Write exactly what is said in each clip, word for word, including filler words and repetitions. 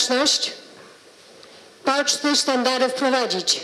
baczność, poczty sztandary wprowadzić.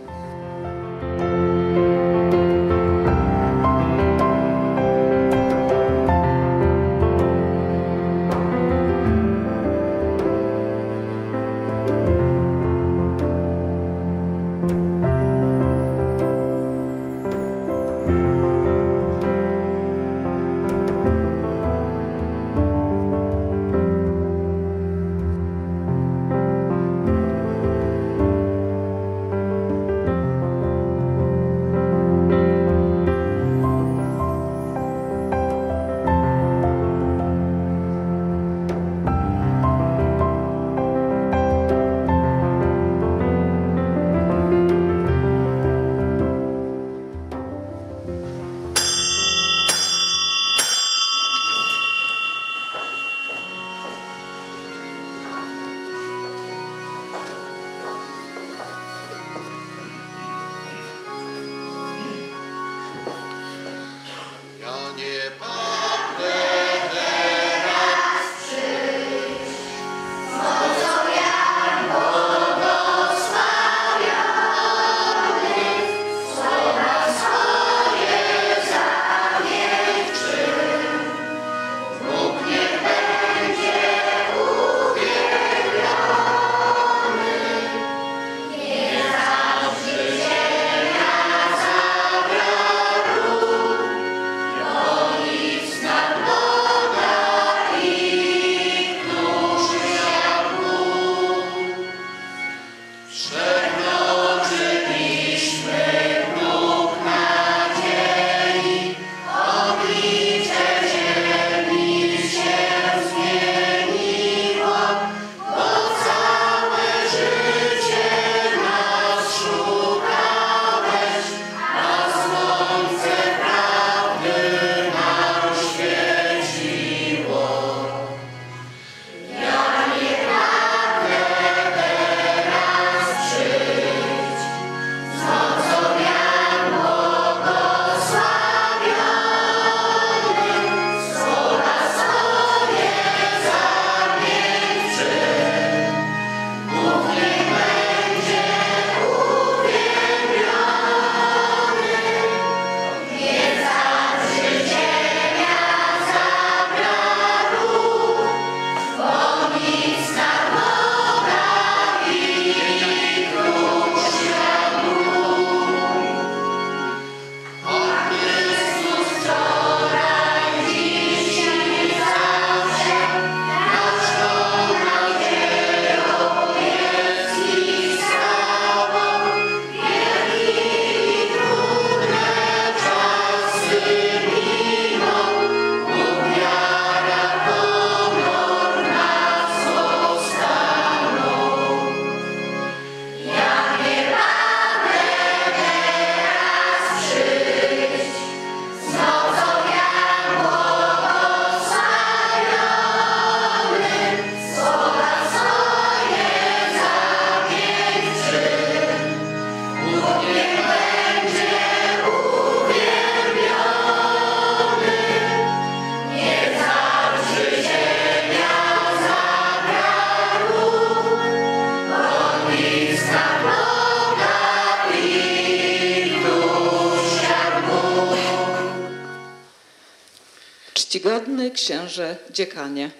Czcigodny księże dziekanie,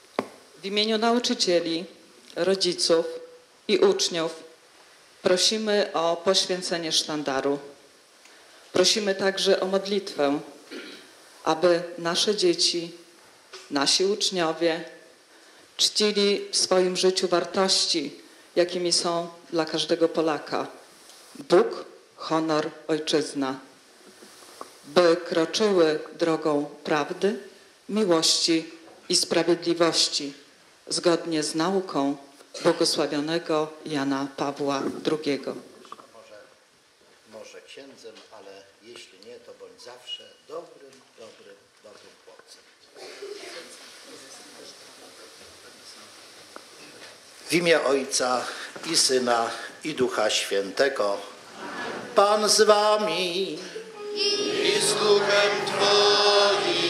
w imieniu nauczycieli, rodziców i uczniów prosimy o poświęcenie sztandaru. Prosimy także o modlitwę, aby nasze dzieci, nasi uczniowie czcili w swoim życiu wartości, jakimi są dla każdego Polaka Bóg, honor, ojczyzna, by kroczyły drogą prawdy, miłości i sprawiedliwości, zgodnie z nauką błogosławionego Jana Pawła drugiego. Może, może księdzem, ale jeśli nie, to bądź zawsze dobrym, dobrym, dobrym chłopcem. W imię Ojca i Syna i Ducha Świętego. Pan z wami i z duchem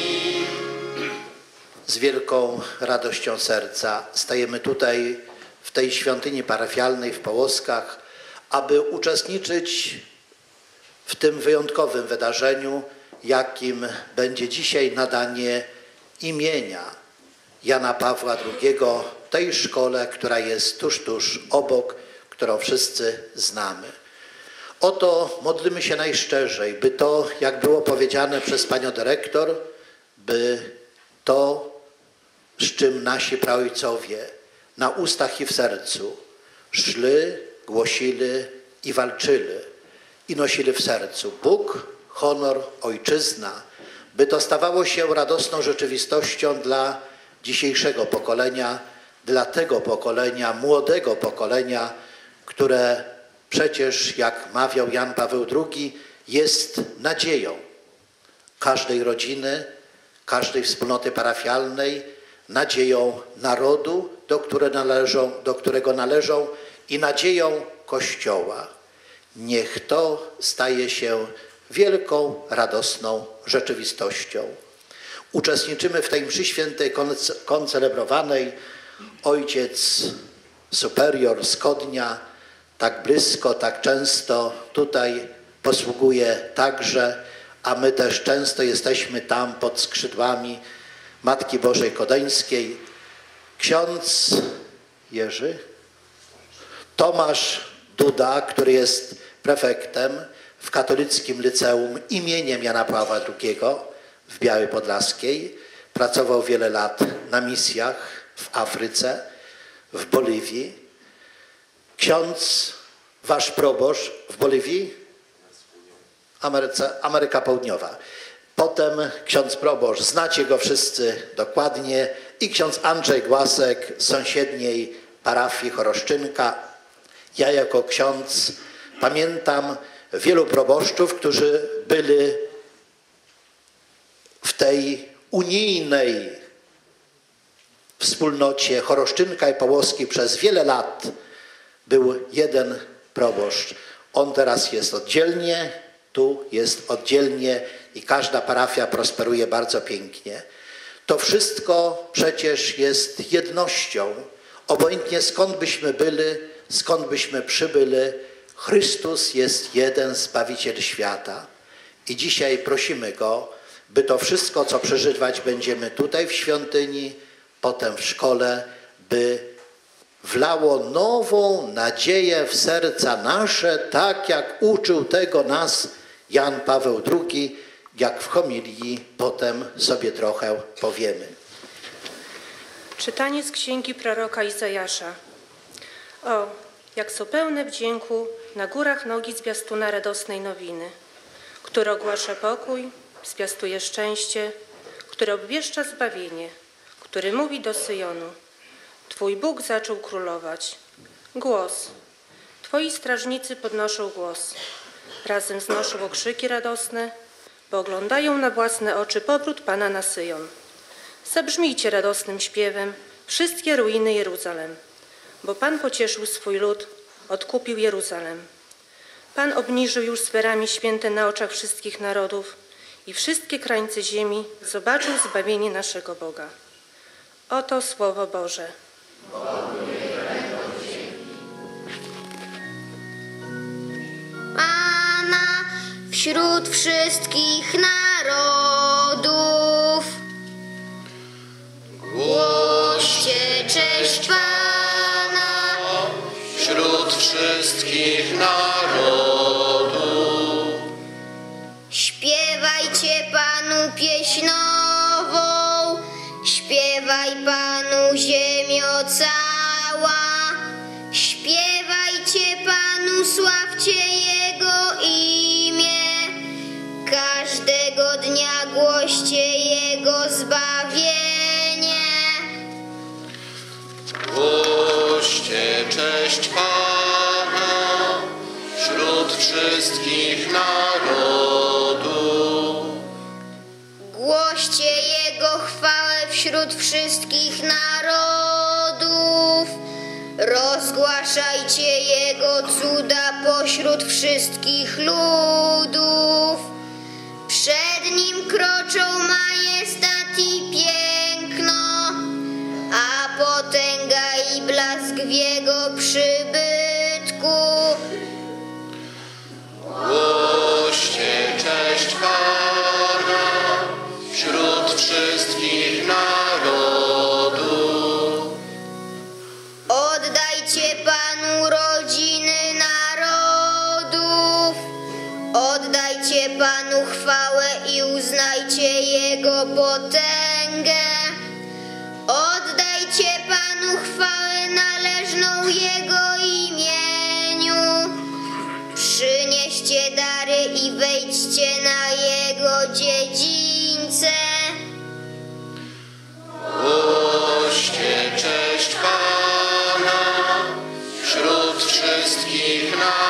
Twoim. Z wielką radością serca stajemy tutaj w tej świątyni parafialnej w Połoskach, aby uczestniczyć w tym wyjątkowym wydarzeniu, jakim będzie dzisiaj nadanie imienia Jana Pawła drugiego tej szkole, która jest tuż, tuż obok, którą wszyscy znamy. Oto modlimy się najszczerzej, by to, jak było powiedziane przez panią dyrektor, by to, z czym nasi praojcowie na ustach i w sercu szli, głosili i walczyli i nosili w sercu Bóg, honor, ojczyzna, by to stawało się radosną rzeczywistością dla dzisiejszego pokolenia, dla tego pokolenia, młodego pokolenia, które przecież, jak mawiał Jan Paweł drugi, jest nadzieją każdej rodziny, każdej wspólnoty parafialnej, nadzieją narodu, do, które należą, do którego należą i nadzieją Kościoła. Niech to staje się wielką, radosną rzeczywistością. Uczestniczymy w tej mszy świętej koncelebrowanej. Ojciec superior z Kodnia tak blisko, tak często tutaj posługuje także, a my też często jesteśmy tam pod skrzydłami Matki Bożej Kodeńskiej. Ksiądz Jerzy Tomasz Duda, który jest prefektem w katolickim liceum imieniem Jana Pawła drugiego w Białej Podlaskiej. Pracował wiele lat na misjach w Afryce, w Boliwii. Ksiądz, wasz proboszcz w Boliwii? Ameryce, Ameryka Południowa. Potem ksiądz proboszcz, znacie go wszyscy dokładnie, i ksiądz Andrzej Głasek z sąsiedniej parafii Choroszczynka. Ja jako ksiądz pamiętam wielu proboszczów, którzy byli w tej unijnej wspólnocie Choroszczynka i Połoski przez wiele lat. Był jeden proboszcz. On teraz jest oddzielnie, tu jest oddzielnie i każda parafia prosperuje bardzo pięknie. To wszystko przecież jest jednością. Obojętnie skąd byśmy byli, skąd byśmy przybyli, Chrystus jest jeden, Zbawiciel świata. I dzisiaj prosimy Go, by to wszystko, co przeżywać będziemy tutaj w świątyni, potem w szkole, by wlało nową nadzieję w serca nasze, tak jak uczył tego nas Jan Paweł drugi, jak w homilii potem sobie trochę powiemy. Czytanie z księgi proroka Izajasza. O, jak są pełne wdzięku na górach nogi zwiastuna radosnej nowiny, który ogłasza pokój, zwiastuje szczęście, który obwieszcza zbawienie, który mówi do Syjonu: Twój Bóg zaczął królować. Głos. Twoi strażnicy podnoszą głos. Razem znoszą okrzyki radosne, bo oglądają na własne oczy powrót Pana na Syjon. Zabrzmijcie radosnym śpiewem wszystkie ruiny Jeruzalem, bo Pan pocieszył swój lud, odkupił Jeruzalem. Pan obniżył już swe ramię święte na oczach wszystkich narodów i wszystkie krańce ziemi zobaczą zbawienie naszego Boga. Oto Słowo Boże. Pana wśród wszystkich narodów. Głoście cześć Pana wśród wszystkich narodów. Śpiewajcie Panu pieśń nową, śpiewaj Panu ziemio cała. Śpiewajcie Panu, sławcie Jego imię. Każdego dnia głoście Jego zbawienie. Głoście cześć Pana wśród wszystkich narodów. Głoście Jego chwałę wśród wszystkich narodów. Rozgłaszajcie Jego cuda pośród wszystkich ludów. Przed Nim kroczą majestat i piękno, a potęga i blask w Jego wszystkich narodów. Oddajcie Panu rodziny narodów. Oddajcie Panu chwałę i uznajcie Jego potęgę. Oddajcie Panu chwałę należną Jego imieniu. Przynieście dary i wejdźcie na Jego dziedzińce. Głoście cześć Pana wśród wszystkich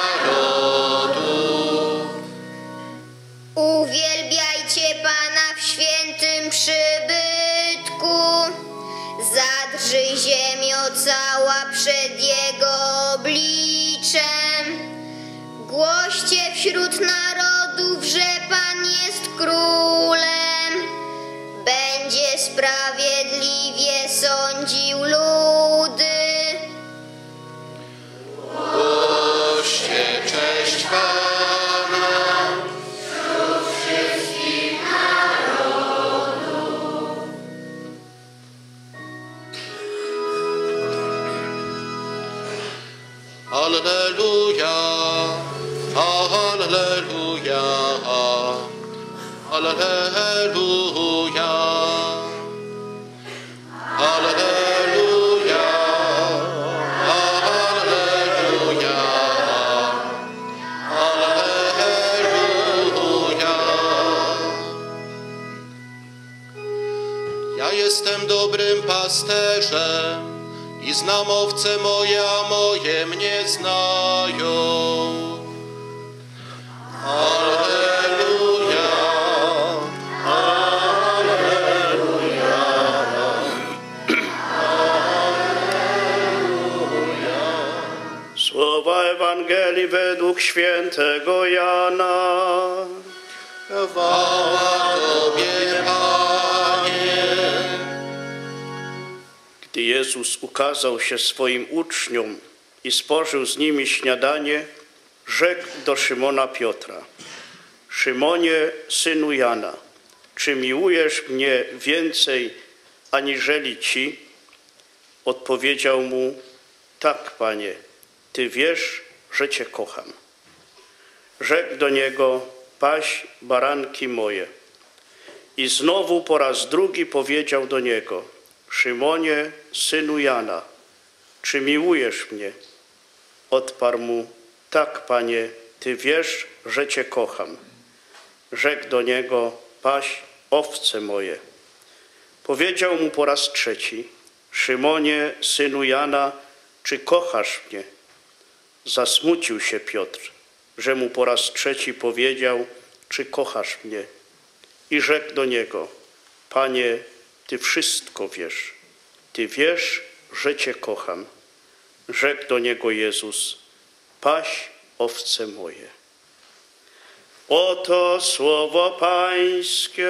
narodów. Uwielbiajcie Pana w świętym przybytku. Zadrżyj ziemio cała przed Jego obliczem. Głoście wśród narodów, że Pan jest królem. Będzie sprawiedliwie sądził ludy. Głoście cześć Pana wśród wszystkich narodów. Alleluja, alleluja, alleluja, alleluja, alleluja, alleluja. Ja jestem dobrym pasterzem i znam owce moje, a moje mnie znają. Alleluja, alleluja, alleluja. Słowa Ewangelii według świętego Jana. Chwała Tobie, Panie. Gdy Jezus ukazał się swoim uczniom i spożył z nimi śniadanie, rzekł do Szymona Piotra: Szymonie, synu Jana, czy miłujesz mnie więcej aniżeli ci? Odpowiedział mu: tak, Panie, Ty wiesz, że Cię kocham. Rzekł do niego: paś baranki moje. I znowu po raz drugi powiedział do niego: Szymonie, synu Jana, czy miłujesz mnie? Odparł mu: tak, Panie, Ty wiesz, że Cię kocham. Rzekł do niego: paś owce moje. Powiedział mu po raz trzeci: Szymonie, synu Jana, czy kochasz mnie? Zasmucił się Piotr, że mu po raz trzeci powiedział: czy kochasz mnie? I rzekł do niego: Panie, Ty wszystko wiesz. Ty wiesz, że Cię kocham. Rzekł do niego Jezus: paś owce moje. Oto słowo Pańskie.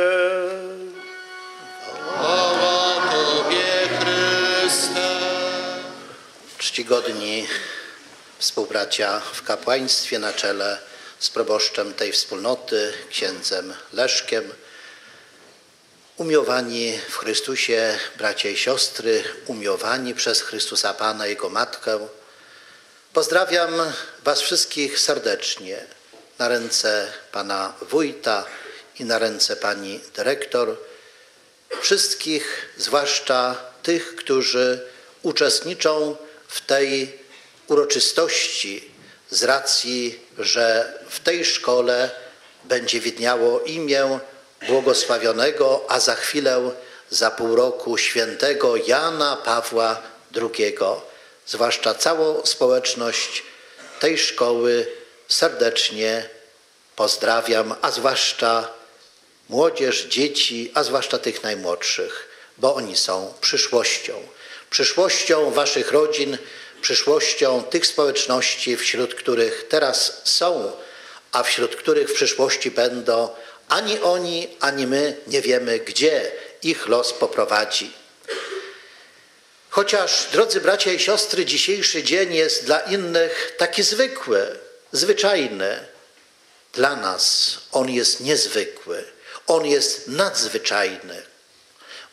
Chwała Tobie, Chryste. Czcigodni współbracia w kapłaństwie na czele z proboszczem tej wspólnoty, księdzem Leszkiem, umiłowani w Chrystusie bracia i siostry, umiłowani przez Chrystusa Pana, Jego Matkę, pozdrawiam Was wszystkich serdecznie na ręce Pana Wójta i na ręce Pani Dyrektor, wszystkich, zwłaszcza tych, którzy uczestniczą w tej uroczystości z racji, że w tej szkole będzie widniało imię błogosławionego, a za chwilę, za pół roku, świętego Jana Pawła drugiego. Zwłaszcza całą społeczność tej szkoły serdecznie pozdrawiam, a zwłaszcza młodzież, dzieci, a zwłaszcza tych najmłodszych, bo oni są przyszłością. Przyszłością waszych rodzin, przyszłością tych społeczności, wśród których teraz są, a wśród których w przyszłości będą. Ani oni, ani my nie wiemy, gdzie ich los poprowadzi. Chociaż, drodzy bracia i siostry, dzisiejszy dzień jest dla innych taki zwykły, zwyczajny, dla nas on jest niezwykły, on jest nadzwyczajny.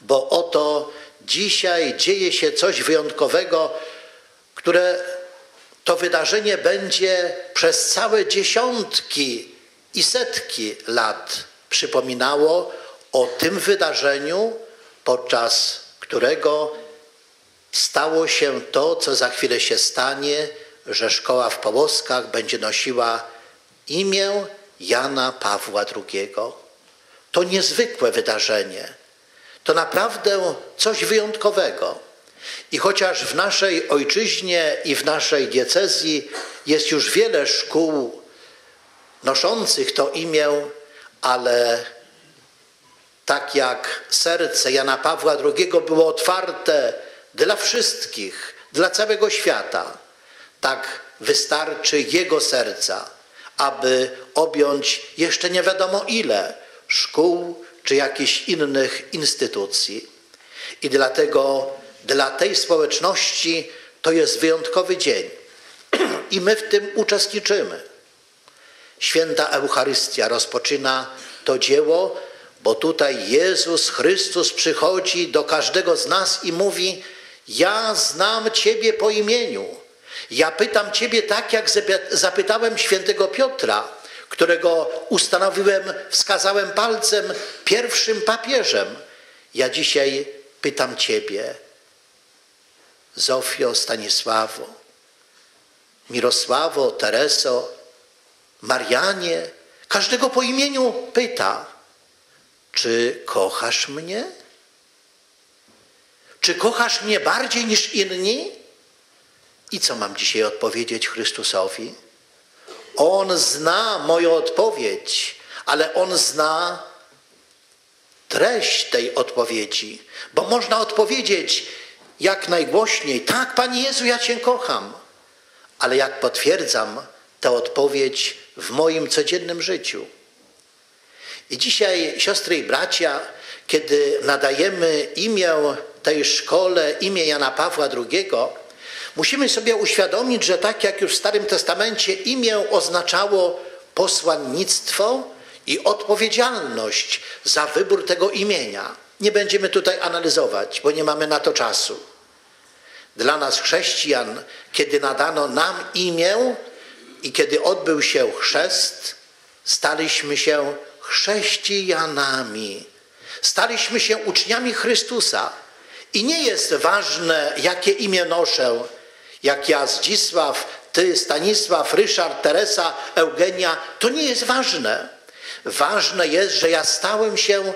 bo oto dzisiaj dzieje się coś wyjątkowego, które to wydarzenie będzie przez całe dziesiątki i setki lat przypominało o tym wydarzeniu, podczas którego stało się to, co za chwilę się stanie, że szkoła w Połoskach będzie nosiła imię Jana Pawła drugiego. To niezwykłe wydarzenie. To naprawdę coś wyjątkowego. I chociaż w naszej ojczyźnie i w naszej diecezji jest już wiele szkół noszących to imię, ale tak jak serce Jana Pawła drugiego było otwarte dla wszystkich, dla całego świata, tak wystarczy jego serca, aby objąć jeszcze nie wiadomo ile szkół czy jakichś innych instytucji. I dlatego dla tej społeczności to jest wyjątkowy dzień. I my w tym uczestniczymy. Święta Eucharystia rozpoczyna to dzieło, bo tutaj Jezus Chrystus przychodzi do każdego z nas i mówi: ja znam Ciebie po imieniu. Ja pytam Ciebie tak, jak zapytałem świętego Piotra, którego ustanowiłem, wskazałem palcem pierwszym papieżem. Ja dzisiaj pytam Ciebie, Zofio, Stanisławo, Mirosławo, Tereso, Marianie, każdego po imieniu pyta: czy kochasz mnie? Czy kochasz mnie bardziej niż inni? I co mam dzisiaj odpowiedzieć Chrystusowi? On zna moją odpowiedź, ale On zna treść tej odpowiedzi, bo można odpowiedzieć jak najgłośniej: tak, Panie Jezu, ja Cię kocham, ale jak potwierdzam tę odpowiedź w moim codziennym życiu. I dzisiaj, siostry i bracia, kiedy nadajemy imię tej szkole, imię Jana Pawła drugiego, musimy sobie uświadomić, że tak jak już w Starym Testamencie imię oznaczało posłannictwo i odpowiedzialność za wybór tego imienia. Nie będziemy tutaj analizować, bo nie mamy na to czasu. Dla nas chrześcijan, kiedy nadano nam imię i kiedy odbył się chrzest, staliśmy się chrześcijanami. Staliśmy się uczniami Chrystusa. I nie jest ważne, jakie imię noszę, jak ja Zdzisław, ty Stanisław, Ryszard, Teresa, Eugenia, to nie jest ważne. Ważne jest, że ja stałem się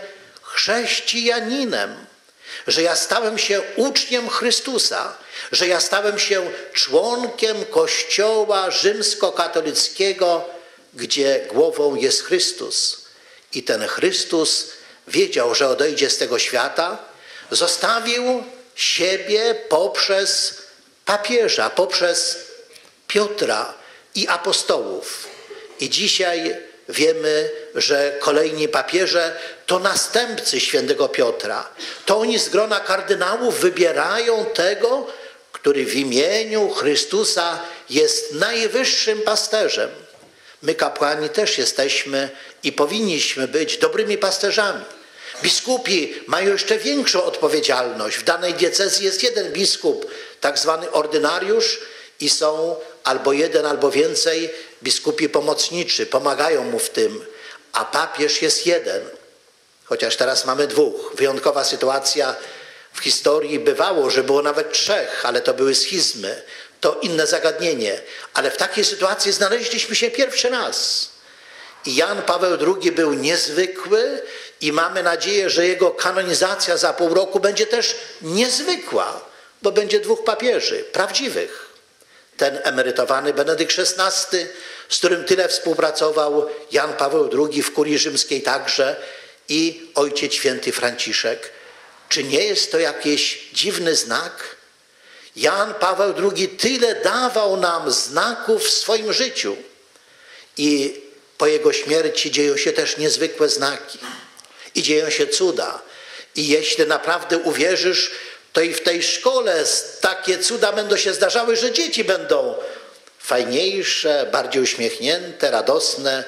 chrześcijaninem, że ja stałem się uczniem Chrystusa, że ja stałem się członkiem Kościoła rzymskokatolickiego, gdzie głową jest Chrystus. I ten Chrystus wiedział, że odejdzie z tego świata, zostawił siebie poprzez papieża, poprzez Piotra i apostołów. I dzisiaj wiemy, że kolejni papieże to następcy świętego Piotra. To oni z grona kardynałów wybierają tego, który w imieniu Chrystusa jest najwyższym pasterzem. My, kapłani, też jesteśmy i powinniśmy być dobrymi pasterzami. Biskupi mają jeszcze większą odpowiedzialność. W danej diecezji jest jeden biskup, tak zwany ordynariusz, i są albo jeden, albo więcej biskupi pomocniczy, pomagają mu w tym, a papież jest jeden. Chociaż teraz mamy dwóch. Wyjątkowa sytuacja w historii. Bywało, że było nawet trzech, ale to były schizmy. To inne zagadnienie. Ale w takiej sytuacji znaleźliśmy się pierwszy raz. I Jan Paweł drugi był niezwykły i mamy nadzieję, że jego kanonizacja za pół roku będzie też niezwykła, bo będzie dwóch papieży, prawdziwych. Ten emerytowany Benedykt szesnasty, z którym tyle współpracował Jan Paweł drugi w kurii rzymskiej także, i ojciec święty Franciszek. Czy nie jest to jakiś dziwny znak? Jan Paweł drugi tyle dawał nam znaków w swoim życiu i po jego śmierci dzieją się też niezwykłe znaki i dzieją się cuda. I jeśli naprawdę uwierzysz, to i w tej szkole takie cuda będą się zdarzały, że dzieci będą fajniejsze, bardziej uśmiechnięte, radosne,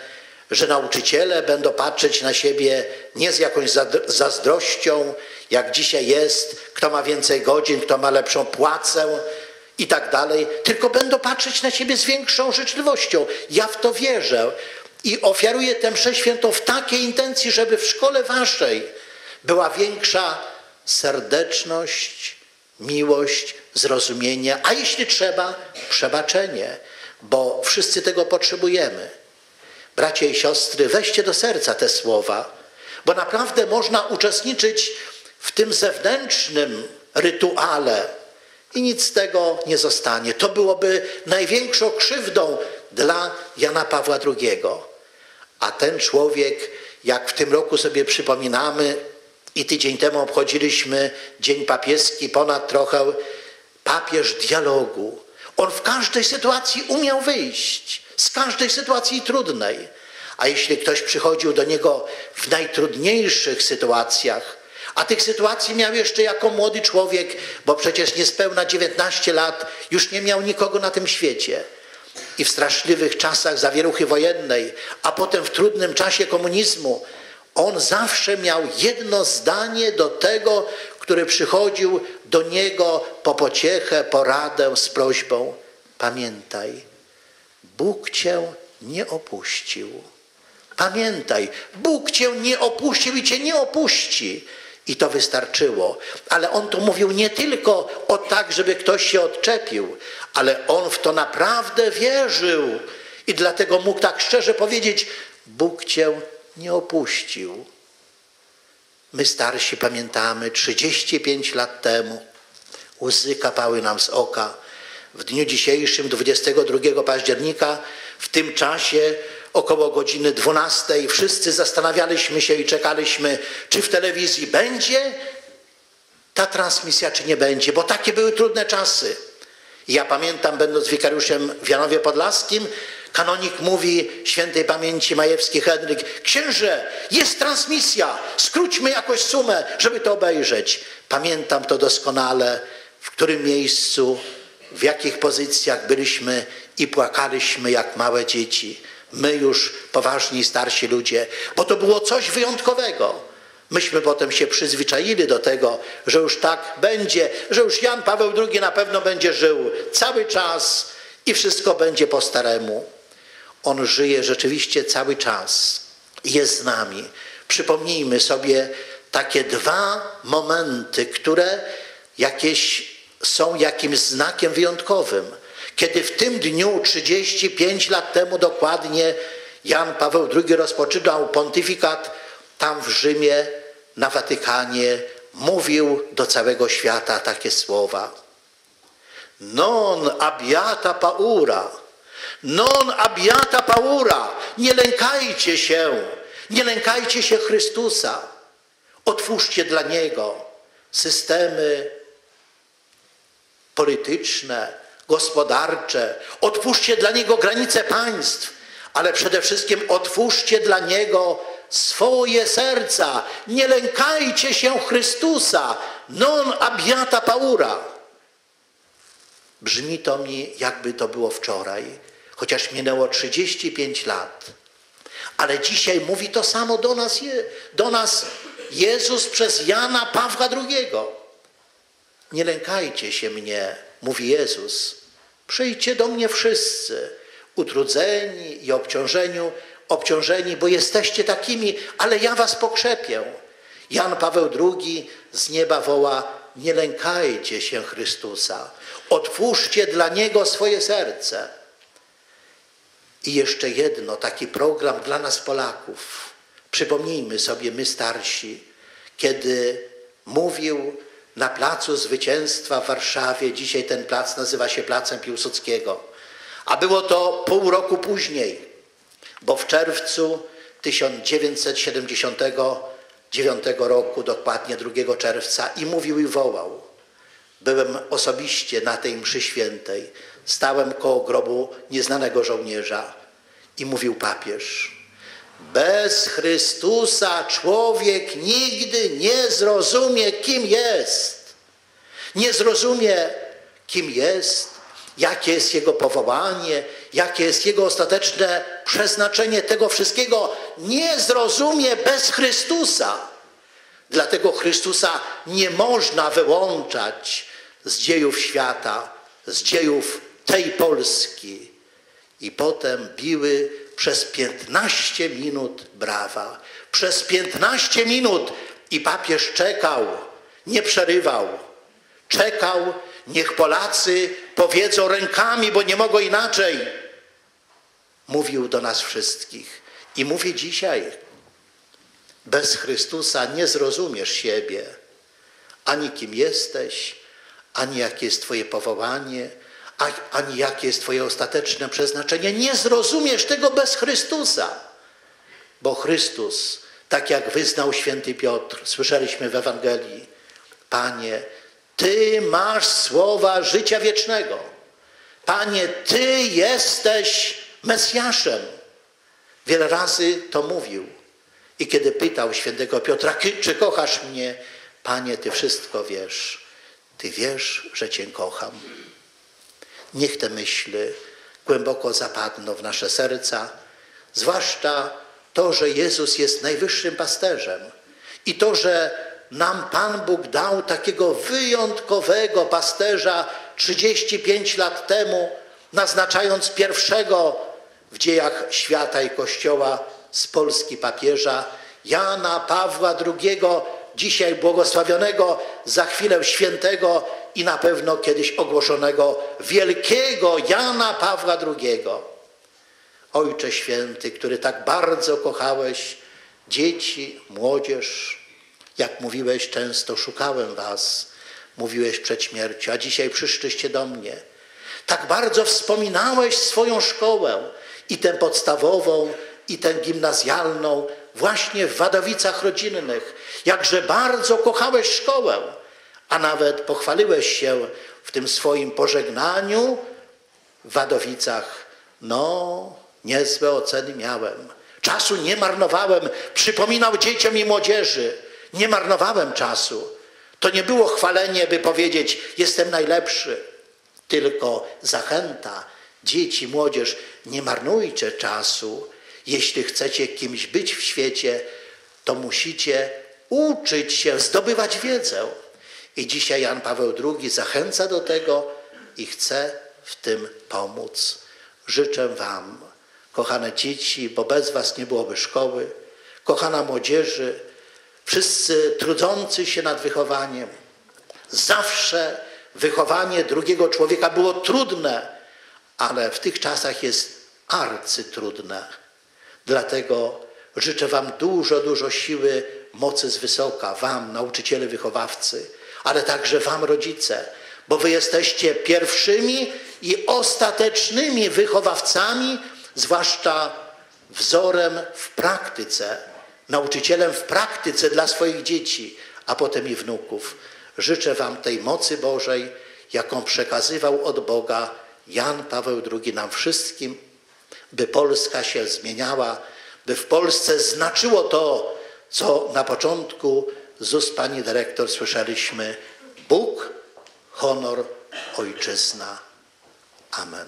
że nauczyciele będą patrzeć na siebie nie z jakąś zazdrością, jak dzisiaj jest, kto ma więcej godzin, kto ma lepszą płacę i tak dalej, tylko będą patrzeć na siebie z większą życzliwością. Ja w to wierzę i ofiaruję tę mszę świętą w takiej intencji, żeby w szkole waszej była większa serdeczność, miłość, zrozumienie, a jeśli trzeba, przebaczenie, bo wszyscy tego potrzebujemy. Bracia i siostry, weźcie do serca te słowa, bo naprawdę można uczestniczyć w tym zewnętrznym rytuale i nic z tego nie zostanie. To byłoby największą krzywdą dla Jana Pawła drugiego. A ten człowiek, jak w tym roku sobie przypominamy i tydzień temu obchodziliśmy Dzień Papieski, ponad trochę papież dialogu. On w każdej sytuacji umiał wyjść, z każdej sytuacji trudnej. A jeśli ktoś przychodził do niego w najtrudniejszych sytuacjach, a tych sytuacji miał jeszcze jako młody człowiek, bo przecież niespełna dziewiętnaście lat już nie miał nikogo na tym świecie. I w straszliwych czasach zawieruchy wojennej, a potem w trudnym czasie komunizmu, on zawsze miał jedno zdanie do tego, który przychodził do niego po pociechę, po radę z prośbą: pamiętaj, Bóg cię nie opuścił. Pamiętaj, Bóg cię nie opuścił i cię nie opuści. I to wystarczyło. Ale on to mówił nie tylko o tak, żeby ktoś się odczepił, ale on w to naprawdę wierzył. I dlatego mógł tak szczerze powiedzieć: Bóg cię nie opuścił. My starsi pamiętamy, trzydzieści pięć lat temu łzy kapały nam z oka. W dniu dzisiejszym, dwudziestego drugiego października, w tym czasie około godziny dwunastej wszyscy zastanawialiśmy się i czekaliśmy, czy w telewizji będzie ta transmisja, czy nie będzie, bo takie były trudne czasy. I ja pamiętam, będąc wikariuszem w Janowie Podlaskim, kanonik mówi świętej pamięci Majewski Henryk: księże, jest transmisja, skróćmy jakoś sumę, żeby to obejrzeć. Pamiętam to doskonale, w którym miejscu, w jakich pozycjach byliśmy i płakaliśmy jak małe dzieci. My już poważni, starsi ludzie, bo to było coś wyjątkowego. Myśmy potem się przyzwyczaili do tego, że już tak będzie, że już Jan Paweł drugi na pewno będzie żył cały czas i wszystko będzie po staremu. On żyje rzeczywiście cały czas, jest z nami. Przypomnijmy sobie takie dwa momenty, które jakieś są jakimś znakiem wyjątkowym. Kiedy w tym dniu, trzydzieści pięć lat temu dokładnie, Jan Paweł drugi rozpoczynał pontyfikat tam w Rzymie, na Watykanie, mówił do całego świata takie słowa: non abiata paura, non abiata paura, nie lękajcie się, nie lękajcie się Chrystusa. Otwórzcie dla Niego systemy polityczne, gospodarcze, otwórzcie dla Niego granice państw, ale przede wszystkim otwórzcie dla Niego swoje serca. Nie lękajcie się Chrystusa. Non abiata paura. Brzmi to mi, jakby to było wczoraj, chociaż minęło trzydzieści pięć lat. Ale dzisiaj mówi to samo do nas, do nas Jezus przez Jana Pawła drugiego. Nie lękajcie się mnie, mówi Jezus. Przyjdźcie do mnie wszyscy, utrudzeni i obciążeni, obciążeni, bo jesteście takimi, ale ja was pokrzepię. Jan Paweł drugi z nieba woła: nie lękajcie się Chrystusa. Otwórzcie dla Niego swoje serce. I jeszcze jedno, taki program dla nas Polaków. Przypomnijmy sobie, my starsi, kiedy mówił na Placu Zwycięstwa w Warszawie, dzisiaj ten plac nazywa się Placem Piłsudskiego, a było to pół roku później, bo w czerwcu tysiąc dziewięćset siedemdziesiątego dziewiątego roku, dokładnie drugiego czerwca, i mówił i wołał. Byłem osobiście na tej mszy świętej, stałem koło grobu nieznanego żołnierza i mówił papież: bez Chrystusa człowiek nigdy nie zrozumie, kim jest. Nie zrozumie, kim jest, jakie jest jego powołanie, jakie jest Jego ostateczne przeznaczenie tego wszystkiego, nie zrozumie bez Chrystusa. Dlatego Chrystusa nie można wyłączać z dziejów świata, z dziejów tej Polski. I potem biły przez piętnaście minut brawa. Przez piętnaście minut i papież czekał, nie przerywał. Czekał, niech Polacy powiedzą rękami, bo nie mogą inaczej. Mówił do nas wszystkich i mówi dzisiaj. Bez Chrystusa nie zrozumiesz siebie, ani kim jesteś, ani jakie jest Twoje powołanie, ani jakie jest Twoje ostateczne przeznaczenie. Nie zrozumiesz tego bez Chrystusa, bo Chrystus, tak jak wyznał święty Piotr, słyszeliśmy w Ewangelii, Panie, Ty masz słowa życia wiecznego. Panie, Ty jesteś Mesjaszem. Wiele razy to mówił. I kiedy pytał świętego Piotra, czy kochasz mnie? Panie, Ty wszystko wiesz. Ty wiesz, że Cię kocham. Niech te myśli głęboko zapadną w nasze serca, zwłaszcza to, że Jezus jest najwyższym pasterzem i to, że nam Pan Bóg dał takiego wyjątkowego pasterza trzydzieści pięć lat temu, naznaczając pierwszego w dziejach świata i Kościoła z Polski papieża Jana Pawła drugiego, dzisiaj błogosławionego, za chwilę świętego i na pewno kiedyś ogłoszonego wielkiego Jana Pawła drugiego. Ojcze Święty, który tak bardzo kochałeś dzieci, młodzież, jak mówiłeś często, szukałem was, mówiłeś przed śmiercią, a dzisiaj przyszliście do mnie. Tak bardzo wspominałeś swoją szkołę, i tę podstawową, i tę gimnazjalną, właśnie w Wadowicach rodzinnych. Jakże bardzo kochałeś szkołę, a nawet pochwaliłeś się w tym swoim pożegnaniu w Wadowicach. No, niezłe oceny miałem. Czasu nie marnowałem. Przypominał dzieciom i młodzieży. Nie marnowałem czasu. To nie było chwalenie, by powiedzieć, jestem najlepszy. Tylko zachęta. Dzieci, młodzież, nie marnujcie czasu. Jeśli chcecie kimś być w świecie, to musicie uczyć się, zdobywać wiedzę. I dzisiaj Jan Paweł drugi zachęca do tego i chce w tym pomóc. Życzę wam, kochane dzieci, bo bez was nie byłoby szkoły, kochana młodzieży, wszyscy trudzący się nad wychowaniem. Zawsze wychowanie drugiego człowieka było trudne, ale w tych czasach jest arcytrudne. Dlatego życzę wam dużo, dużo siły, mocy z wysoka, wam, nauczyciele, wychowawcy, ale także wam, rodzice, bo wy jesteście pierwszymi i ostatecznymi wychowawcami, zwłaszcza wzorem w praktyce, nauczycielem w praktyce dla swoich dzieci, a potem i wnuków. Życzę wam tej mocy Bożej, jaką przekazywał od Boga Jan Paweł drugi nam wszystkim, by Polska się zmieniała, by w Polsce znaczyło to, co na początku z ust pani dyrektor słyszeliśmy: Bóg, honor, ojczyzna. Amen.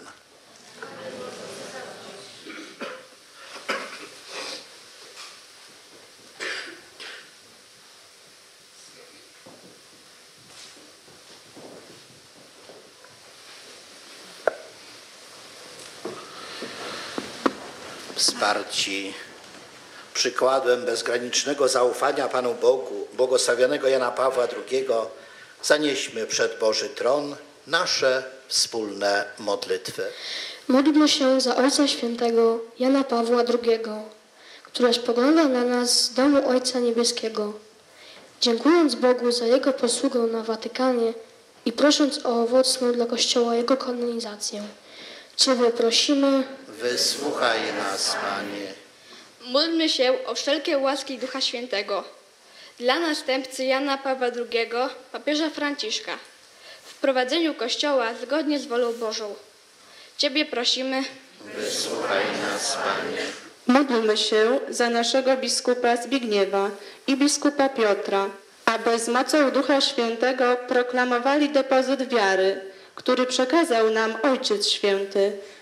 Wsparci przykładem bezgranicznego zaufania Panu Bogu, błogosławionego Jana Pawła drugiego, zanieśmy przed Boży Tron nasze wspólne modlitwy. Módlmy się za Ojca Świętego Jana Pawła drugiego, który spogląda na nas z domu Ojca Niebieskiego. Dziękując Bogu za Jego posługę na Watykanie i prosząc o owocną dla Kościoła Jego kanonizację, Ciebie prosimy, wysłuchaj nas, Panie. Módlmy się o wszelkie łaski Ducha Świętego dla następcy Jana Pawła drugiego, papieża Franciszka, w prowadzeniu Kościoła zgodnie z wolą Bożą. Ciebie prosimy, wysłuchaj nas, Panie. Módlmy się za naszego biskupa Zbigniewa i biskupa Piotra, aby z mocą Ducha Świętego proklamowali depozyt wiary, który przekazał nam Ojciec Święty,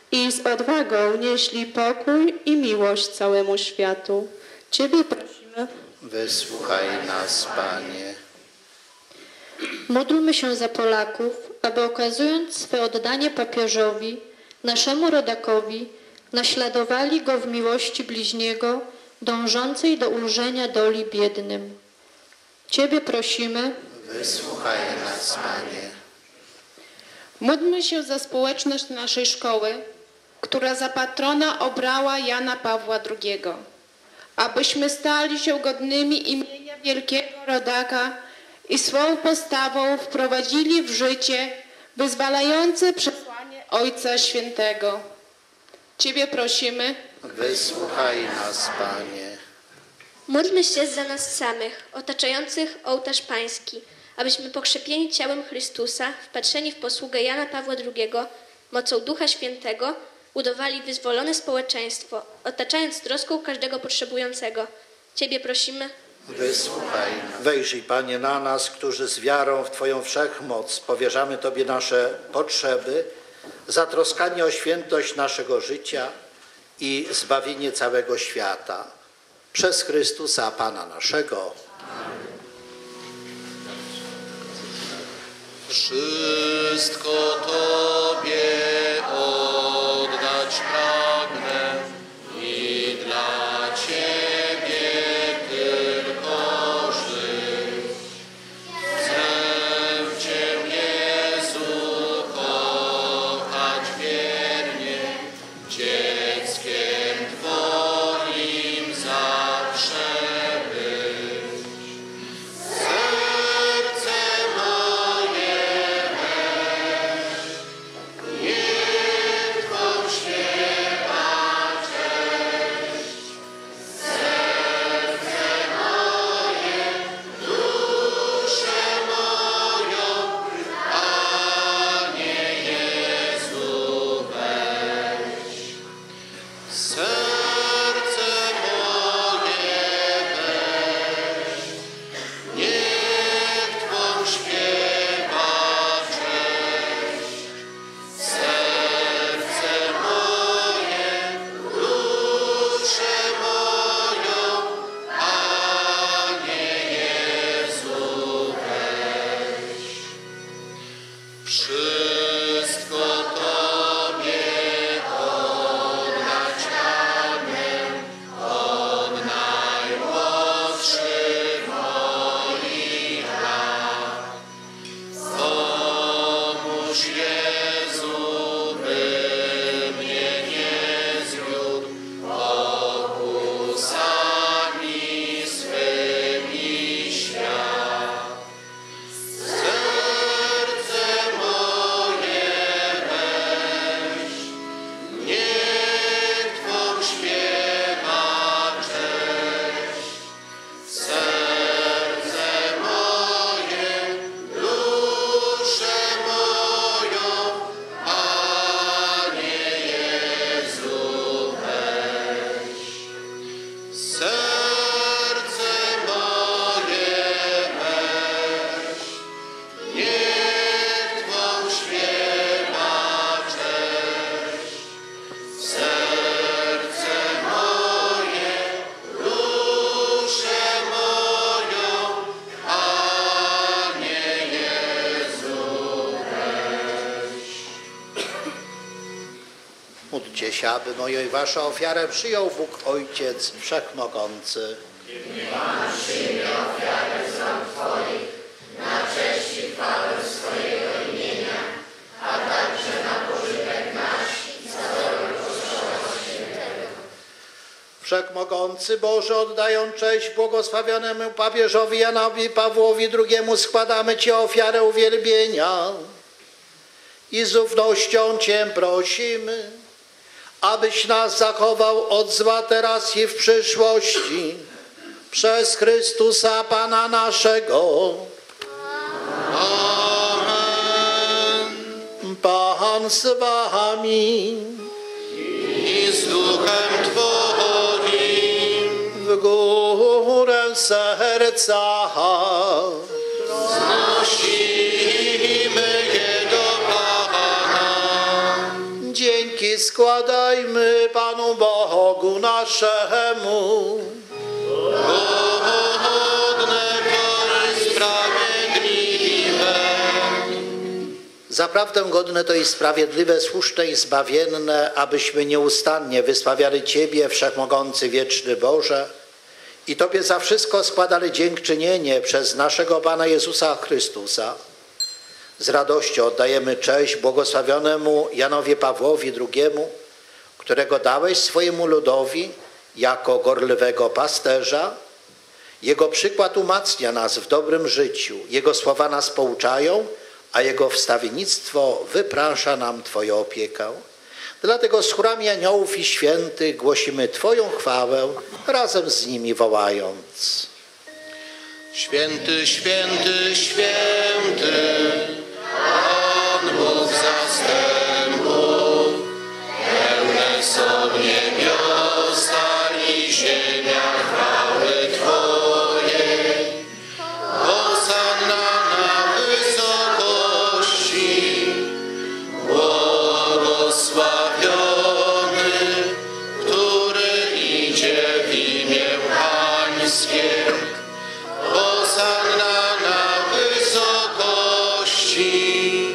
i z odwagą nieśli pokój i miłość całemu światu. Ciebie prosimy. Wysłuchaj nas, Panie. Módlmy się za Polaków, aby okazując swe oddanie papieżowi, naszemu rodakowi, naśladowali go w miłości bliźniego, dążącej do ulżenia doli biednym. Ciebie prosimy. Wysłuchaj nas, Panie. Módlmy się za społeczność naszej szkoły, która za patrona obrała Jana Pawła drugiego, abyśmy stali się godnymi imienia wielkiego rodaka i swą postawą wprowadzili w życie wyzwalające przesłanie Ojca Świętego. Ciebie prosimy. Wysłuchaj nas, Panie. Módlmy się za nas samych, otaczających ołtarz Pański, abyśmy pokrzepieni ciałem Chrystusa, wpatrzeni w posługę Jana Pawła drugiego, mocą Ducha Świętego, budowali wyzwolone społeczeństwo, otaczając troską każdego potrzebującego. Ciebie prosimy. Wysłuchaj. Wejrzyj, Panie, na nas, którzy z wiarą w Twoją wszechmoc powierzamy Tobie nasze potrzeby, zatroskanie o świętość naszego życia i zbawienie całego świata. Przez Chrystusa, Pana naszego. Wszystko Tobie oddać pragnę i dla Ciebie tylko żyć. Chcę Cię, Jezu, kochać wiernie, dzieckiem Twoim zawsze być. Serce moje Módlcie się, aby moją i waszą ofiarę przyjął Bóg Ojciec Wszechmogący. Niech Pan przyjmie ofiarę z rąk Twoich na cześć i chwałę swojego imienia, a także na pożytek nasz i całego Kościoła Świętego. Wszechmogący Boże, oddając cześć błogosławionemu papieżowi Janowi Pawłowi drugiemu, składamy Ci ofiarę uwielbienia i z ufnością Cię prosimy, abyś nas zachował od zła teraz i w przyszłości, przez Chrystusa Pana naszego. Amen. Pan z wami i z duchem Twoim. W górę serca znosimy Jego Pana. Dzięki składamy Składajmy Panu Bogu naszemu. Godne to i sprawiedliwe. Zaprawdę godne to i sprawiedliwe, słuszne i zbawienne, abyśmy nieustannie wysławiali Ciebie, Wszechmogący, Wieczny Boże, i Tobie za wszystko składali dziękczynienie przez naszego Pana Jezusa Chrystusa. Z radością oddajemy cześć błogosławionemu Janowi Pawłowi drugiemu, którego dałeś swojemu ludowi jako gorliwego pasterza. Jego przykład umacnia nas w dobrym życiu, Jego słowa nas pouczają, a Jego wstawiennictwo wyprasza nam Twoją opiekę. Dlatego z chórami aniołów i świętych głosimy Twoją chwałę, razem z nimi wołając. Święty, święty, święty, Pan Bóg zastępów, pełne są niebiosa i ziemia chwały Twojej. Hosanna na wysokości, błogosławiony, który idzie w imię Pańskie. Hosanna na wysokości.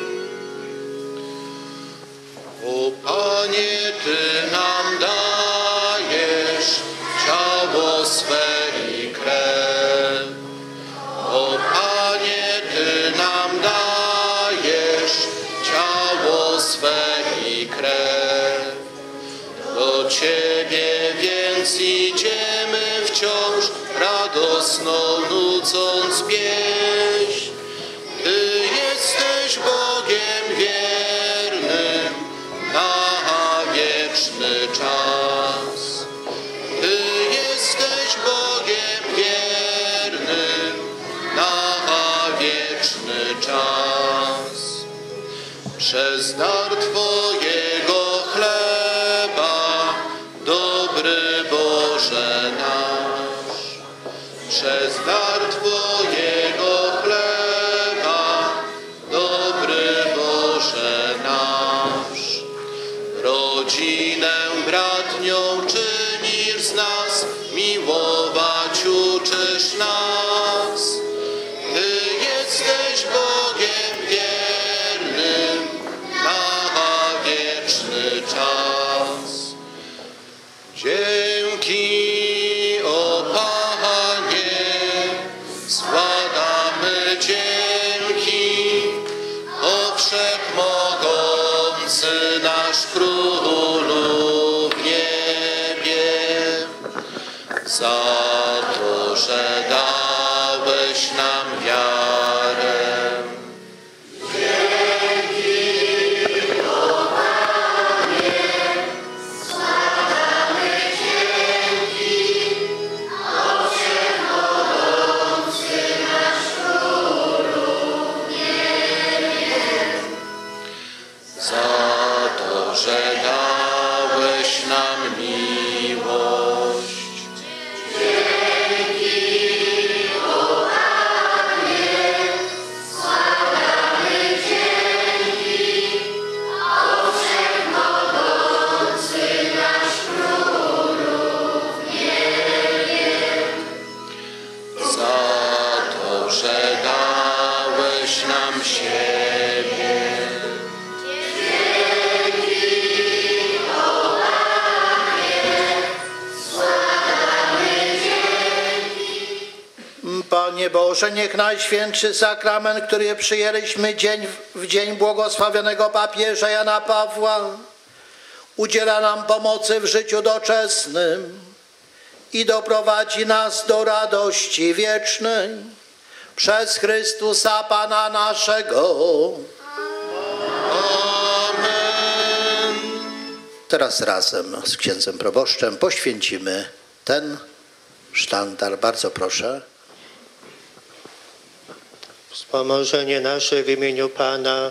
O Panie, Ty nam dajesz ciało swe i krew. O Panie, Ty nam dajesz ciało swe i krew. Do Ciebie więc idziemy wciąż, radosną nucąc pieśń. Ty jesteś Bogiem wiernym na wieczny czas. Ty jesteś Bogiem wiernym na wieczny czas. Przez dar Twojego chleba, dobry Boże nasz, przez dar Twojego chleba, dobry Boże nasz, rodzinę bratnią czynisz z nas, miłować uczysz nas. Ty jesteś Bogiem wiernym na wieczny czas. Dzięki, o Panie, składamy dzięki, o Wszechmogący nasz Królu w niebie, za to, że dałeś nam wiarę. Że dałeś nam miłość. Dzięki, o Panie, składamy dzięki, o Wszechmogący nasz Królu w niebie, za to, że dałeś nam siebie. Panie Boże, niech Najświętszy Sakrament, który przyjęliśmy dzień w dzień błogosławionego papieża Jana Pawła, udziela nam pomocy w życiu doczesnym i doprowadzi nas do radości wiecznej. Przez Chrystusa Pana naszego. Amen. Teraz razem z księdzem proboszczem poświęcimy ten sztandar. Bardzo proszę. Wspomożenie nasze w imieniu Pana.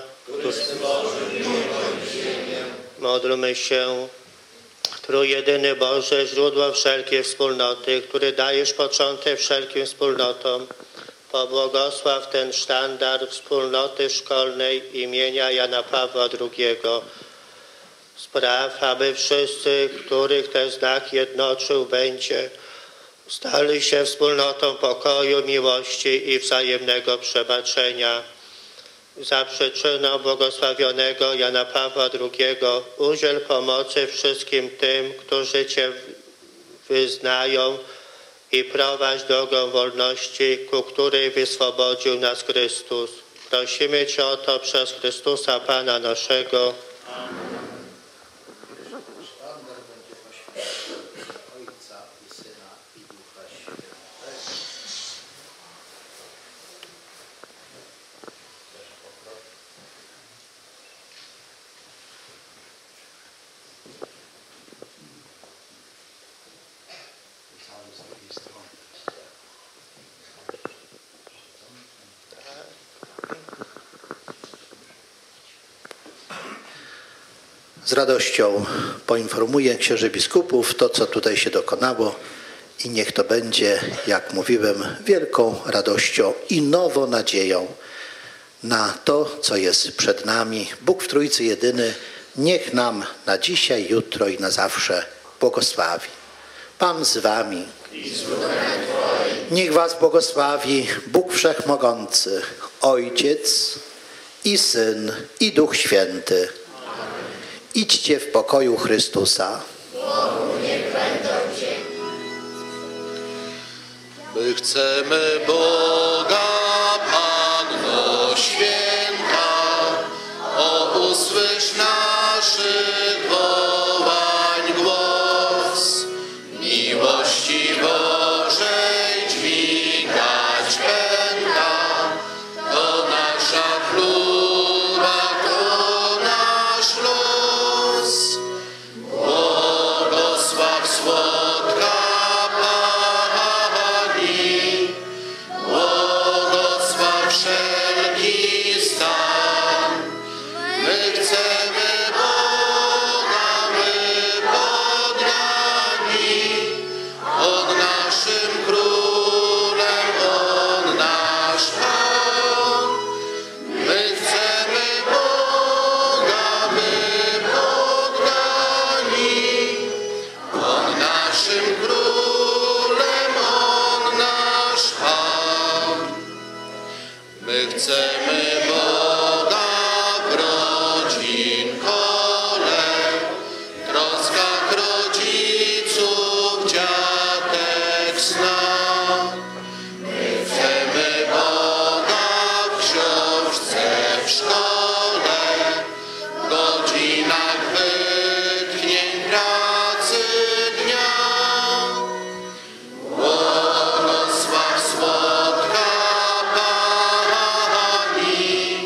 Módlmy się. Trójjedyny Boże, źródło wszelkiej wspólnoty, który dajesz początek wszelkim wspólnotom, pobłogosław ten sztandar wspólnoty szkolnej imienia Jana Pawła drugiego. Spraw, aby wszyscy, których ten znak jednoczył będzie, stali się wspólnotą pokoju, miłości i wzajemnego przebaczenia. Za przyczyną błogosławionego Jana Pawła drugiego udziel pomocy wszystkim tym, którzy Cię wyznają i prowadź drogą wolności, ku której wyswobodził nas Chrystus. Prosimy Cię o to przez Chrystusa Pana naszego. Amen. Z radością poinformuję księży biskupów to, co tutaj się dokonało i niech to będzie, jak mówiłem, wielką radością i nową nadzieją na to, co jest przed nami. Bóg w Trójcy Jedyny niech nam na dzisiaj, jutro i na zawsze błogosławi. Pan z wami. Niech was błogosławi Bóg Wszechmogący, Ojciec i Syn i Duch Święty. Idźcie w pokoju Chrystusa. My chcemy Boga, Panno Święta, o usłysz naszych wołań głos. Miłości Bożej dźwigać pęta, to nasza chluba, to nasz los. Błogosław słodka Pani, błogosław wszelki stan. My chcemy Boga, my poddani, on naszym królem, on nasz Pan. My chcemy Boga, my poddani, on naszym królem, on nasz Pan. My chcemy Boga w rodzinkole, troskach rodziców, dziadek zna. My chcemy Boga w książce, w szkole, w godzinach wytchnień pracy dnia. Błogosław słodka Pani,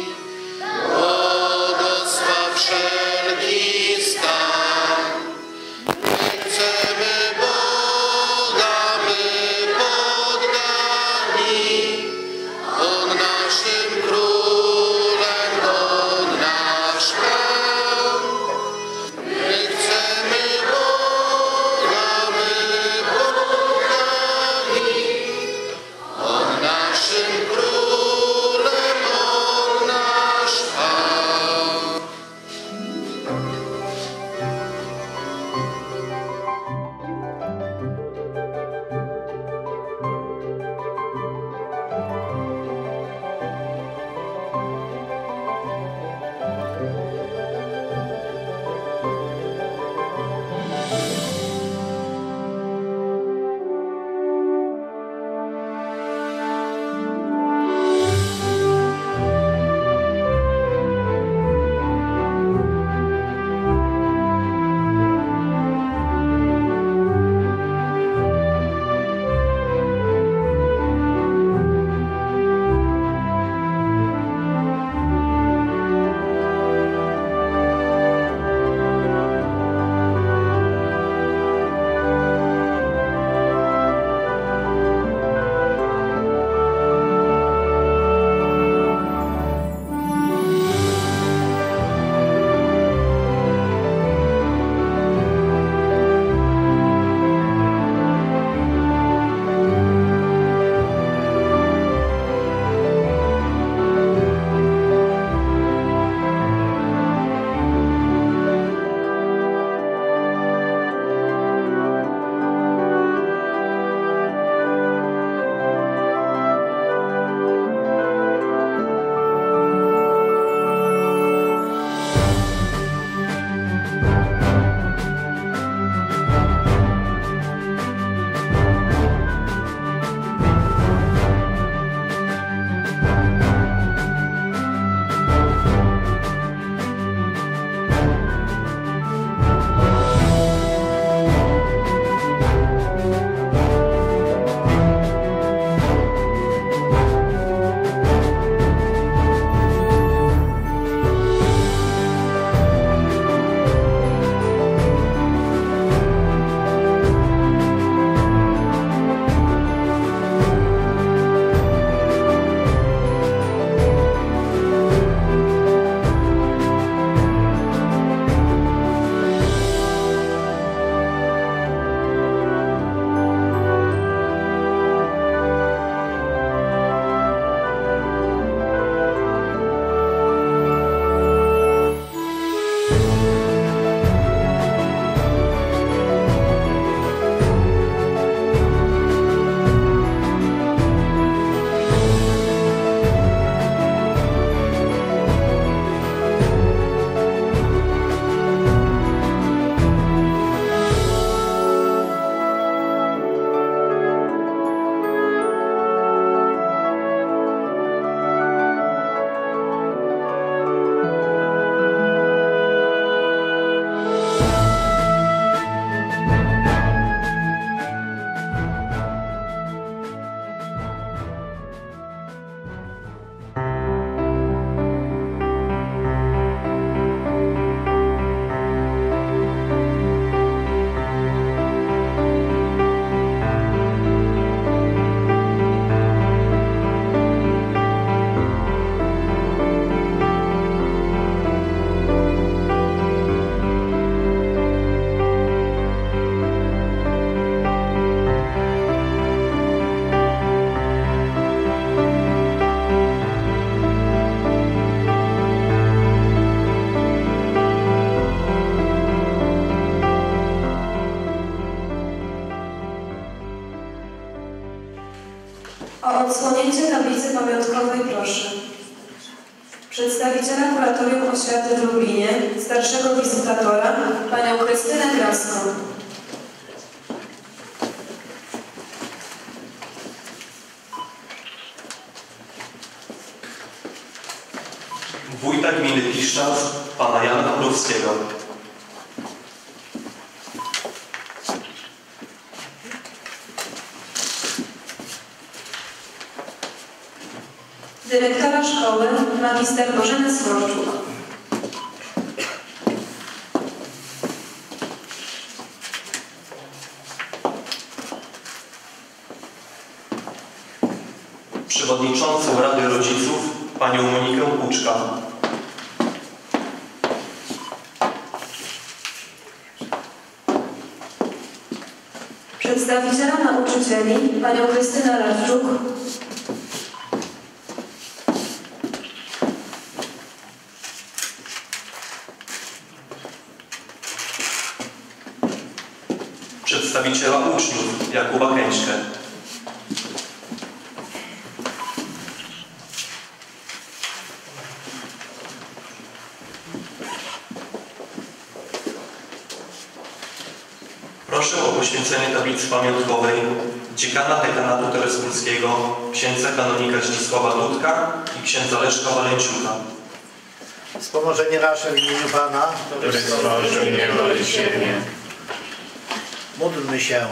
przedstawiciela Kuratorium Oświaty w Lublinie, starszego wizytatora, panią Krystynę Graską. Wójta gminy Piszczat, pana Jana Chudowskiego. Dyrektora szkoły, magister Bożena Sworczuk. Przewodniczącą Rady Rodziców, panią Monikę Puczka. Przedstawiciela nauczycieli, panią Krystynę Rawczuk. Przedstawiciela uczniów, Jakuba Kęćkę. Proszę o poświęcenie tablicy pamiątkowej dziekana dekanatu teresburskiego, księdza kanonika Zdzisława Dudka i księdza Leszka Walenciuka. Wspomożenie nasze w imieniu Pana, który stworzył niebo i ziemię. Módlmy się.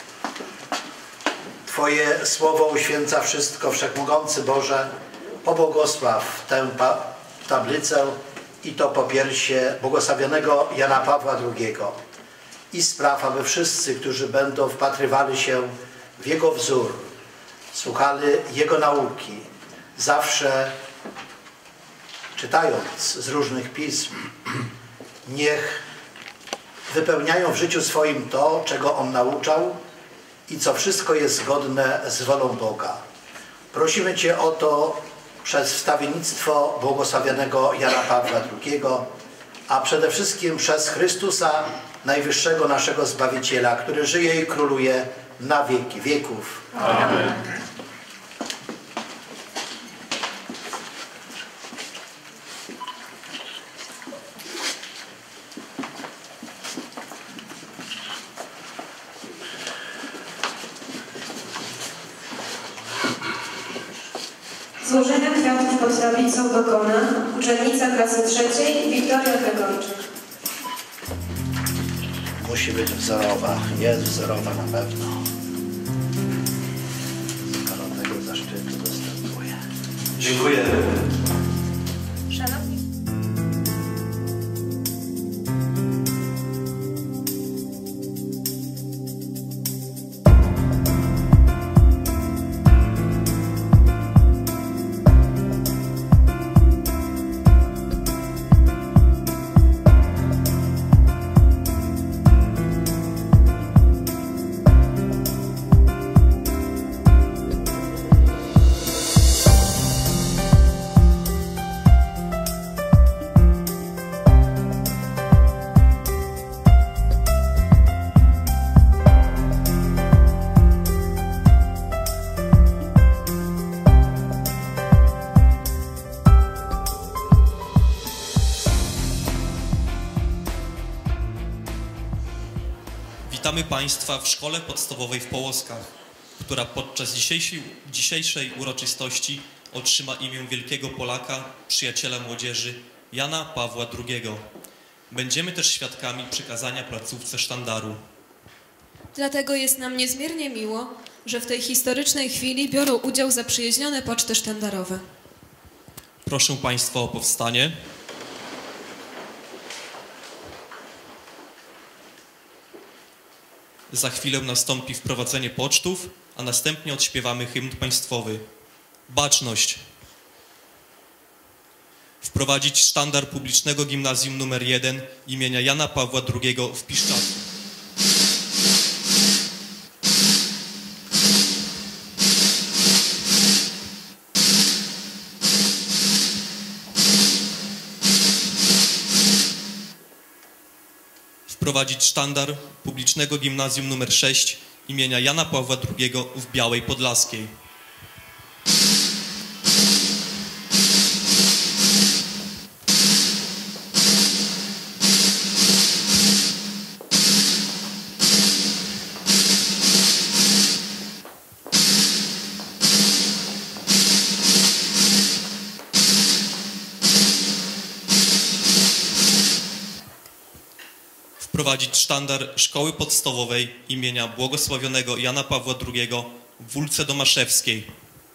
Twoje słowo uświęca wszystko, Wszechmogący Boże. Pobłogosław tę tablicę i to popiersie błogosławionego Jana Pawła drugiego i spraw, aby wszyscy, którzy będą wpatrywali się w Jego wzór, słuchali Jego nauki, zawsze czytając z różnych pism, niech wypełniają w życiu swoim to, czego On nauczał i co wszystko jest zgodne z wolą Boga. Prosimy Cię o to przez wstawiennictwo błogosławionego Jana Pawła drugiego, a przede wszystkim przez Chrystusa, najwyższego naszego Zbawiciela, który żyje i króluje na wieki wieków. Amen. Złożenia kwiatów pod tablicą dokona uczennica klasy trzeciej Wiktoria Gregończyk. Musi być wzorowa, jest wzorowa na pewno. Skoro tego zaszczytu dostępuje. Dziękujemy. Szanowni Witamy Państwa w Szkole Podstawowej w Połoskach, która podczas dzisiejszej, dzisiejszej uroczystości otrzyma imię wielkiego Polaka, przyjaciela młodzieży Jana Pawła drugiego. Będziemy też świadkami przekazania placówce sztandaru. Dlatego jest nam niezmiernie miło, że w tej historycznej chwili biorą udział zaprzyjaźnione poczty sztandarowe. Proszę Państwa o powstanie. Za chwilę nastąpi wprowadzenie pocztów, a następnie odśpiewamy hymn państwowy. Baczność. Wprowadzić sztandar publicznego gimnazjum numer jeden imienia Jana Pawła drugiego w Piszczatu. Wprowadzić sztandar publicznego gimnazjum numer sześć imienia Jana Pawła drugiego w Białej Podlaskiej. wprowadzić sztandar Szkoły Podstawowej imienia błogosławionego Jana Pawła drugiego w Wólce Domaszewskiej.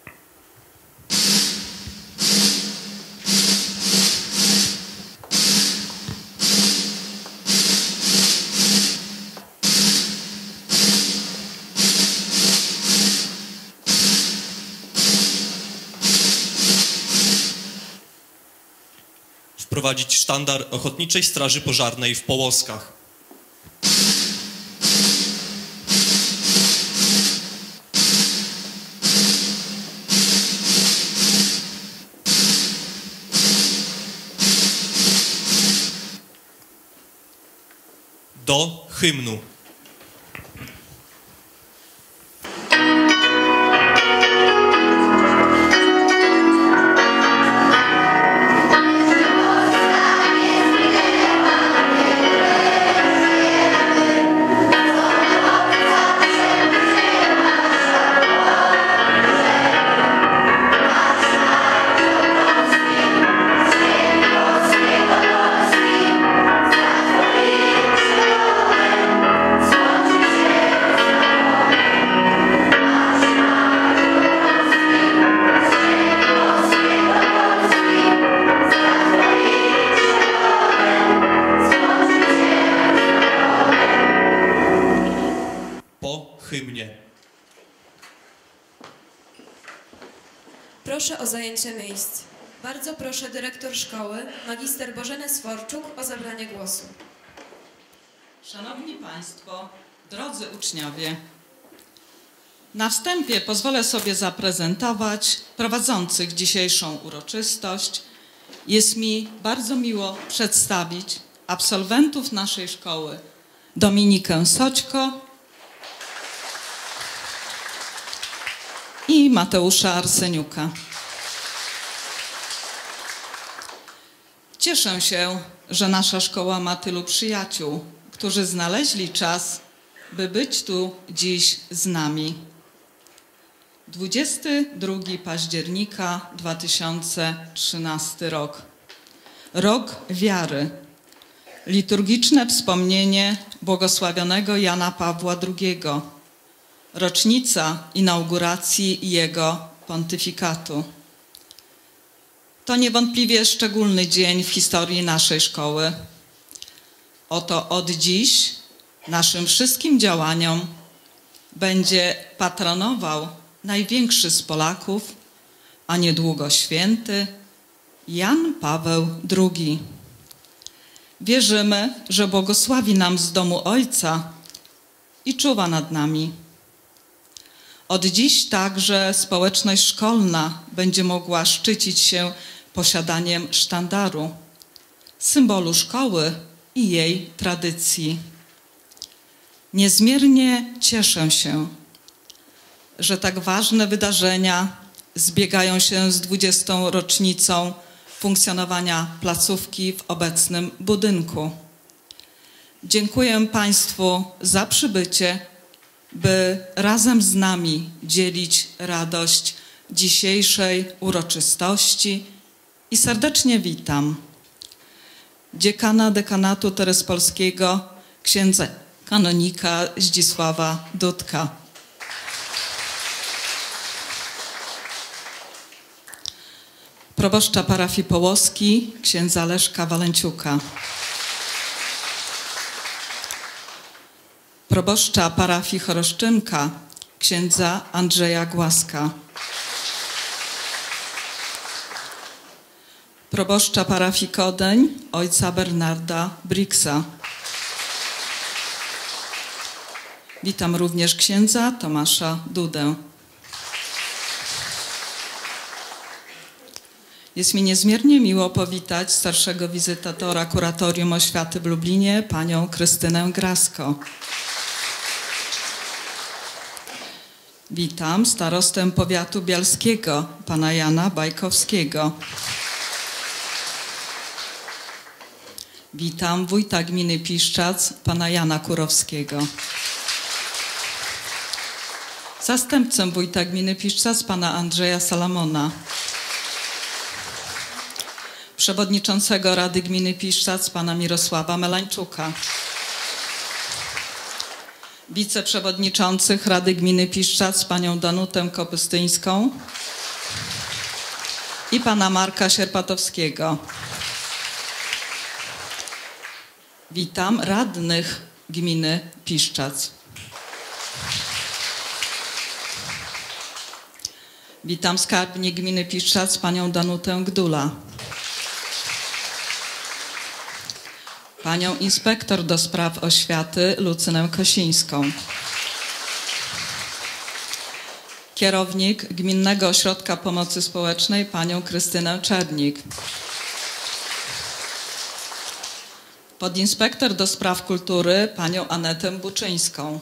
Wprowadzić sztandar Ochotniczej Straży Pożarnej w Połoskach. Do hymnu. Hymnie. Proszę o zajęcie miejsc. Bardzo proszę dyrektor szkoły, magister Bożenę Sworczuk, o zabranie głosu. Szanowni Państwo, drodzy uczniowie, na wstępie pozwolę sobie zaprezentować prowadzących dzisiejszą uroczystość. Jest mi bardzo miło przedstawić absolwentów naszej szkoły: Dominikę Soćko i Mateusza Arseniuka. Cieszę się, że nasza szkoła ma tylu przyjaciół, którzy znaleźli czas, by być tu dziś z nami. dwudziestego drugiego października dwa tysiące trzynasty rok. Rok wiary. Liturgiczne wspomnienie błogosławionego Jana Pawła drugiego. Rocznica inauguracji jego pontyfikatu. To niewątpliwie szczególny dzień w historii naszej szkoły. Oto od dziś naszym wszystkim działaniom będzie patronował największy z Polaków, a niedługo święty, Jan Paweł drugi. Wierzymy, że błogosławi nam z domu Ojca i czuwa nad nami. Od dziś także społeczność szkolna będzie mogła szczycić się posiadaniem sztandaru, symbolu szkoły i jej tradycji. Niezmiernie cieszę się, że tak ważne wydarzenia zbiegają się z dwudziestą rocznicą funkcjonowania placówki w obecnym budynku. Dziękuję Państwu za przybycie, by razem z nami dzielić radość dzisiejszej uroczystości i serdecznie witam dziekana dekanatu terespolskiego, księdza kanonika Zdzisława Dudka. Proboszcza parafii Połoski, księdza Leszka Walenciuka. Proboszcza parafii Choroszczynka, księdza Andrzeja Głaska. Proboszcza parafii Kodeń, ojca Bernarda Bricksa. Witam również księdza Tomasza Dudę. Jest mi niezmiernie miło powitać starszego wizytatora Kuratorium Oświaty w Lublinie, panią Krystynę Grasko. Witam starostę powiatu bialskiego, pana Jana Bajkowskiego. Witam wójta gminy Piszczac, pana Jana Kurowskiego. Zastępcę wójta gminy Piszczac, pana Andrzeja Salamona. Przewodniczącego Rady Gminy Piszczac, pana Mirosława Melańczuka. wiceprzewodniczących Rady Gminy Piszczac panią Danutę Kopystyńską i pana Marka Sierpatowskiego. Witam radnych gminy Piszczac. Witam skarbnik gminy Piszczac panią Danutę Gdula. Panią inspektor do spraw oświaty Lucynę Kosińską. Kierownik Gminnego Ośrodka Pomocy Społecznej panią Krystynę Czernik. Podinspektor do spraw kultury panią Anetę Buczyńską.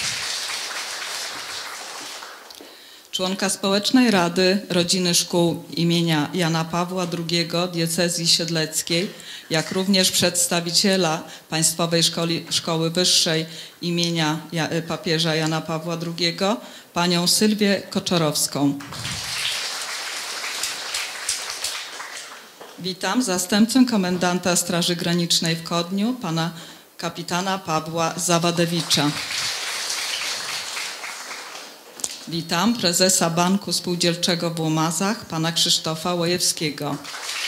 Członka Społecznej Rady Rodziny Szkół imienia Jana Pawła drugiego Diecezji Siedleckiej, jak również przedstawiciela Państwowej Szkoli, Szkoły Wyższej imienia papieża Jana Pawła drugiego, panią Sylwię Koczorowską. Witam zastępcę komendanta Straży Granicznej w Kodniu, pana kapitana Pawła Zawadewicza. Witam prezesa Banku Spółdzielczego w Łomazach, pana Krzysztofa Łojewskiego.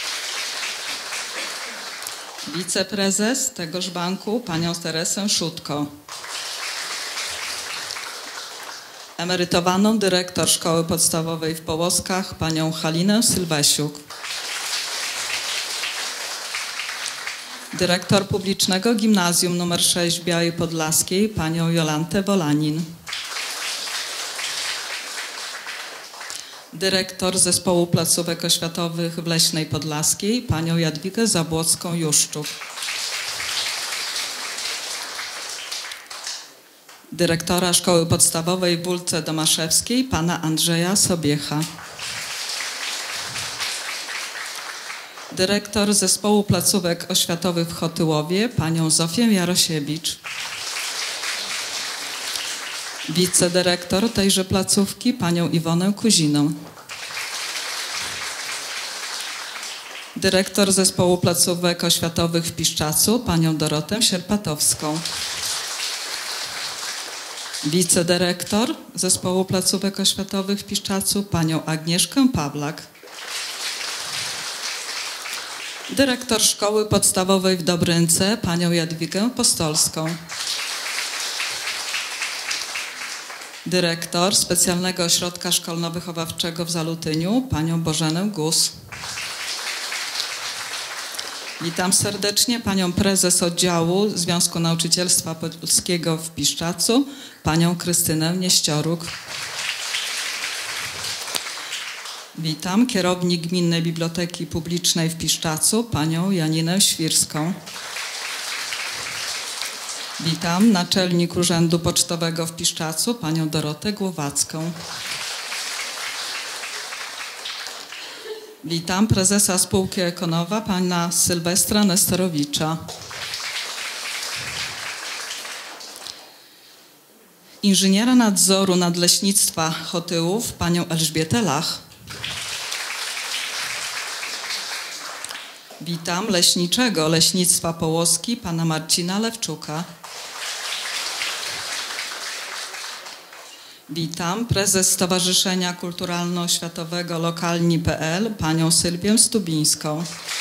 Wiceprezes tegoż banku, panią Teresę Szutko. Emerytowaną dyrektor Szkoły Podstawowej w Połoskach, panią Halinę Sylwesiuk. Dyrektor Publicznego Gimnazjum nr sześć w Białej Podlaskiej, panią Jolantę Wolanin. Dyrektor Zespołu Placówek Oświatowych w Leśnej Podlaskiej, panią Jadwigę Zabłocką-Juszczuk. Dyrektora Szkoły Podstawowej w Wólce Domaszewskiej, pana Andrzeja Sobiecha. Dyrektor Zespołu Placówek Oświatowych w Chotyłowie, panią Zofię Jarosiewicz. Wicedyrektor tejże placówki, panią Iwonę Kuziną. Dyrektor Zespołu Placówek Oświatowych w Piszczacu, panią Dorotę Sierpatowską. Wicedyrektor Zespołu Placówek Oświatowych w Piszczacu, panią Agnieszkę Pawlak. Dyrektor Szkoły Podstawowej w Dobrynce, panią Jadwigę Postolską. Dyrektor Specjalnego Ośrodka Szkolno-Wychowawczego w Zalutyniu, panią Bożenę Gus. Witam serdecznie panią prezes oddziału Związku Nauczycielstwa Polskiego w Piszczacu, panią Krystynę Nieścioruk. Witam kierownik Gminnej Biblioteki Publicznej w Piszczacu, panią Janinę Świrską. Witam naczelnik Urzędu Pocztowego w Piszczacu, panią Dorotę Głowacką. Witam prezesa spółki Ekonowa, pana Sylwestra Nesterowicza. Inżyniera nadzoru nadleśnictwa Chotyłów, panią Elżbietę Lach. Witam leśniczego Leśnictwa Połoski, pana Marcina Lewczuka. Witam prezes Stowarzyszenia Kulturalno-Oświatowego Lokalni kropka pe el, panią Sylwię Stubińską.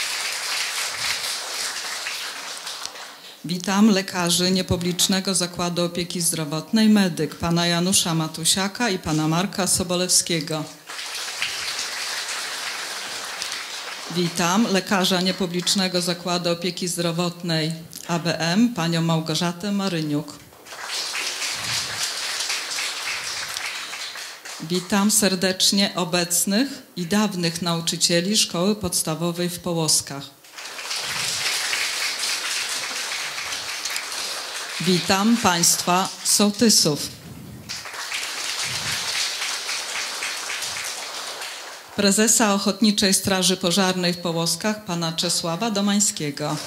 Witam lekarzy Niepublicznego Zakładu Opieki Zdrowotnej Medyk, pana Janusza Matusiaka i pana Marka Sobolewskiego. Witam lekarza Niepublicznego Zakładu Opieki Zdrowotnej A B M, panią Małgorzatę Maryniuk. Witam serdecznie obecnych i dawnych nauczycieli Szkoły Podstawowej w Połoskach. Witam państwa sołtysów. Prezesa Ochotniczej Straży Pożarnej w Połoskach, pana Czesława Domańskiego.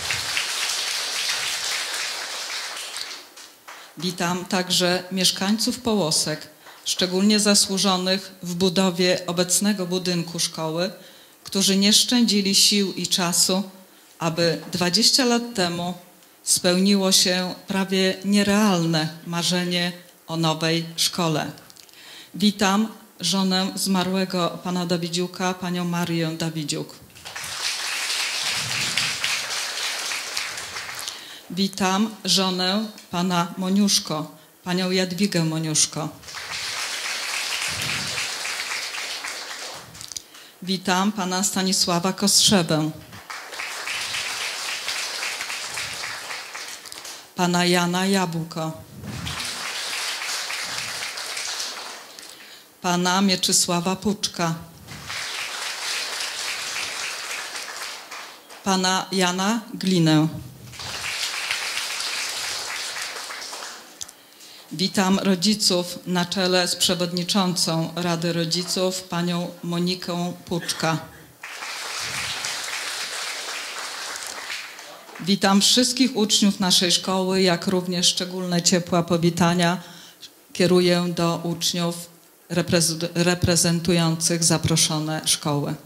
Witam także mieszkańców Połosek, szczególnie zasłużonych w budowie obecnego budynku szkoły, którzy nie szczędzili sił i czasu, aby dwadzieścia lat temu spełniło się prawie nierealne marzenie o nowej szkole. Witam żonę zmarłego pana Dawidziuka, panią Marię Dawidziuk. Witam żonę pana Moniuszko, panią Jadwigę Moniuszko. Witam pana Stanisława Kostrzebę. Pana Jana Jabłko. Pana Mieczysława Puczka. Pana Jana Glinę. Witam rodziców na czele z przewodniczącą Rady Rodziców, panią Moniką Puczka. Witam wszystkich uczniów naszej szkoły, jak również szczególne ciepła powitania kieruję do uczniów reprezentujących zaproszone szkoły.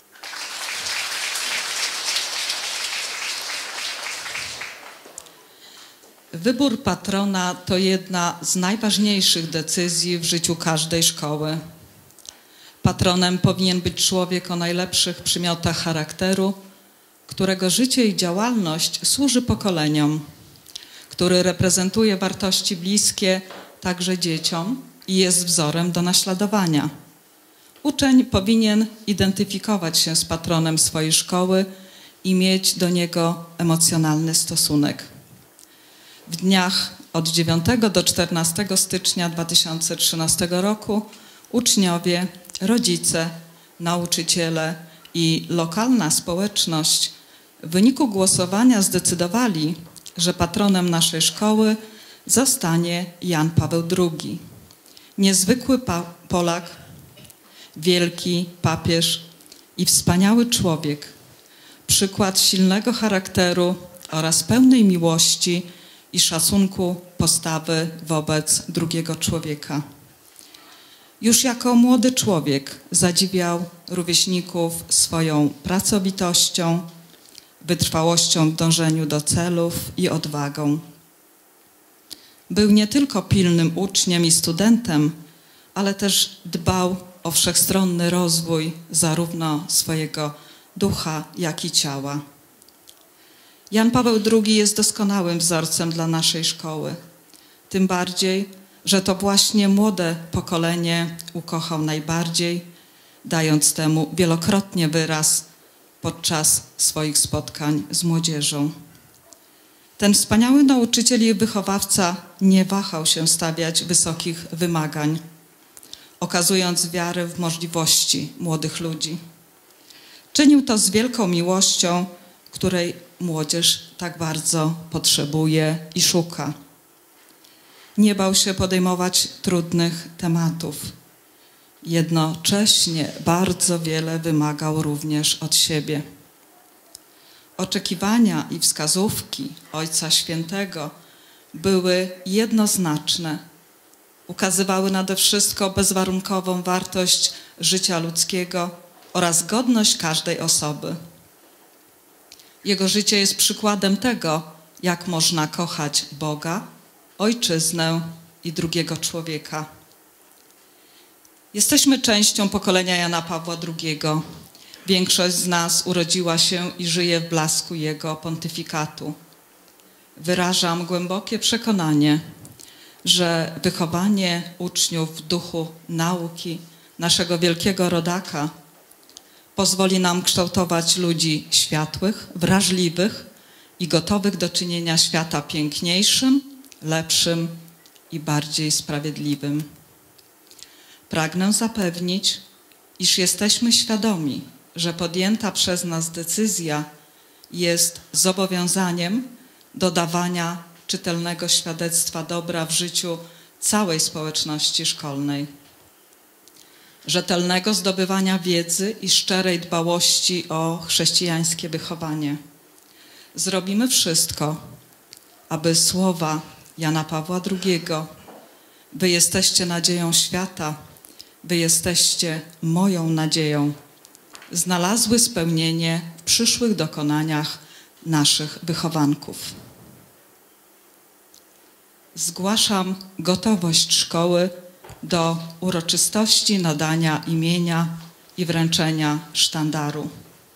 Wybór patrona to jedna z najważniejszych decyzji w życiu każdej szkoły. Patronem powinien być człowiek o najlepszych przymiotach charakteru, którego życie i działalność służy pokoleniom, który reprezentuje wartości bliskie także dzieciom i jest wzorem do naśladowania. Uczeń powinien identyfikować się z patronem swojej szkoły i mieć do niego emocjonalny stosunek. W dniach od dziewiątego do czternastego stycznia dwa tysiące trzynastego roku uczniowie, rodzice, nauczyciele i lokalna społeczność w wyniku głosowania zdecydowali, że patronem naszej szkoły zostanie Jan Paweł drugi. Niezwykły pa- Polak, wielki papież i wspaniały człowiek, przykład silnego charakteru oraz pełnej miłości i szacunku postawy wobec drugiego człowieka. Już jako młody człowiek zadziwiał rówieśników swoją pracowitością, wytrwałością w dążeniu do celów i odwagą. Był nie tylko pilnym uczniem i studentem, ale też dbał o wszechstronny rozwój zarówno swojego ducha, jak i ciała. Jan Paweł drugi jest doskonałym wzorcem dla naszej szkoły. Tym bardziej, że to właśnie młode pokolenie ukochał najbardziej, dając temu wielokrotnie wyraz podczas swoich spotkań z młodzieżą. Ten wspaniały nauczyciel i wychowawca nie wahał się stawiać wysokich wymagań, okazując wiarę w możliwości młodych ludzi. Czynił to z wielką miłością, której młodzież tak bardzo potrzebuje i szuka. Nie bał się podejmować trudnych tematów. Jednocześnie bardzo wiele wymagał również od siebie. Oczekiwania i wskazówki Ojca Świętego były jednoznaczne. Ukazywały nade wszystko bezwarunkową wartość życia ludzkiego oraz godność każdej osoby. Jego życie jest przykładem tego, jak można kochać Boga, Ojczyznę i drugiego człowieka. Jesteśmy częścią pokolenia Jana Pawła drugiego. Większość z nas urodziła się i żyje w blasku jego pontyfikatu. Wyrażam głębokie przekonanie, że wychowanie uczniów w duchu nauki naszego wielkiego rodaka pozwoli nam kształtować ludzi światłych, wrażliwych i gotowych do czynienia świata piękniejszym, lepszym i bardziej sprawiedliwym. Pragnę zapewnić, iż jesteśmy świadomi, że podjęta przez nas decyzja jest zobowiązaniem do dawania czytelnego świadectwa dobra w życiu całej społeczności szkolnej, rzetelnego zdobywania wiedzy i szczerej dbałości o chrześcijańskie wychowanie. Zrobimy wszystko, aby słowa Jana Pawła drugiego: wy jesteście nadzieją świata, wy jesteście moją nadzieją, znalazły spełnienie w przyszłych dokonaniach naszych wychowanków. zgłaszam gotowość szkoły do uroczystości nadania imienia i wręczenia sztandaru.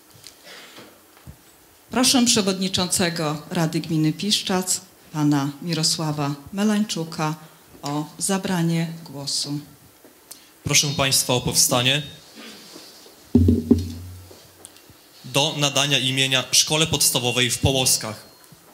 Proszę przewodniczącego Rady Gminy Piszczac, pana Mirosława Melańczuka, o zabranie głosu. Proszę Państwa o powstanie do nadania imienia Szkole Podstawowej w Połoskach.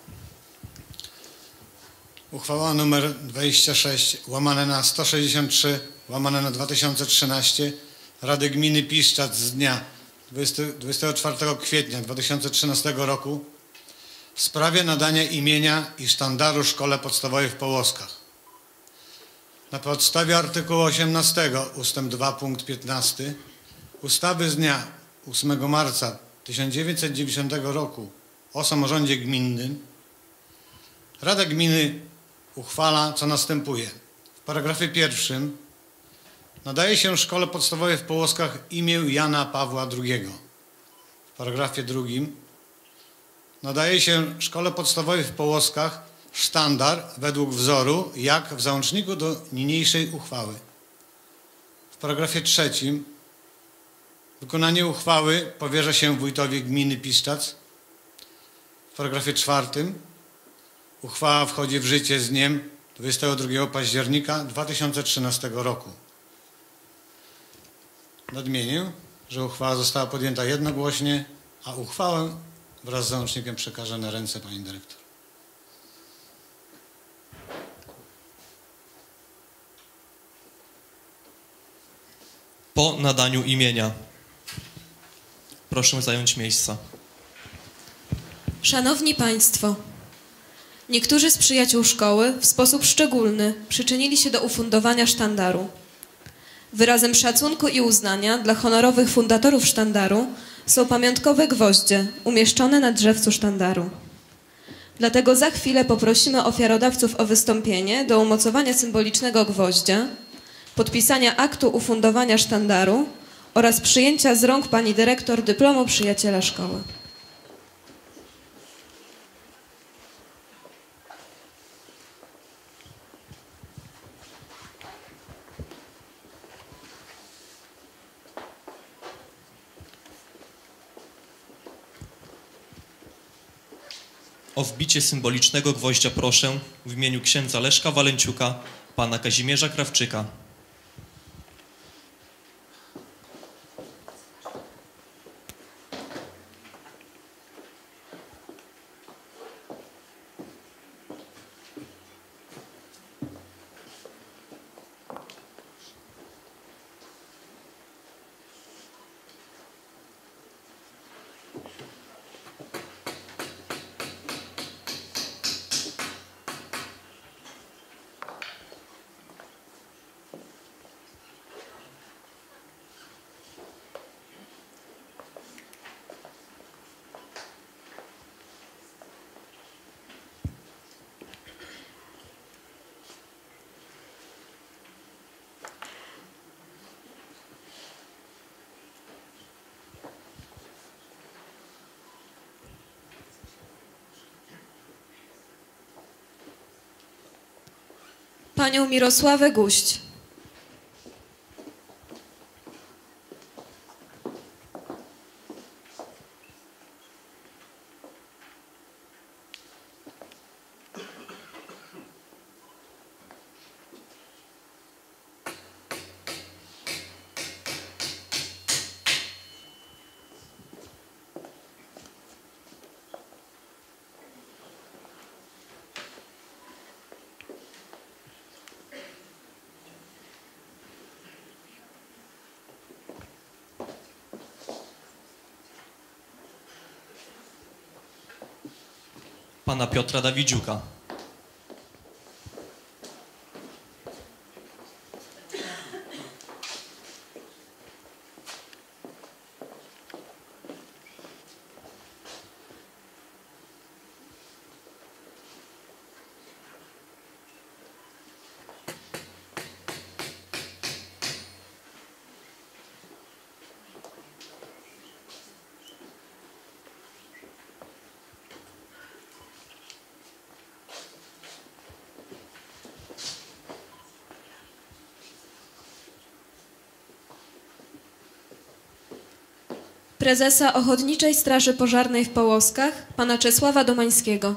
Uchwała nr dwadzieścia sześć łamane na sto sześćdziesiąt trzy łamane na dwa tysiące trzynaście Rady Gminy Piszczac z dnia dwudziestego czwartego kwietnia dwa tysiące trzynastego roku w sprawie nadania imienia i sztandaru Szkole Podstawowej w Połoskach. Na podstawie artykułu osiemnastego ustęp dwa punkt piętnasty ustawy z dnia ósmego marca tysiąc dziewięćset dziewięćdziesiątego roku o samorządzie gminnym Rada Gminy uchwala, co następuje. W paragrafie pierwszym nadaje się Szkole Podstawowej w Połoskach imię Jana Pawła drugiego. W paragrafie drugim nadaje się Szkole Podstawowej w Połoskach sztandar według wzoru, jak w załączniku do niniejszej uchwały. W paragrafie trzecim wykonanie uchwały powierza się wójtowi gminy Piszczac. W paragrafie czwartym uchwała wchodzi w życie z dniem dwudziestego drugiego października dwa tysiące trzynastego roku. Nadmienię, że uchwała została podjęta jednogłośnie, a uchwałę wraz z załącznikiem przekażę na ręce pani dyrektor. Po nadaniu imienia proszę zająć miejsca. Szanowni Państwo, niektórzy z przyjaciół szkoły w sposób szczególny przyczynili się do ufundowania sztandaru. Wyrazem szacunku i uznania dla honorowych fundatorów sztandaru są pamiątkowe gwoździe umieszczone na drzewcu sztandaru. Dlatego za chwilę poprosimy ofiarodawców o wystąpienie do umocowania symbolicznego gwoździa, podpisania aktu ufundowania sztandaru oraz przyjęcia z rąk pani dyrektor dyplomu przyjaciela szkoły. O wbicie symbolicznego gwoździa proszę w imieniu księdza Leszka Walenciuka, pana Kazimierza Krawczyka. Panią Mirosławę Guść. Pana Piotra Dawidziuka. prezesa Ochotniczej Straży Pożarnej w Połoskach, pana Czesława Domańskiego.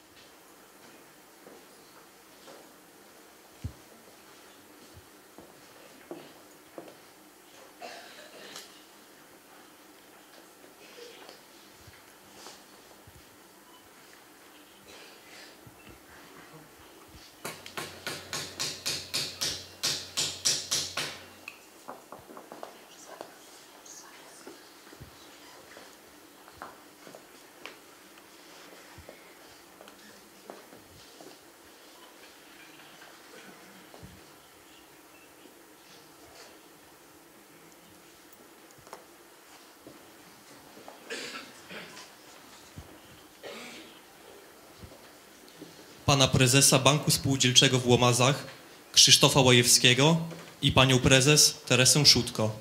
Pana prezesa Banku Spółdzielczego w Łomazach Krzysztofa Łajewskiego i panią prezes Teresę Szutko.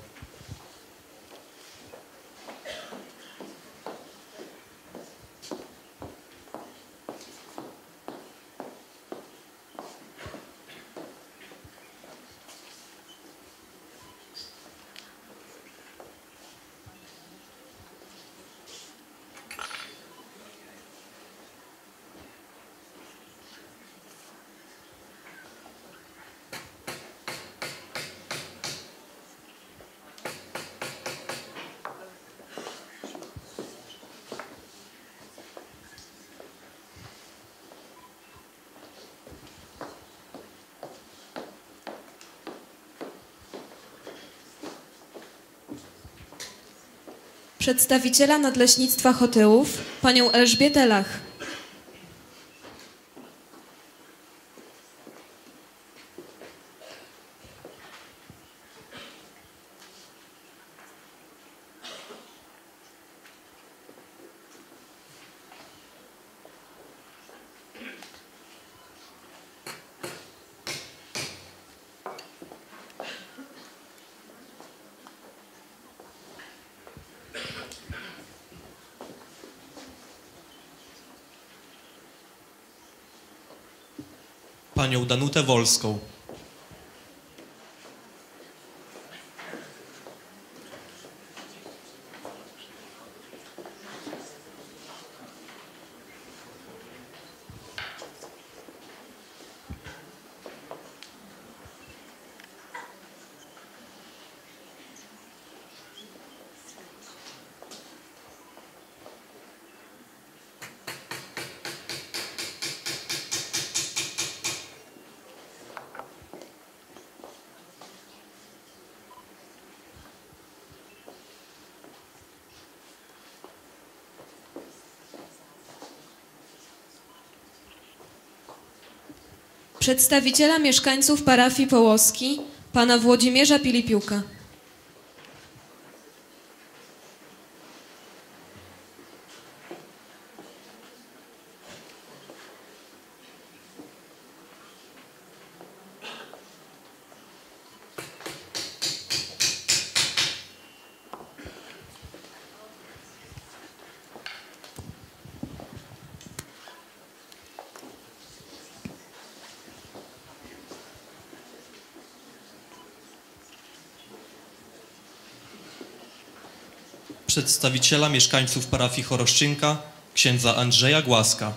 Przedstawiciela Nadleśnictwa Chotyłów, panią Elżbietę Lach. Panią Danutę Wolską. Przedstawiciela mieszkańców parafii Połoski, pana Włodzimierza Pilipiuka. Przedstawiciela mieszkańców parafii Choroszczynka, księdza Andrzeja Głaska.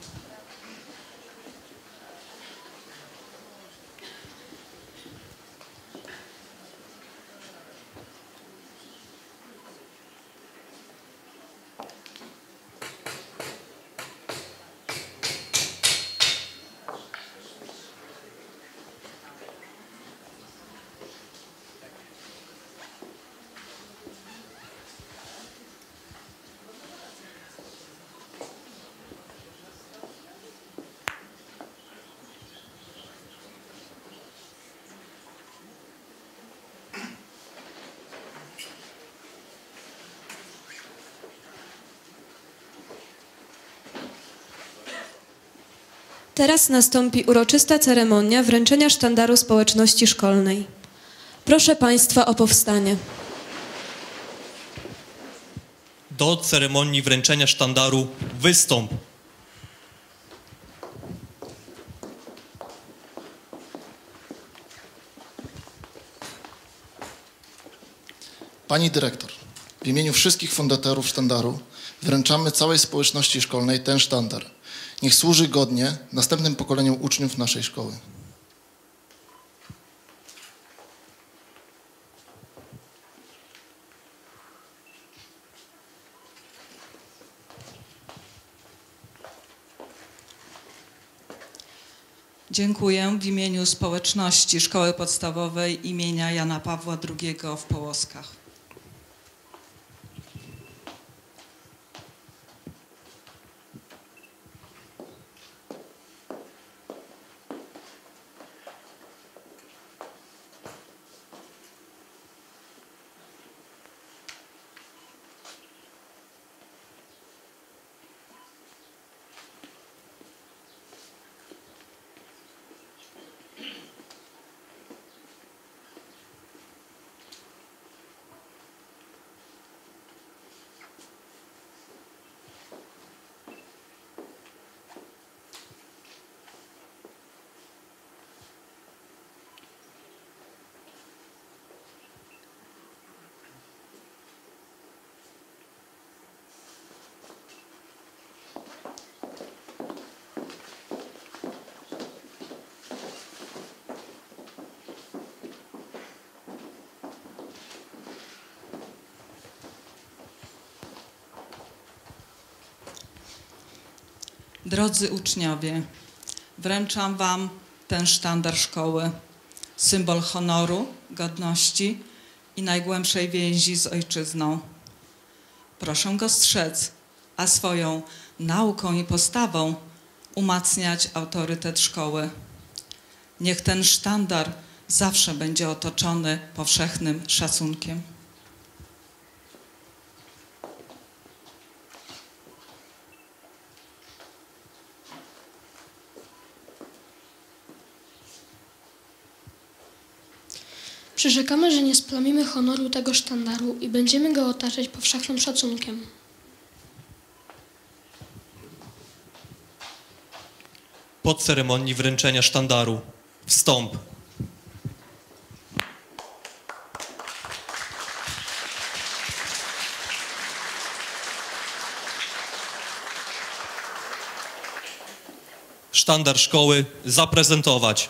Teraz nastąpi uroczysta ceremonia wręczenia sztandaru społeczności szkolnej. Proszę Państwa o powstanie. Do ceremonii wręczenia sztandaru wystąp. Pani dyrektor, w imieniu wszystkich fundatorów sztandaru wręczamy całej społeczności szkolnej ten sztandar. Niech służy godnie następnym pokoleniom uczniów naszej szkoły. Dziękuję w imieniu społeczności Szkoły Podstawowej imienia Jana Pawła drugiego w Połoskach. Drodzy uczniowie, wręczam Wam ten sztandar szkoły, symbol honoru, godności i najgłębszej więzi z ojczyzną. Proszę go strzec, a swoją nauką i postawą umacniać autorytet szkoły. Niech ten sztandar zawsze będzie otoczony powszechnym szacunkiem. Przyrzekamy, że nie splamimy honoru tego sztandaru i będziemy go otaczać powszechnym szacunkiem. Po ceremonii wręczenia sztandaru wstąp. Sztandar szkoły zaprezentować.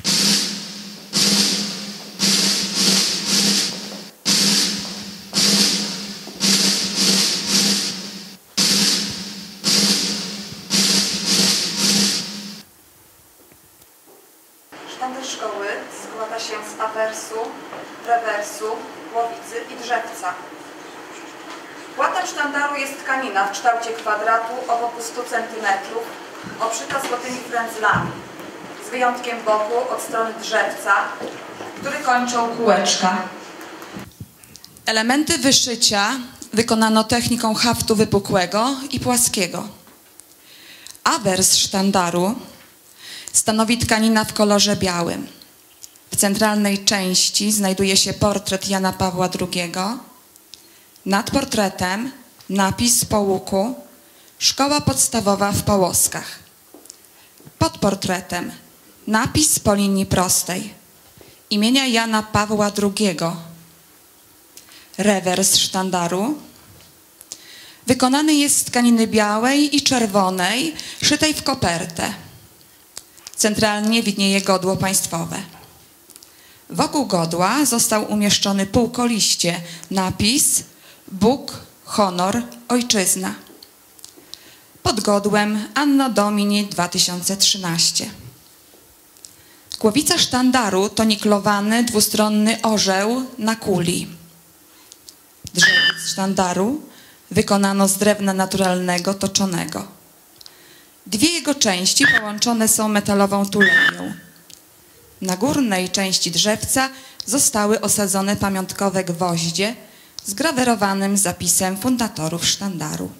Sztandar szkoły składa się z awersu, rewersu, głowicy i drzewca. Płatem sztandaru jest tkanina w kształcie kwadratu o boku stu centymetrów, obszyta złotymi frędzlami, z wyjątkiem boku od strony drzewca, który kończą kółeczka. Elementy wyszycia wykonano techniką haftu wypukłego i płaskiego. Awers sztandaru stanowi tkanina w kolorze białym. W centralnej części znajduje się portret Jana Pawła drugiego. Nad portretem napis po łuku Szkoła Podstawowa w Połoskach. Pod portretem napis po linii prostej imienia Jana Pawła drugiego. Rewers sztandaru wykonany jest z tkaniny białej i czerwonej, szytej w kopertę. Centralnie widnieje godło państwowe. Wokół godła został umieszczony półkoliście, napis Bóg, honor, ojczyzna. Pod godłem Anno Domini dwa tysiące trzynaście. Głowica sztandaru to niklowany dwustronny orzeł na kuli. Drzewiec sztandaru wykonano z drewna naturalnego toczonego. Dwie jego części połączone są metalową tulenią. Na górnej części drzewca zostały osadzone pamiątkowe gwoździe z grawerowanym zapisem fundatorów sztandaru.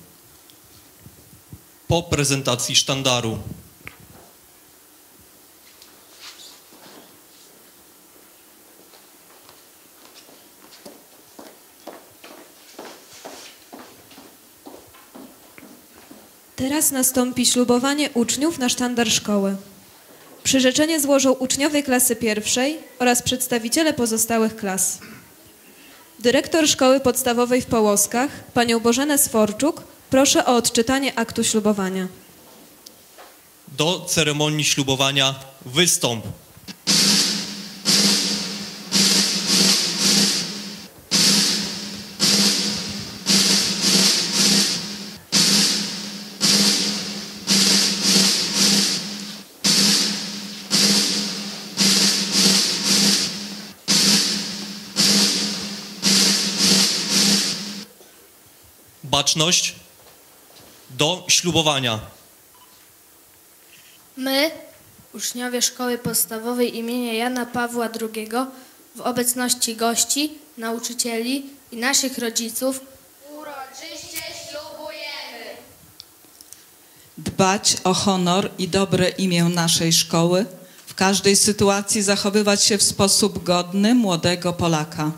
Po prezentacji sztandaru Teraz nastąpi ślubowanie uczniów na sztandar szkoły. Przyrzeczenie złożą uczniowie klasy pierwszej oraz przedstawiciele pozostałych klas. Dyrektor Szkoły Podstawowej w Połoskach, panią Bożenę Sforczuk, proszę o odczytanie aktu ślubowania. Do ceremonii ślubowania wystąp. Baczność do ślubowania. My, uczniowie Szkoły Podstawowej imienia Jana Pawła drugiego, w obecności gości, nauczycieli i naszych rodziców uroczyście ślubujemy dbać o honor i dobre imię naszej szkoły, w każdej sytuacji zachowywać się w sposób godny młodego Polaka.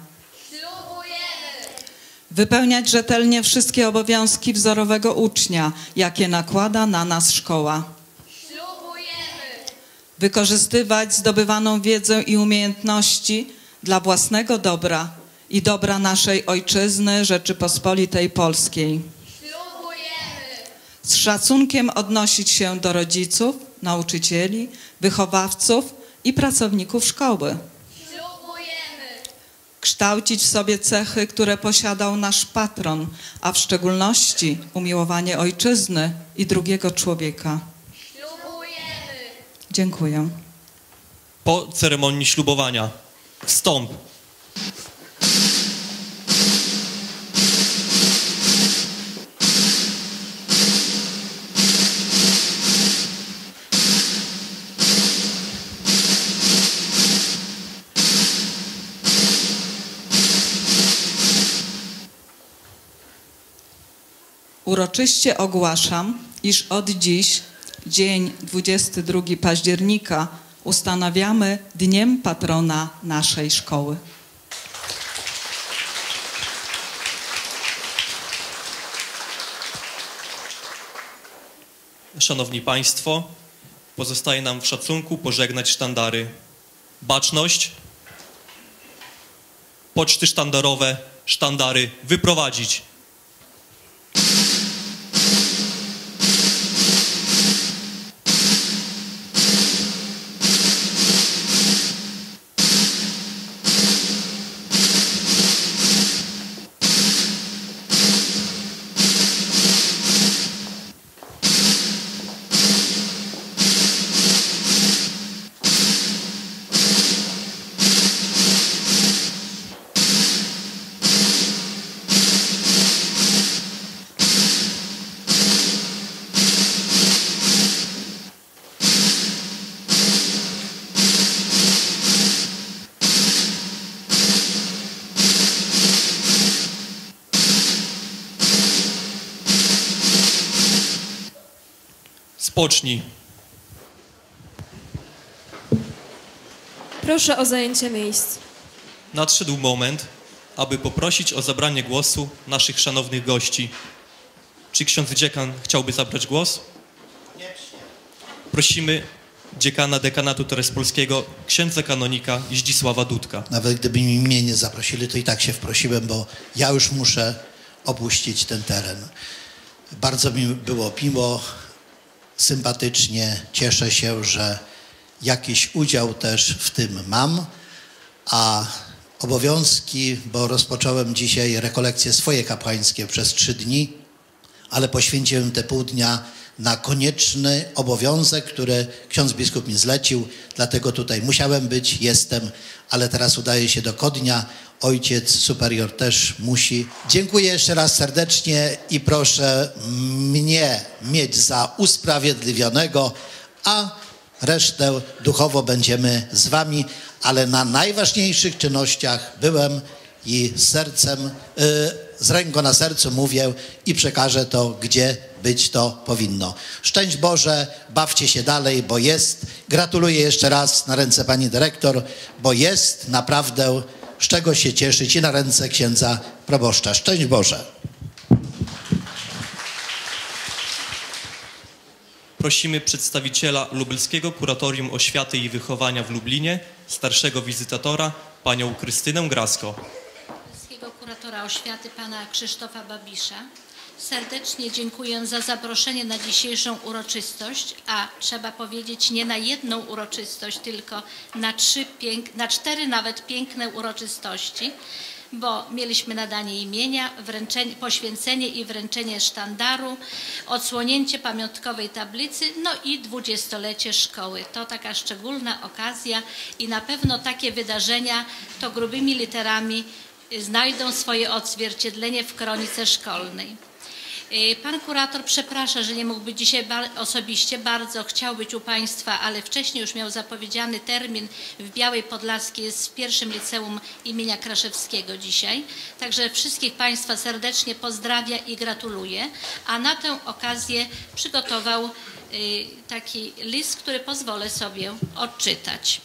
Wypełniać rzetelnie wszystkie obowiązki wzorowego ucznia, jakie nakłada na nas szkoła. Ślubujemy Wykorzystywać zdobywaną wiedzę i umiejętności dla własnego dobra i dobra naszej ojczyzny Rzeczypospolitej Polskiej. Ślubujemy Z szacunkiem odnosić się do rodziców, nauczycieli, wychowawców i pracowników szkoły. Kształcić w sobie cechy, które posiadał nasz patron, a w szczególności umiłowanie ojczyzny i drugiego człowieka. Ślubujemy Dziękuję. Po ceremonii ślubowania wstąp. Uroczyście ogłaszam, iż od dziś, dzień dwudziestego drugiego października, ustanawiamy Dniem Patrona naszej szkoły. Szanowni Państwo, pozostaje nam w szacunku pożegnać sztandary. Baczność, poczty sztandarowe, sztandary wyprowadzić. Spocznij. Proszę o zajęcie miejsc. Nadszedł moment, aby poprosić o zabranie głosu naszych szanownych gości. Czy ksiądz dziekan chciałby zabrać głos? Prosimy dziekana dekanatu Terespolskiego, księdza kanonika Zdzisława Dudka. Nawet gdyby mi mnie nie zaprosili, to i tak się wprosiłem, bo ja już muszę opuścić ten teren. Bardzo mi było miło, sympatycznie, cieszę się, że jakiś udział też w tym mam, a obowiązki, bo rozpocząłem dzisiaj rekolekcje swoje kapłańskie przez trzy dni, ale poświęciłem te pół dnia na konieczny obowiązek, który ksiądz biskup mi zlecił, dlatego tutaj musiałem być, jestem, ale teraz udaję się do Kodnia. Ojciec superior też musi. Dziękuję jeszcze raz serdecznie i proszę mnie mieć za usprawiedliwionego, a resztę duchowo będziemy z wami, ale na najważniejszych czynnościach byłem i sercem, yy, z ręką na sercu mówię i przekażę to, gdzie być to powinno. Szczęść Boże, bawcie się dalej, bo jest. Gratuluję jeszcze raz na ręce pani dyrektor, bo jest naprawdę z czego się cieszyć i na ręce księdza proboszcza. Szczęść Boże. Prosimy przedstawiciela Lubelskiego Kuratorium Oświaty i Wychowania w Lublinie, starszego wizytatora, panią Krystynę Grasko. Lubelskiego kuratora oświaty pana Krzysztofa Babisza. Serdecznie dziękuję za zaproszenie na dzisiejszą uroczystość, a trzeba powiedzieć nie na jedną uroczystość, tylko na, trzy pięk, na cztery nawet piękne uroczystości, bo mieliśmy nadanie imienia, wręczenie, poświęcenie i wręczenie sztandaru, odsłonięcie pamiątkowej tablicy, no i dwudziestolecie szkoły. To taka szczególna okazja i na pewno takie wydarzenia to grubymi literami znajdą swoje odzwierciedlenie w kronice szkolnej. Pan kurator przeprasza, że nie mógł być dzisiaj osobiście, bardzo chciał być u Państwa, ale wcześniej już miał zapowiedziany termin w Białej Podlaskiej, jest w pierwszym liceum imienia Kraszewskiego dzisiaj. Także wszystkich Państwa serdecznie pozdrawia i gratuluje, a na tę okazję przygotował taki list, który pozwolę sobie odczytać.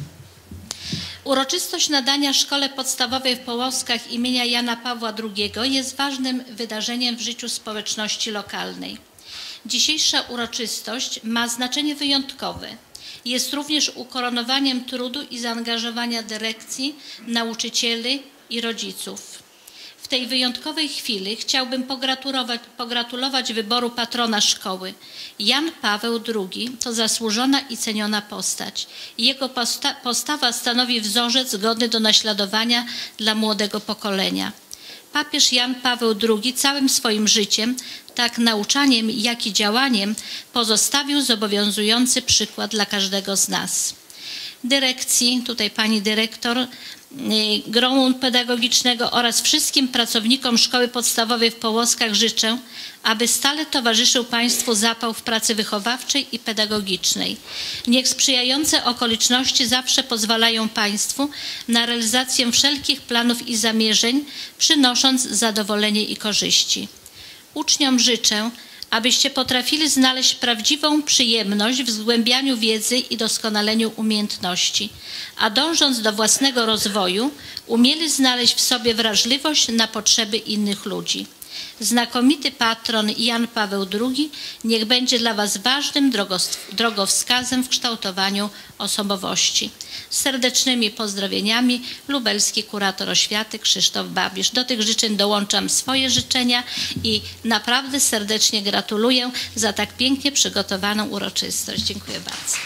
Uroczystość nadania Szkole Podstawowej w Połoskach imienia Jana Pawła drugiego jest ważnym wydarzeniem w życiu społeczności lokalnej. Dzisiejsza uroczystość ma znaczenie wyjątkowe. Jest również ukoronowaniem trudu i zaangażowania dyrekcji, nauczycieli i rodziców. W tej wyjątkowej chwili chciałbym pogratulować, pogratulować wyboru patrona szkoły. Jan Paweł drugi to zasłużona i ceniona postać. Jego posta postawa stanowi wzorzec godny do naśladowania dla młodego pokolenia. Papież Jan Paweł drugi całym swoim życiem, tak nauczaniem, jak i działaniem, pozostawił zobowiązujący przykład dla każdego z nas. Dyrekcji, tutaj pani dyrektor, gromu pedagogicznego oraz wszystkim pracownikom Szkoły Podstawowej w Połoskach życzę, aby stale towarzyszył Państwu zapał w pracy wychowawczej i pedagogicznej. Niech sprzyjające okoliczności zawsze pozwalają Państwu na realizację wszelkich planów i zamierzeń, przynosząc zadowolenie i korzyści. Uczniom życzę, abyście potrafili znaleźć prawdziwą przyjemność w zgłębianiu wiedzy i doskonaleniu umiejętności, a dążąc do własnego rozwoju, umieli znaleźć w sobie wrażliwość na potrzeby innych ludzi. Znakomity patron Jan Paweł drugi niech będzie dla Was ważnym drogowskazem w kształtowaniu osobowości. Z serdecznymi pozdrowieniami lubelski kurator oświaty Krzysztof Babisz. Do tych życzeń dołączam swoje życzenia i naprawdę serdecznie gratuluję za tak pięknie przygotowaną uroczystość. Dziękuję bardzo.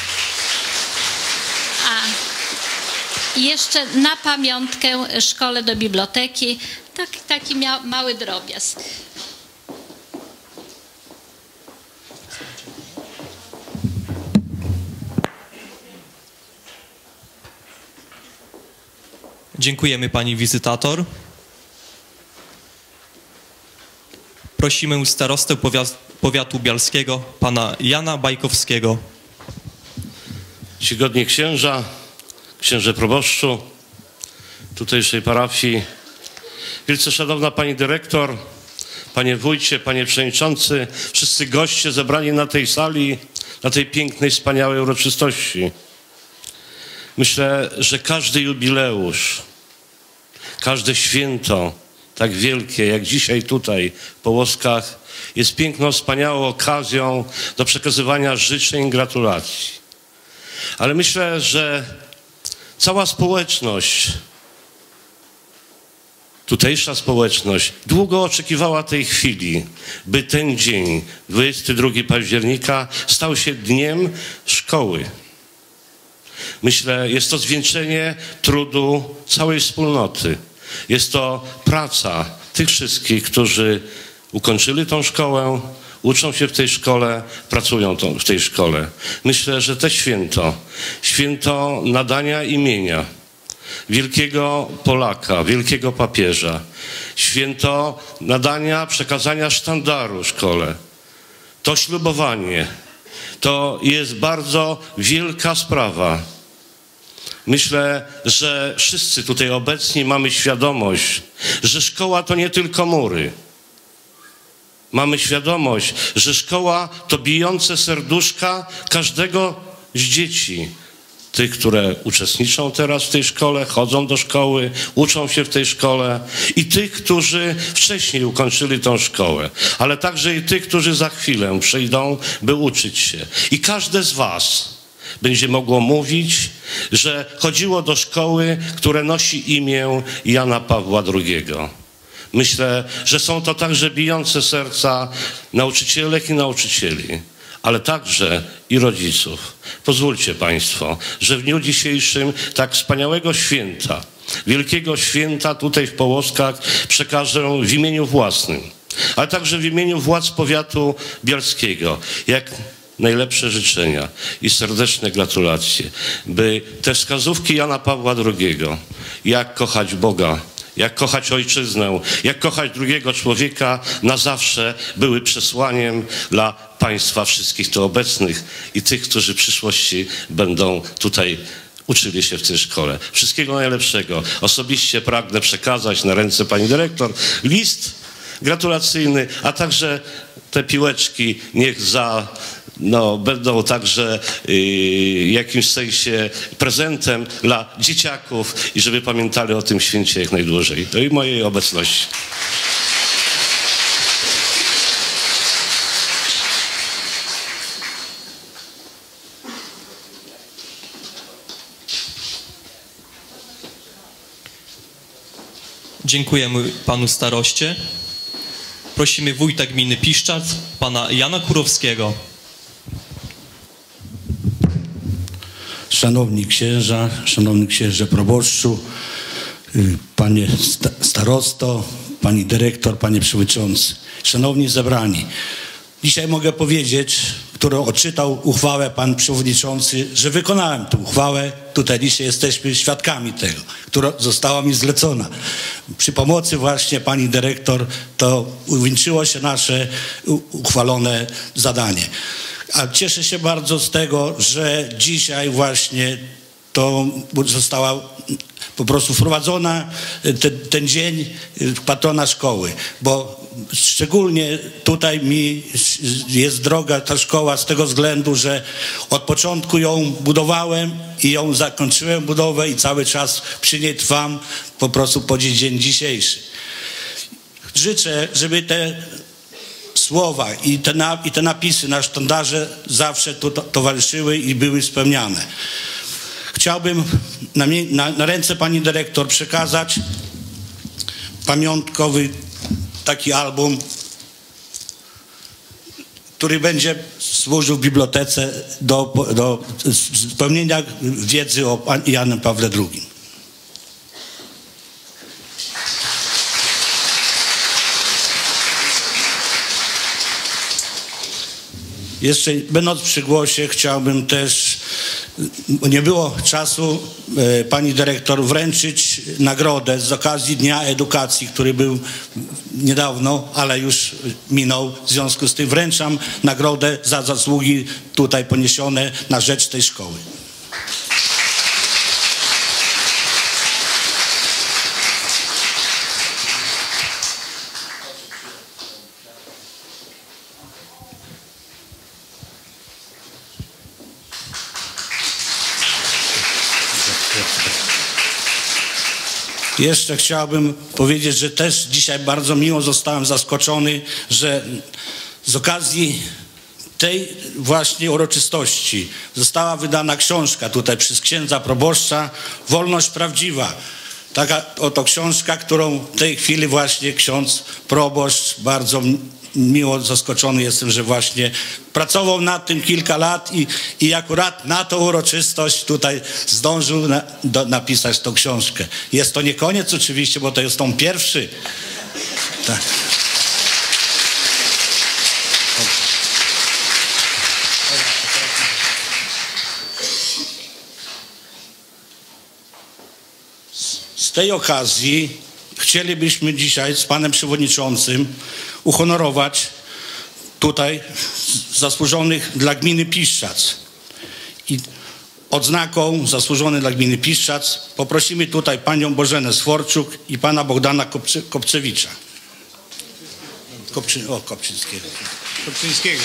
A jeszcze na pamiątkę szkole do biblioteki tak, taki mały drobiazg. Dziękujemy pani wizytator. Prosimy starostę powiatu bialskiego, pana Jana Bajkowskiego. Czcigodni księża, księże proboszczu tutejszej parafii, wielce szanowna pani dyrektor, panie wójcie, panie przewodniczący, wszyscy goście zebrani na tej sali, na tej pięknej, wspaniałej uroczystości. Myślę, że każdy jubileusz, każde święto tak wielkie jak dzisiaj tutaj w Połoskach jest piękną, wspaniałą okazją do przekazywania życzeń i gratulacji. Ale myślę, że cała społeczność, tutejsza społeczność długo oczekiwała tej chwili, by ten dzień, dwudziestego drugiego października, stał się dniem szkoły. Myślę, jest to zwieńczenie trudu całej wspólnoty. Jest to praca tych wszystkich, którzy ukończyli tą szkołę, uczą się w tej szkole, pracują w tej szkole. Myślę, że to święto, święto nadania imienia wielkiego Polaka, wielkiego papieża, święto nadania, przekazania sztandaru szkole, to ślubowanie, to jest bardzo wielka sprawa. Myślę, że wszyscy tutaj obecni mamy świadomość, że szkoła to nie tylko mury. Mamy świadomość, że szkoła to bijące serduszka każdego z dzieci. Tych, które uczestniczą teraz w tej szkole, chodzą do szkoły, uczą się w tej szkole i tych, którzy wcześniej ukończyli tą szkołę, ale także i tych, którzy za chwilę przyjdą, by uczyć się. I każde z was będzie mogło mówić, że chodziło do szkoły, która nosi imię Jana Pawła drugiego. Myślę, że są to także bijące serca nauczycielek i nauczycieli, ale także i rodziców. Pozwólcie Państwo, że w dniu dzisiejszym tak wspaniałego święta, wielkiego święta tutaj w Połoskach przekażę w imieniu własnym, ale także w imieniu władz powiatu bielskiego, jak najlepsze życzenia i serdeczne gratulacje, by te wskazówki Jana Pawła drugiego, jak kochać Boga, jak kochać ojczyznę, jak kochać drugiego człowieka, na zawsze były przesłaniem dla Państwa wszystkich tu obecnych i tych, którzy w przyszłości będą tutaj uczyli się w tej szkole. Wszystkiego najlepszego. Osobiście pragnę przekazać na ręce pani dyrektor list gratulacyjny, a także te piłeczki niech za, no, będą także w yy, jakimś sensie prezentem dla dzieciaków i żeby pamiętali o tym święcie jak najdłużej. No i mojej obecności. Dziękujemy panu staroście. Prosimy wójta gminy Piszczac, pana Jana Kurowskiego. Szanowni księża, szanowny księże proboszczu, panie starosto, pani dyrektor, panie przewodniczący, szanowni zebrani. Dzisiaj mogę powiedzieć, którą odczytał uchwałę pan przewodniczący, że wykonałem tę uchwałę. Tutaj dzisiaj jesteśmy świadkami tego, która została mi zlecona. Przy pomocy właśnie pani dyrektor to uwieńczyło się nasze uchwalone zadanie. A cieszę się bardzo z tego, że dzisiaj właśnie to została po prostu wprowadzona ten, ten dzień patrona szkoły, bo szczególnie tutaj mi jest droga ta szkoła z tego względu, że od początku ją budowałem i ją zakończyłem budowę i cały czas przy niej trwam po prostu po dzień dzisiejszy. Życzę, żeby te słowa i te, na, i te napisy na sztandarze zawsze to, to, towarzyszyły i były spełniane. Chciałbym na, na, na ręce pani dyrektor przekazać pamiątkowy taki album, który będzie służył w bibliotece do, do spełnienia wiedzy o Janie Pawle drugim. Jeszcze będąc przy głosie chciałbym też, nie było czasu, e, pani dyrektor, wręczyć nagrodę z okazji Dnia Edukacji, który był niedawno, ale już minął. W związku z tym wręczam nagrodę za zasługi tutaj poniesione na rzecz tej szkoły. Jeszcze chciałbym powiedzieć, że też dzisiaj bardzo miło zostałem zaskoczony, że z okazji tej właśnie uroczystości została wydana książka tutaj przez księdza proboszcza Wolność Prawdziwa. Taka oto książka, którą w tej chwili właśnie ksiądz proboszcz, bardzo miło zaskoczony jestem, że właśnie pracował nad tym kilka lat i, i akurat na tą uroczystość tutaj zdążył na, do, napisać tą książkę. Jest to nie koniec oczywiście, bo to jest tom pierwszy. Tak. Z tej okazji chcielibyśmy dzisiaj z panem przewodniczącym uhonorować tutaj zasłużonych dla gminy Piszczac. I odznaką zasłużony dla gminy Piszczac poprosimy tutaj panią Bożenę Sworczuk i pana Bogdana Kopczy, Kopczewicza. Kopczy, o, Kopczyńskiego. Kopczyńskiego.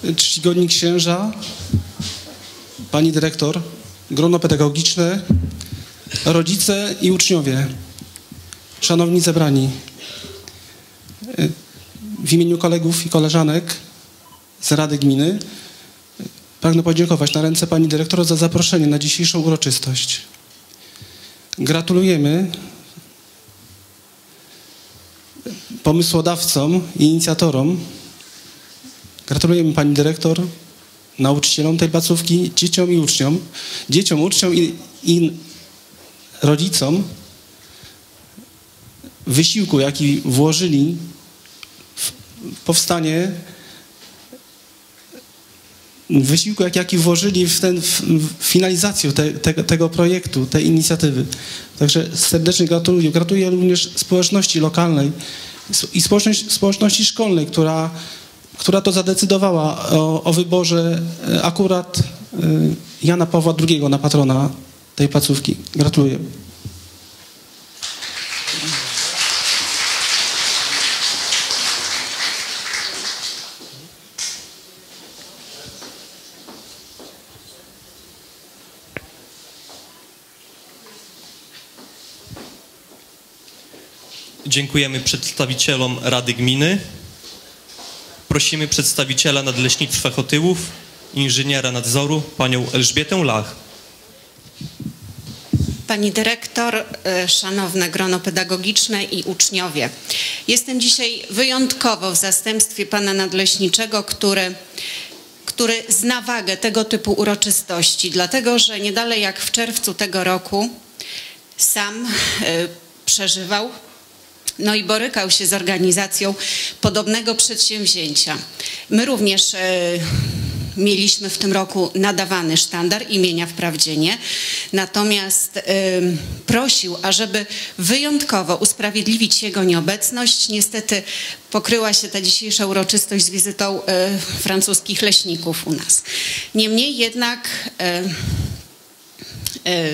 czcigodni księża, pani dyrektor, grono pedagogiczne, rodzice i uczniowie, szanowni zebrani. W imieniu kolegów i koleżanek z Rady Gminy pragnę podziękować na ręce pani dyrektor za zaproszenie na dzisiejszą uroczystość. Gratulujemy pomysłodawcom i inicjatorom. Gratulujemy pani dyrektor, nauczycielom tej placówki, dzieciom i uczniom, dzieciom, uczniom i, i rodzicom wysiłku, jaki włożyli w powstanie, wysiłku, jaki, jaki włożyli w, ten, w finalizację te, te, tego projektu, tej inicjatywy. Także serdecznie gratuluję. Gratuluję również społeczności lokalnej i społeczności, społeczności szkolnej, która, która to zadecydowała o, o wyborze akurat Jana Pawła drugiego na patrona tej placówki. Gratuluję. Dziękujemy przedstawicielom Rady Gminy. Prosimy przedstawiciela Nadleśnictwa Chotyłów, inżyniera nadzoru, panią Elżbietę Lach. Pani dyrektor, szanowne grono pedagogiczne i uczniowie. Jestem dzisiaj wyjątkowo w zastępstwie pana nadleśniczego, który, który zna wagę tego typu uroczystości, dlatego że nie dalej jak w czerwcu tego roku sam y, przeżywał, no i borykał się z organizacją podobnego przedsięwzięcia. My również y, mieliśmy w tym roku nadawany sztandar imienia wprawdzie nie, natomiast y, prosił, ażeby wyjątkowo usprawiedliwić jego nieobecność. Niestety pokryła się ta dzisiejsza uroczystość z wizytą y, francuskich leśników u nas. Niemniej jednak y, y,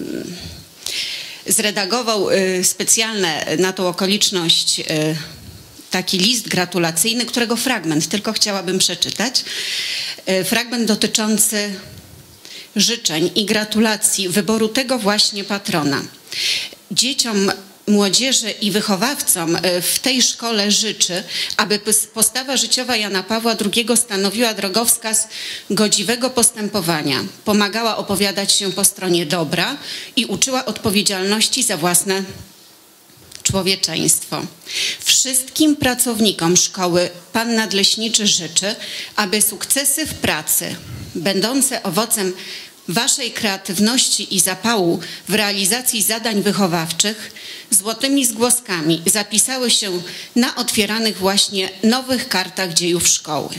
zredagował y, specjalne na tą okoliczność y, taki list gratulacyjny, którego fragment tylko chciałabym przeczytać. Fragment dotyczący życzeń i gratulacji wyboru tego właśnie patrona. Dzieciom, młodzieży i wychowawcom w tej szkole życzy, aby postawa życiowa Jana Pawła drugiego stanowiła drogowskaz godziwego postępowania, pomagała opowiadać się po stronie dobra i uczyła odpowiedzialności za własne człowieczeństwo. Wszystkim pracownikom szkoły pan nadleśniczy życzy, aby sukcesy w pracy, będące owocem waszej kreatywności i zapału w realizacji zadań wychowawczych, złotymi zgłoskami zapisały się na otwieranych właśnie nowych kartach dziejów szkoły.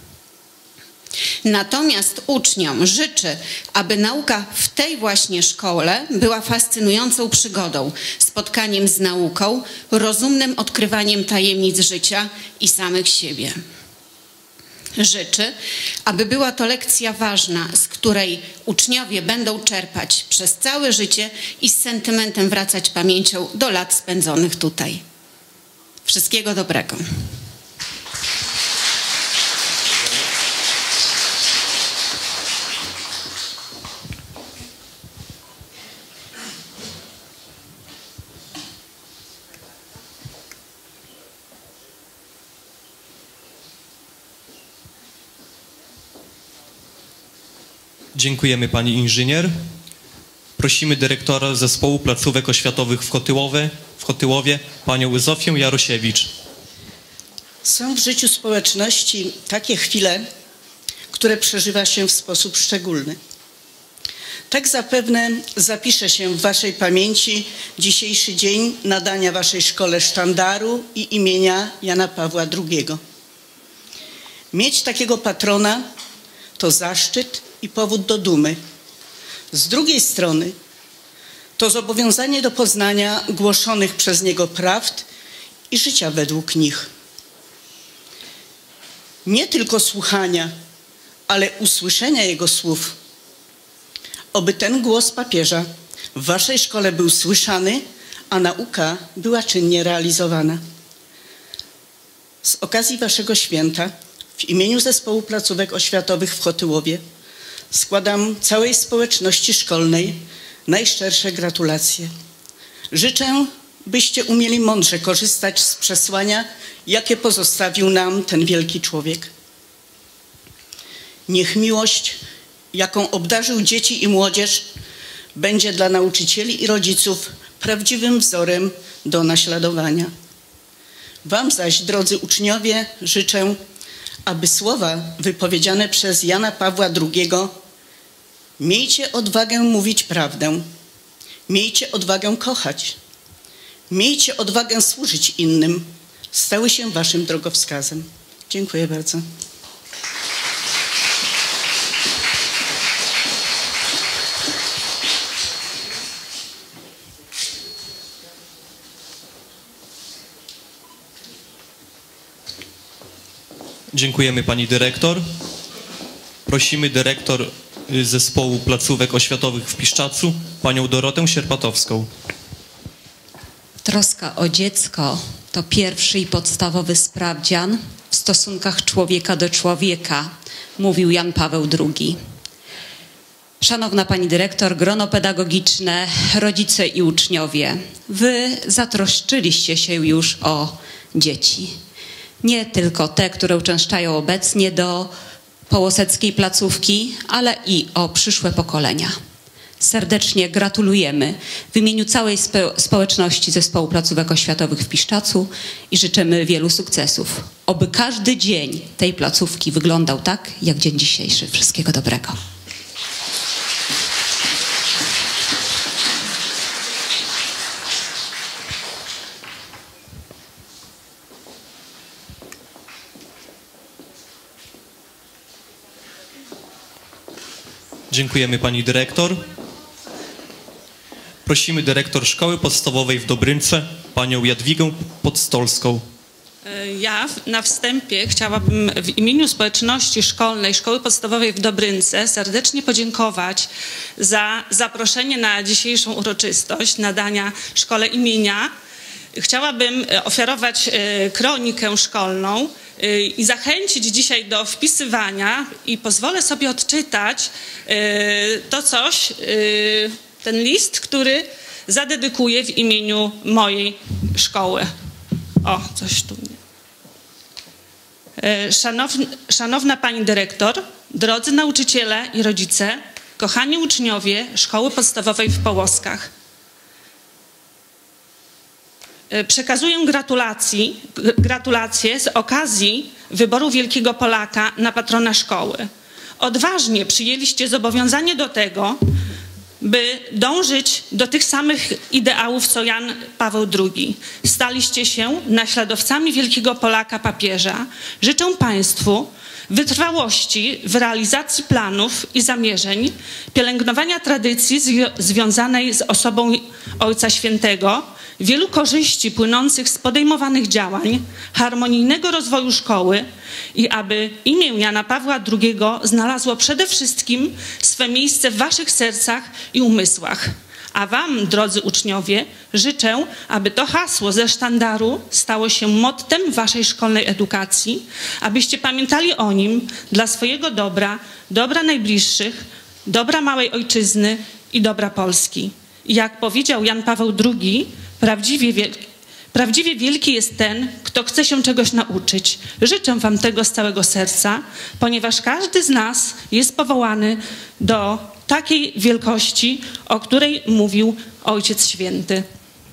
Natomiast uczniom życzy, aby nauka w tej właśnie szkole była fascynującą przygodą, spotkaniem z nauką, rozumnym odkrywaniem tajemnic życia i samych siebie. Życzy, aby była to lekcja ważna, z której uczniowie będą czerpać przez całe życie i z sentymentem wracać pamięcią do lat spędzonych tutaj. Wszystkiego dobrego. Dziękujemy pani inżynier. Prosimy dyrektora Zespołu Placówek Oświatowych w Chotyłowie, w Chotyłowie panią Zofię Jarosiewicz. Są w życiu społeczności takie chwile, które przeżywa się w sposób szczególny. Tak zapewne zapisze się w waszej pamięci dzisiejszy dzień nadania waszej szkole sztandaru i imienia Jana Pawła drugiego. Mieć takiego patrona to zaszczyt i powód do dumy. Z drugiej strony to zobowiązanie do poznania głoszonych przez niego prawd i życia według nich. Nie tylko słuchania, ale usłyszenia jego słów. Oby ten głos papieża w waszej szkole był słyszany, a nauka była czynnie realizowana. Z okazji waszego święta w imieniu Zespołu Placówek Oświatowych w Chotyłowie składam całej społeczności szkolnej najszczersze gratulacje. Życzę, byście umieli mądrze korzystać z przesłania, jakie pozostawił nam ten wielki człowiek. Niech miłość, jaką obdarzył dzieci i młodzież, będzie dla nauczycieli i rodziców prawdziwym wzorem do naśladowania. Wam zaś, drodzy uczniowie, życzę, aby słowa wypowiedziane przez Jana Pawła drugiego miejcie odwagę mówić prawdę, miejcie odwagę kochać, miejcie odwagę służyć innym, stały się waszym drogowskazem. Dziękuję bardzo. Dziękujemy pani dyrektor. Prosimy dyrektor Zespołu Placówek Oświatowych w Piszczacu, panią Dorotę Sierpatowską. Troska o dziecko to pierwszy i podstawowy sprawdzian w stosunkach człowieka do człowieka, mówił Jan Paweł drugi. Szanowna pani dyrektor, grono pedagogiczne, rodzice i uczniowie, wy zatroszczyliście się już o dzieci. Nie tylko te, które uczęszczają obecnie do połoseckiej placówki, ale i o przyszłe pokolenia. Serdecznie gratulujemy w imieniu całej spo społeczności Zespołu Placówek Oświatowych w Piszczacu i życzymy wielu sukcesów. Oby każdy dzień tej placówki wyglądał tak, jak dzień dzisiejszy. Wszystkiego dobrego. Dziękujemy pani dyrektor. Prosimy dyrektor Szkoły Podstawowej w Dobrynce, panią Jadwigę Podstolską. Ja na wstępie chciałabym w imieniu społeczności szkolnej Szkoły Podstawowej w Dobrynce serdecznie podziękować za zaproszenie na dzisiejszą uroczystość nadania szkole imienia. Chciałabym ofiarować kronikę szkolną i zachęcić dzisiaj do wpisywania i pozwolę sobie odczytać to coś, ten list, który zadedykuję w imieniu mojej szkoły. O, coś tu. Szanowna, szanowna pani dyrektor, drodzy nauczyciele i rodzice, kochani uczniowie Szkoły Podstawowej w Połoskach. Przekazuję gratulacji, gratulacje z okazji wyboru Wielkiego Polaka na patrona szkoły. Odważnie przyjęliście zobowiązanie do tego, by dążyć do tych samych ideałów, co Jan Paweł drugi. Staliście się naśladowcami Wielkiego Polaka papieża. Życzę państwu wytrwałości w realizacji planów i zamierzeń, pielęgnowania tradycji zwi- związanej z osobą Ojca Świętego, wielu korzyści płynących z podejmowanych działań, harmonijnego rozwoju szkoły i aby imię Jana Pawła drugiego znalazło przede wszystkim swe miejsce w waszych sercach i umysłach. A wam, drodzy uczniowie, życzę, aby to hasło ze sztandaru stało się mottem waszej szkolnej edukacji, abyście pamiętali o nim dla swojego dobra, dobra najbliższych, dobra małej ojczyzny i dobra Polski. I jak powiedział Jan Paweł drugi, prawdziwie wielki, prawdziwie wielki jest ten, kto chce się czegoś nauczyć. Życzę wam tego z całego serca, ponieważ każdy z nas jest powołany do takiej wielkości, o której mówił Ojciec Święty.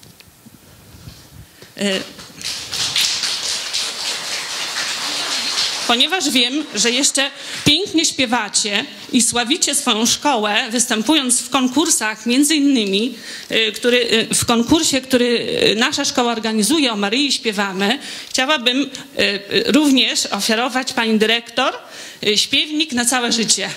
Ponieważ wiem, że jeszcze pięknie śpiewacie i sławicie swoją szkołę, występując w konkursach, między innymi który, w konkursie, który nasza szkoła organizuje, o Maryi śpiewamy, chciałabym również ofiarować pani dyrektor śpiewnik na całe życie.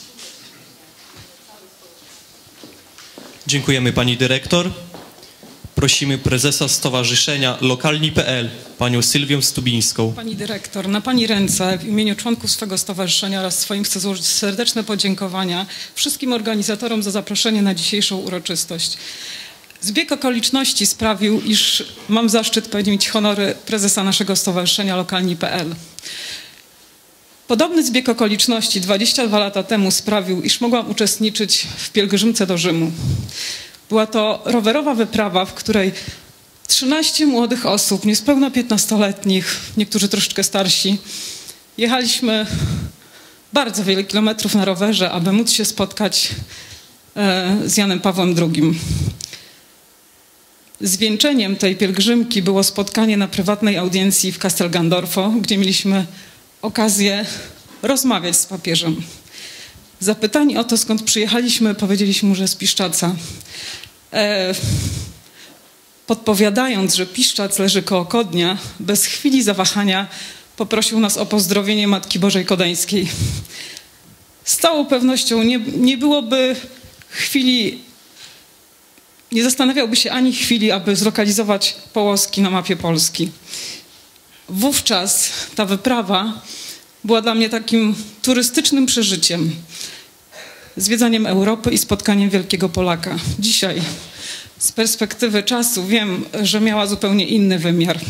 Dziękujemy pani dyrektor. prosimy prezesa Stowarzyszenia Lokalni kropka p l, panią Sylwię Stubińską. Pani dyrektor, na pani ręce w imieniu członków swego stowarzyszenia oraz swoim chcę złożyć serdeczne podziękowania wszystkim organizatorom za zaproszenie na dzisiejszą uroczystość. Zbieg okoliczności sprawił, iż mam zaszczyt pełnić honory prezesa naszego stowarzyszenia Lokalni kropka p l. Podobny zbieg okoliczności dwadzieścia dwa lata temu sprawił, iż mogłam uczestniczyć w pielgrzymce do Rzymu. Była to rowerowa wyprawa, w której trzynaście młodych osób, niespełna piętnastoletnich, niektórzy troszeczkę starsi, jechaliśmy bardzo wiele kilometrów na rowerze, aby móc się spotkać z Janem Pawłem drugim. Zwieńczeniem tej pielgrzymki było spotkanie na prywatnej audiencji w Castel Gandolfo, gdzie mieliśmy okazję rozmawiać z papieżem. Zapytani o to, skąd przyjechaliśmy, powiedzieliśmy mu, że z Piszczaca. E, podpowiadając, że Piszczac leży koło Kodnia, bez chwili zawahania poprosił nas o pozdrowienie Matki Bożej Kodańskiej. Z całą pewnością nie, nie byłoby chwili, nie zastanawiałby się ani chwili, aby zlokalizować Połoski na mapie Polski. Wówczas ta wyprawa była dla mnie takim turystycznym przeżyciem, zwiedzaniem Europy i spotkaniem wielkiego Polaka. Dzisiaj z perspektywy czasu wiem, że miała zupełnie inny wymiar.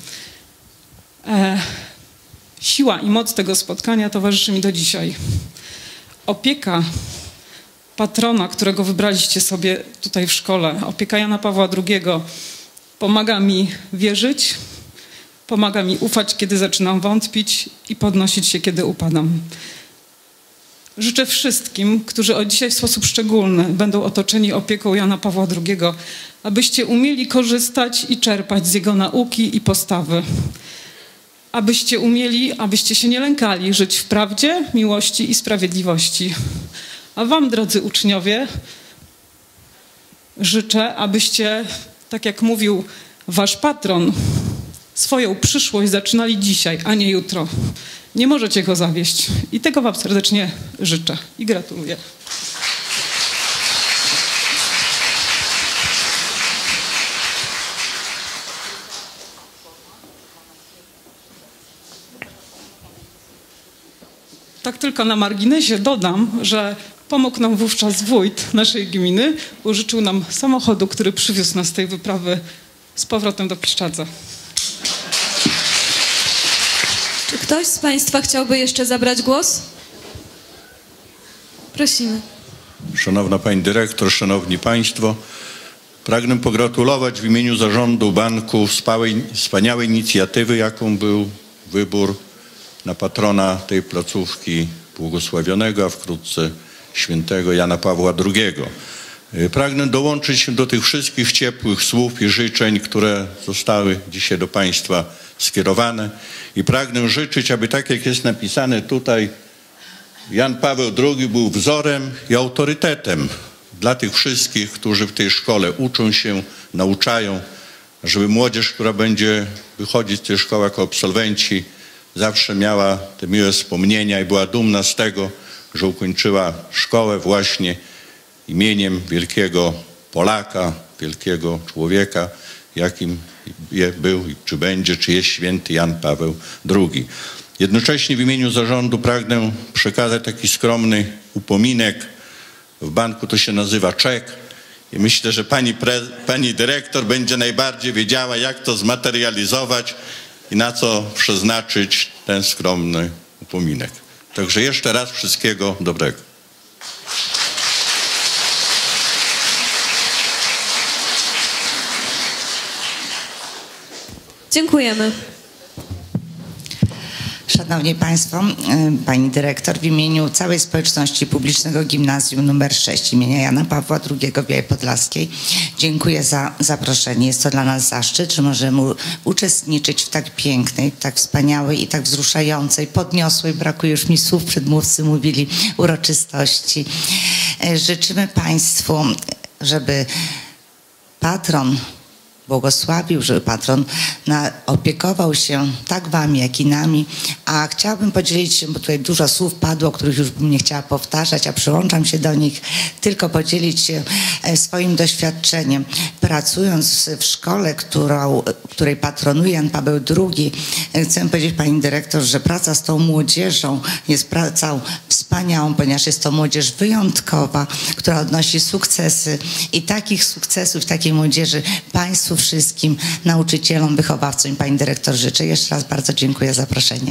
E, siła i moc tego spotkania towarzyszy mi do dzisiaj. Opieka patrona, którego wybraliście sobie tutaj w szkole, opieka Jana Pawła drugiego, pomaga mi wierzyć, pomaga mi ufać, kiedy zaczynam wątpić i podnosić się, kiedy upadam. Życzę wszystkim, którzy od dzisiaj w sposób szczególny będą otoczeni opieką Jana Pawła drugiego, abyście umieli korzystać i czerpać z jego nauki i postawy. Abyście umieli, abyście się nie lękali żyć w prawdzie, miłości i sprawiedliwości. A wam, drodzy uczniowie, życzę, abyście, tak jak mówił wasz patron, swoją przyszłość zaczynali dzisiaj, a nie jutro. Nie możecie go zawieść. I tego wam serdecznie życzę i gratuluję. Tak tylko na marginesie dodam, że pomógł nam wówczas wójt naszej gminy, użyczył nam samochodu, który przywiózł nas z tej wyprawy z powrotem do Piszczadza. Czy ktoś z państwa chciałby jeszcze zabrać głos? Prosimy. Szanowna Pani Dyrektor, Szanowni Państwo, pragnę pogratulować w imieniu Zarządu Banku wspaniałej, wspaniałej inicjatywy, jaką był wybór na patrona tej placówki błogosławionego, a wkrótce świętego Jana Pawła drugiego. Pragnę dołączyć się do tych wszystkich ciepłych słów i życzeń, które zostały dzisiaj do Państwa skierowane i pragnę życzyć, aby tak jak jest napisane tutaj, Jan Paweł drugi był wzorem i autorytetem dla tych wszystkich, którzy w tej szkole uczą się, nauczają, żeby młodzież, która będzie wychodzić z tej szkoły jako absolwenci, zawsze miała te miłe wspomnienia i była dumna z tego, że ukończyła szkołę właśnie imieniem wielkiego Polaka, wielkiego człowieka, jakim był, czy będzie, czy jest święty Jan Paweł drugi. Jednocześnie w imieniu zarządu pragnę przekazać taki skromny upominek. W banku to się nazywa czek i myślę, że pani, pre, pani dyrektor będzie najbardziej wiedziała, jak to zmaterializować i na co przeznaczyć ten skromny upominek. Także jeszcze raz wszystkiego dobrego. Dziękujemy. Szanowni Państwo, Pani Dyrektor, w imieniu całej społeczności publicznego Gimnazjum numer sześć imienia Jana Pawła drugiego w Białej Podlaskiej dziękuję za zaproszenie. Jest to dla nas zaszczyt, że możemy uczestniczyć w tak pięknej, tak wspaniałej i tak wzruszającej, podniosłej, brakuje już mi słów, przedmówcy mówili, uroczystości. Życzymy Państwu, żeby patron błogosławił, żeby patron na, opiekował się tak wami, jak i nami. A chciałabym podzielić się, bo tutaj dużo słów padło, których już bym nie chciała powtarzać, a przyłączam się do nich, tylko podzielić się swoim doświadczeniem. Pracując w szkole, którą, której patronuje Jan Paweł drugi, chcę powiedzieć pani dyrektor, że praca z tą młodzieżą jest pracą wspaniałą, ponieważ jest to młodzież wyjątkowa, która odnosi sukcesy i takich sukcesów, takiej młodzieży państwu wszystkim, nauczycielom, wychowawcom i pani dyrektor życzę. Jeszcze raz bardzo dziękuję za zaproszenie.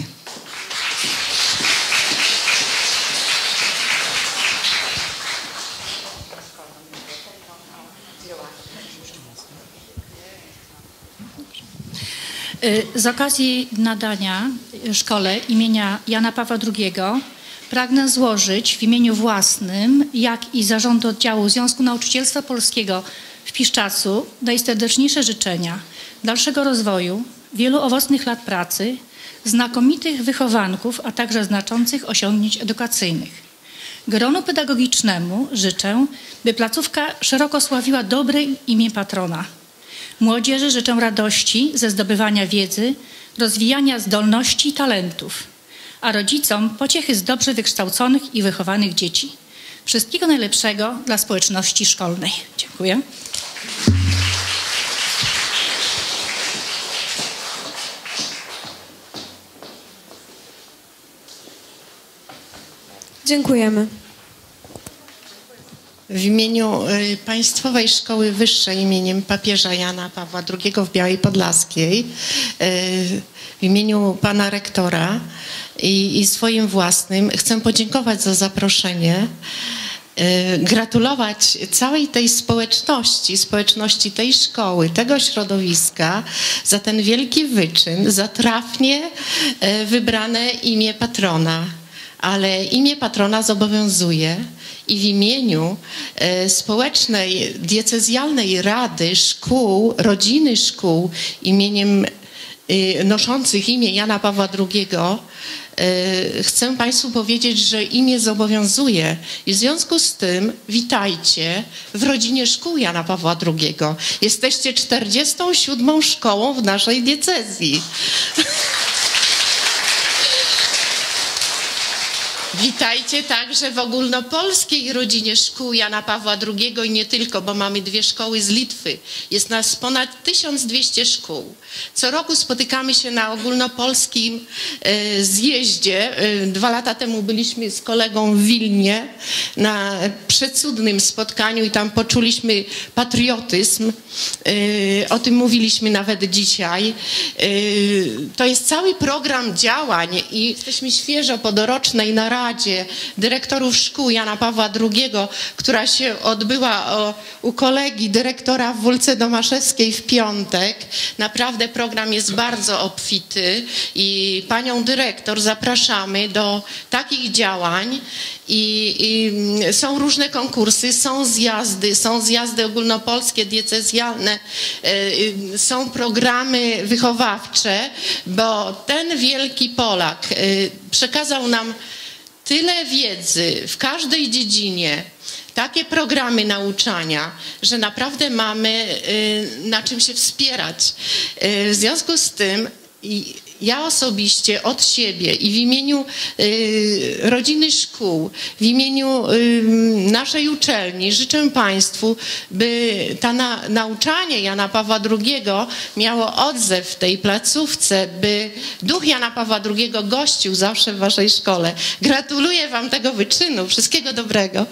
Z okazji nadania szkole imienia Jana Pawła drugiego pragnę złożyć w imieniu własnym, jak i zarządu oddziału Związku Nauczycielstwa Polskiego w Piszczacu najserdeczniejsze życzenia dalszego rozwoju, wielu owocnych lat pracy, znakomitych wychowanków, a także znaczących osiągnięć edukacyjnych. Gronu pedagogicznemu życzę, by placówka szeroko sławiła dobre imię patrona. Młodzieży życzę radości ze zdobywania wiedzy, rozwijania zdolności i talentów, a rodzicom pociechy z dobrze wykształconych i wychowanych dzieci. Wszystkiego najlepszego dla społeczności szkolnej. Dziękuję. Dziękujemy. W imieniu Państwowej Szkoły Wyższej imieniem papieża Jana Pawła drugiego w Białej Podlaskiej, w imieniu pana rektora i, i swoim własnym chcę podziękować za zaproszenie, gratulować całej tej społeczności, społeczności tej szkoły, tego środowiska za ten wielki wyczyn, za trafnie wybrane imię patrona. Ale imię patrona zobowiązuje i w imieniu e, Społecznej Diecezjalnej Rady Szkół, Rodziny Szkół imieniem e, noszących imię Jana Pawła drugiego e, chcę Państwu powiedzieć, że imię zobowiązuje i w związku z tym witajcie w Rodzinie Szkół Jana Pawła drugiego. Jesteście czterdziestą siódmą szkołą w naszej diecezji. Witajcie także w ogólnopolskiej rodzinie szkół Jana Pawła drugiego i nie tylko, bo mamy dwie szkoły z Litwy. Jest nas ponad tysiąc dwieście szkół. Co roku spotykamy się na ogólnopolskim e, zjeździe. E, dwa lata temu byliśmy z kolegą w Wilnie na przecudnym spotkaniu i tam poczuliśmy patriotyzm. E, o tym mówiliśmy nawet dzisiaj. E, to jest cały program działań i jesteśmy świeżo po dorocznej naradzie dyrektorów szkół Jana Pawła drugiego, która się odbyła o, u kolegi dyrektora w Wólce Domaszewskiej w piątek. Naprawdę program jest bardzo obfity i panią dyrektor zapraszamy do takich działań i, i są różne konkursy, są zjazdy, są zjazdy ogólnopolskie, diecezjalne, y, są programy wychowawcze, bo ten wielki Polak y, przekazał nam tyle wiedzy w każdej dziedzinie, takie programy nauczania, że naprawdę mamy y, na czym się wspierać. Y, w związku z tym i ja osobiście od siebie i w imieniu y, rodziny szkół, w imieniu y, naszej uczelni życzę Państwu, by ta na, nauczanie Jana Pawła drugiego miało odzew w tej placówce, by duch Jana Pawła drugiego gościł zawsze w Waszej szkole. Gratuluję Wam tego wyczynu. Wszystkiego dobrego.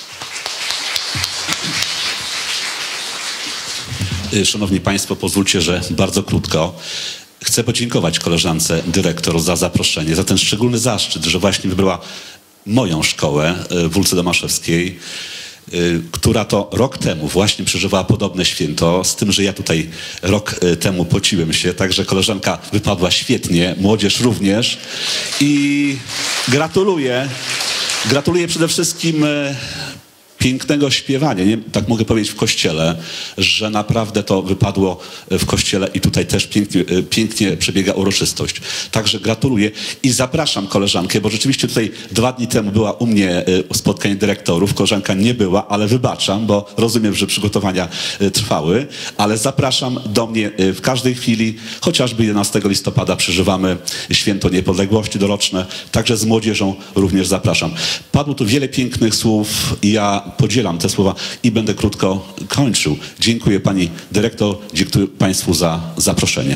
Szanowni Państwo, pozwólcie, że bardzo krótko. Chcę podziękować koleżance dyrektor za zaproszenie, za ten szczególny zaszczyt, że właśnie wybrała moją szkołę w Wólce Domaszewskiej, która to rok temu właśnie przeżywała podobne święto, z tym, że ja tutaj rok temu pociłem się, także koleżanka wypadła świetnie, młodzież również i gratuluję, gratuluję przede wszystkim pięknego śpiewania, nie, tak mogę powiedzieć w kościele, że naprawdę to wypadło w kościele i tutaj też pięknie, pięknie przebiega uroczystość. Także gratuluję i zapraszam koleżankę, bo rzeczywiście tutaj dwa dni temu była u mnie spotkanie dyrektorów, koleżanka nie była, ale wybaczam, bo rozumiem, że przygotowania trwały, ale zapraszam do mnie w każdej chwili, chociażby jedenastego listopada przeżywamy Święto Niepodległości doroczne, także z młodzieżą również zapraszam. Padło tu wiele pięknych słów i ja podzielam te słowa i będę krótko kończył. Dziękuję pani dyrektor, dziękuję państwu za zaproszenie.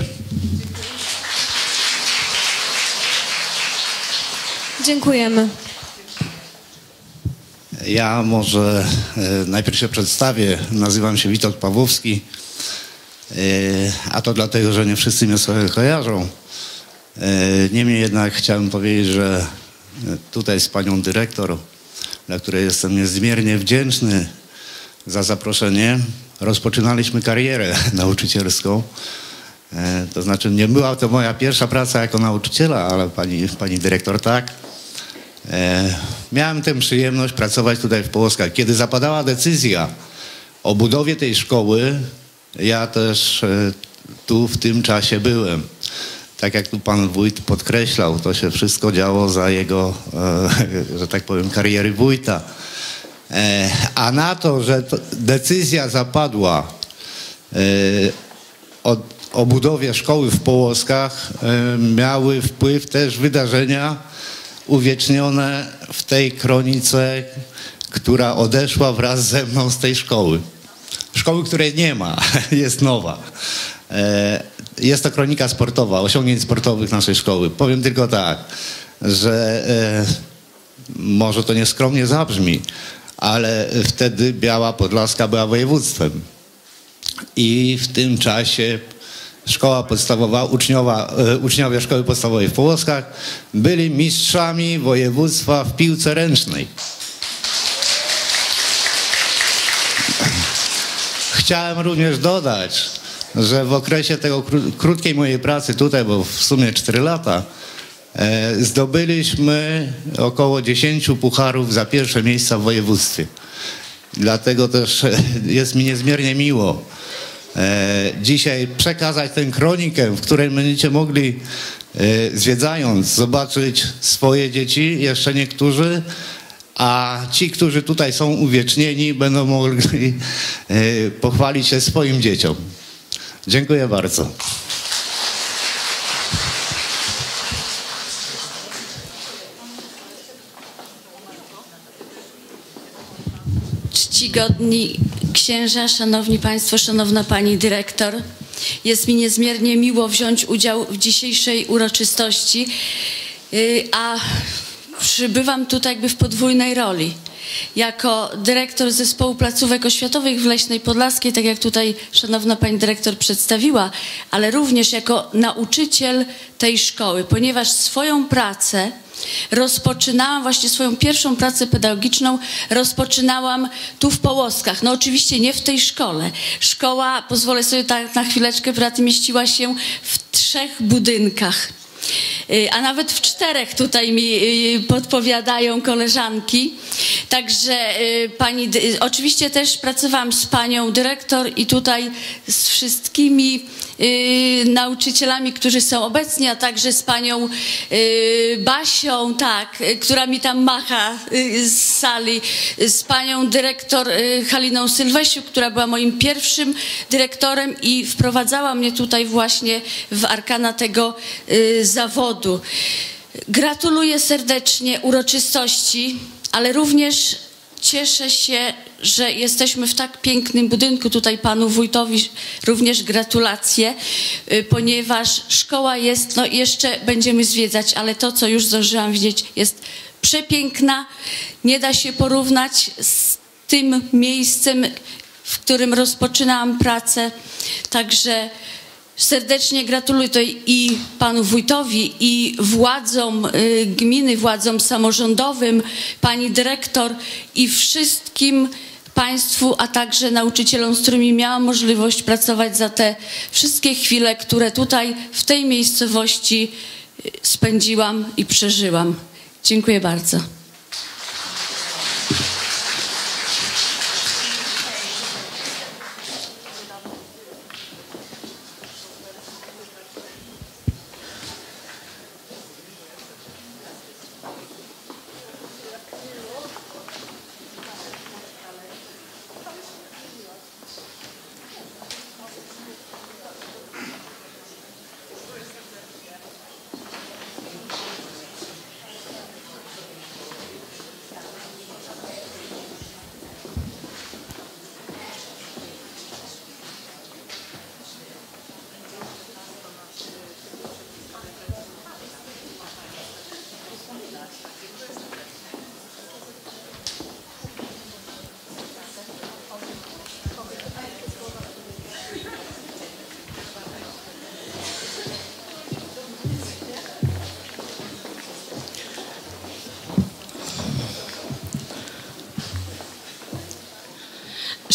Dziękujemy. Ja może e, najpierw się przedstawię. Nazywam się Witold Pawłowski, e, a to dlatego, że nie wszyscy mnie sobie kojarzą. E, niemniej jednak chciałem powiedzieć, że tutaj z panią dyrektor, dla której jestem niezmiernie wdzięczny za zaproszenie, rozpoczynaliśmy karierę nauczycielską. E, to znaczy nie była to moja pierwsza praca jako nauczyciela, ale pani, pani dyrektor tak. E, miałem tę przyjemność pracować tutaj w Połoskach. Kiedy zapadała decyzja o budowie tej szkoły, ja też e, tu w tym czasie byłem. Tak jak tu pan wójt podkreślał, to się wszystko działo za jego, e, że tak powiem, kariery wójta. E, a na to, że to decyzja zapadła e, o, o budowie szkoły w Połoskach, e, miały wpływ też wydarzenia uwiecznione w tej kronice, która odeszła wraz ze mną z tej szkoły. Szkoły, której nie ma, jest nowa. Jest to kronika sportowa, osiągnięć sportowych naszej szkoły. Powiem tylko tak, że może to nieskromnie zabrzmi, ale wtedy Biała Podlaska była województwem. I w tym czasie szkoła podstawowa, uczniowa, uczniowie szkoły podstawowej w Połoskach byli mistrzami województwa w piłce ręcznej. Chciałem również dodać, że w okresie tego krótkiej mojej pracy tutaj, bo w sumie cztery lata, e, zdobyliśmy około dziesięciu pucharów za pierwsze miejsca w województwie. Dlatego też jest mi niezmiernie miło e, dzisiaj przekazać tę kronikę, w której będziecie mogli e, zwiedzając zobaczyć swoje dzieci, jeszcze niektórzy, a ci, którzy tutaj są uwiecznieni, będą mogli e, pochwalić się swoim dzieciom. Dziękuję bardzo. Czcigodni księża, szanowni państwo, szanowna pani dyrektor. Jest mi niezmiernie miło wziąć udział w dzisiejszej uroczystości, a przybywam tutaj jakby w podwójnej roli. Jako dyrektor Zespołu Placówek Oświatowych w Leśnej Podlaskiej, tak jak tutaj szanowna pani dyrektor przedstawiła, ale również jako nauczyciel tej szkoły, ponieważ swoją pracę rozpoczynałam, właśnie swoją pierwszą pracę pedagogiczną rozpoczynałam tu w Połoskach. No oczywiście nie w tej szkole. Szkoła, pozwolę sobie tak na chwileczkę, pracy mieściła się w trzech budynkach. A nawet w czterech tutaj mi podpowiadają koleżanki. Także pani, oczywiście też pracowałam z panią dyrektor i tutaj z wszystkimi nauczycielami, którzy są obecni, a także z panią Basią, tak, która mi tam macha z sali, z panią dyrektor Haliną Sylwesiuk, która była moim pierwszym dyrektorem i wprowadzała mnie tutaj właśnie w arkana tego zawodu. Gratuluję serdecznie uroczystości, ale również cieszę się, że jesteśmy w tak pięknym budynku. Tutaj panu wójtowi również gratulacje, ponieważ szkoła jest, no jeszcze będziemy zwiedzać, ale to, co już zdążyłam widzieć, jest przepiękna. Nie da się porównać z tym miejscem, w którym rozpoczynałam pracę. Także serdecznie gratuluję tutaj i panu wójtowi, i władzom y, gminy, władzom samorządowym, pani dyrektor i wszystkim państwu, a także nauczycielom, z którymi miałam możliwość pracować za te wszystkie chwile, które tutaj w tej miejscowości spędziłam i przeżyłam. Dziękuję bardzo.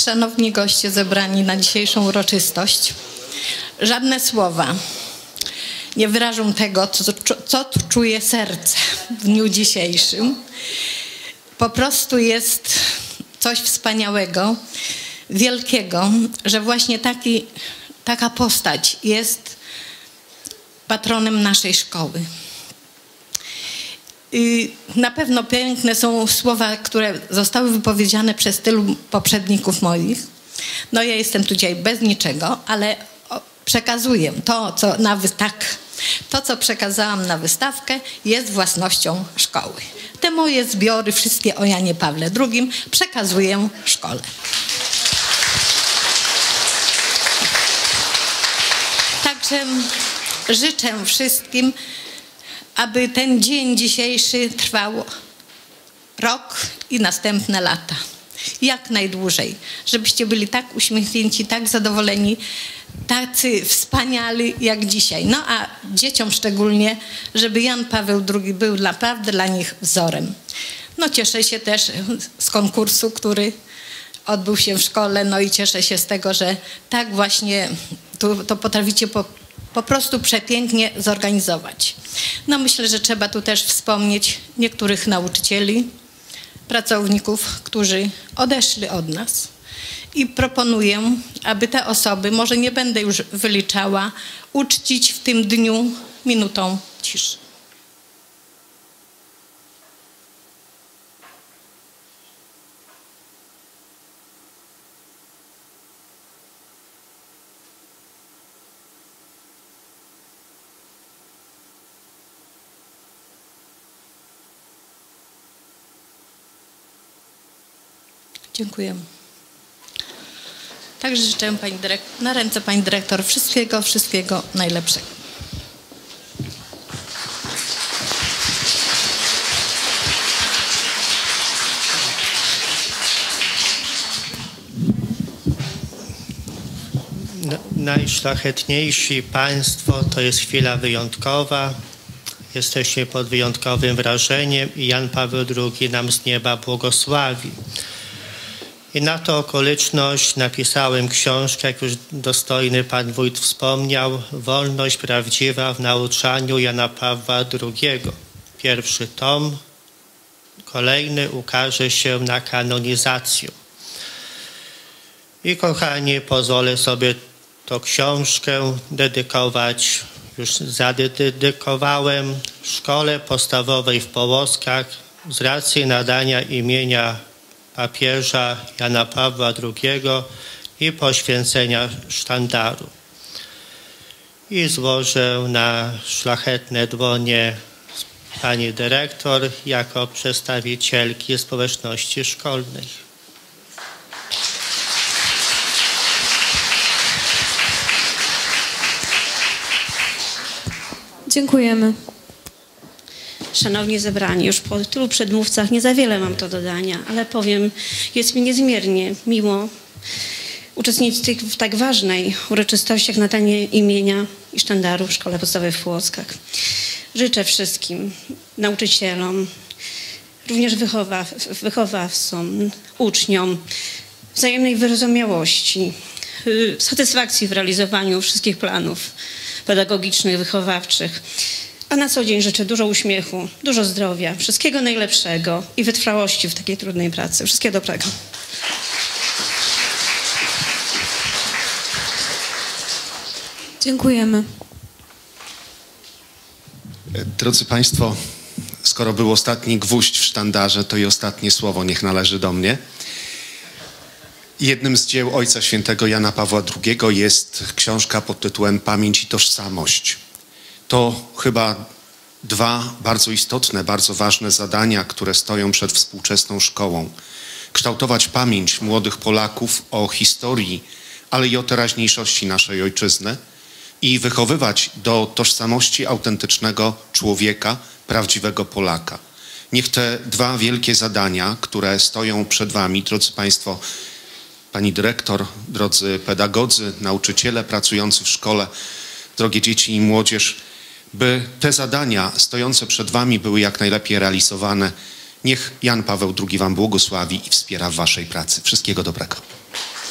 Szanowni goście zebrani na dzisiejszą uroczystość, żadne słowa nie wyrażą tego, co, co czuje serce w dniu dzisiejszym. Po prostu jest coś wspaniałego, wielkiego, że właśnie taki, taka postać jest patronem naszej szkoły. I na pewno piękne są słowa, które zostały wypowiedziane przez tylu poprzedników moich. No ja jestem tu dzisiaj bez niczego, ale przekazuję to, co na tak, to, co przekazałam na wystawkę, jest własnością szkoły. Te moje zbiory, wszystkie o Janie Pawle drugim, przekazuję szkole. Także życzę wszystkim, aby ten dzień dzisiejszy trwał rok i następne lata. Jak najdłużej. Żebyście byli tak uśmiechnięci, tak zadowoleni, tacy wspaniali jak dzisiaj. No a dzieciom szczególnie, żeby Jan Paweł drugi był naprawdę dla nich wzorem. No cieszę się też z konkursu, który odbył się w szkole, no i cieszę się z tego, że tak właśnie to, to potraficie po, po prostu przepięknie zorganizować. No myślę, że trzeba tu też wspomnieć niektórych nauczycieli, pracowników, którzy odeszli od nas. I proponuję, aby te osoby, może nie będę już wyliczała, uczcić w tym dniu minutą ciszy. Dziękuję. Także życzę pani dyrektor, na ręce pani dyrektor wszystkiego, wszystkiego najlepszego. Najszlachetniejsi państwo, to jest chwila wyjątkowa. Jesteśmy pod wyjątkowym wrażeniem i Jan Paweł drugi nam z nieba błogosławi. I na tę okoliczność napisałem książkę, jak już dostojny pan wójt wspomniał, Wolność prawdziwa w nauczaniu Jana Pawła drugiego. Pierwszy tom, kolejny ukaże się na kanonizację. I kochani, pozwolę sobie tą książkę dedykować, już zadedykowałem szkole podstawowej w Połoskach z racji nadania imienia papieża Jana Pawła drugiego i poświęcenia sztandaru. I złożę na szlachetne dłonie pani dyrektor jako przedstawicielki społeczności szkolnej. Dziękujemy. Szanowni zebrani, już po tylu przedmówcach nie za wiele mam do dodania, ale powiem, jest mi niezmiernie miło uczestniczyć w tak ważnej uroczystości jak nadanie imienia i sztandaru w Szkole Podstawowej w Płockach. Życzę wszystkim nauczycielom, również wychowaw wychowawcom, uczniom wzajemnej wyrozumiałości, satysfakcji w realizowaniu wszystkich planów pedagogicznych, wychowawczych. A na co dzień życzę dużo uśmiechu, dużo zdrowia, wszystkiego najlepszego i wytrwałości w takiej trudnej pracy. Wszystkiego dobrego. Dziękujemy. Drodzy Państwo, skoro był ostatni gwóźdź w sztandarze, to i ostatnie słowo niech należy do mnie. Jednym z dzieł Ojca Świętego Jana Pawła drugiego jest książka pod tytułem Pamięć i tożsamość. To chyba dwa bardzo istotne, bardzo ważne zadania, które stoją przed współczesną szkołą. Kształtować pamięć młodych Polaków o historii, ale i o teraźniejszości naszej ojczyzny i wychowywać do tożsamości autentycznego człowieka, prawdziwego Polaka. Niech te dwa wielkie zadania, które stoją przed wami, drodzy Państwo, pani dyrektor, drodzy pedagodzy, nauczyciele pracujący w szkole, drogie dzieci i młodzież, by te zadania stojące przed wami były jak najlepiej realizowane. Niech Jan Paweł drugi wam błogosławi i wspiera w waszej pracy. Wszystkiego dobrego.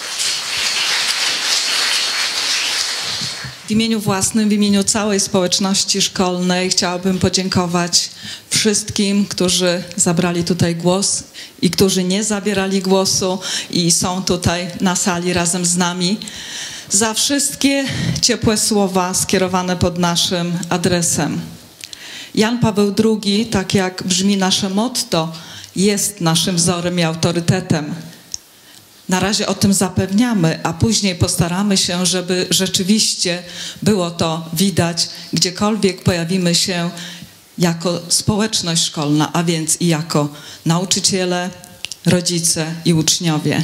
W imieniu własnym, w imieniu całej społeczności szkolnej chciałabym podziękować wszystkim, którzy zabrali tutaj głos i którzy nie zabierali głosu i są tutaj na sali razem z nami, za wszystkie ciepłe słowa skierowane pod naszym adresem. Jan Paweł drugi, tak jak brzmi nasze motto, jest naszym wzorem i autorytetem. Na razie o tym zapewniamy, a później postaramy się, żeby rzeczywiście było to widać, gdziekolwiek pojawimy się jako społeczność szkolna, a więc i jako nauczyciele, rodzice i uczniowie.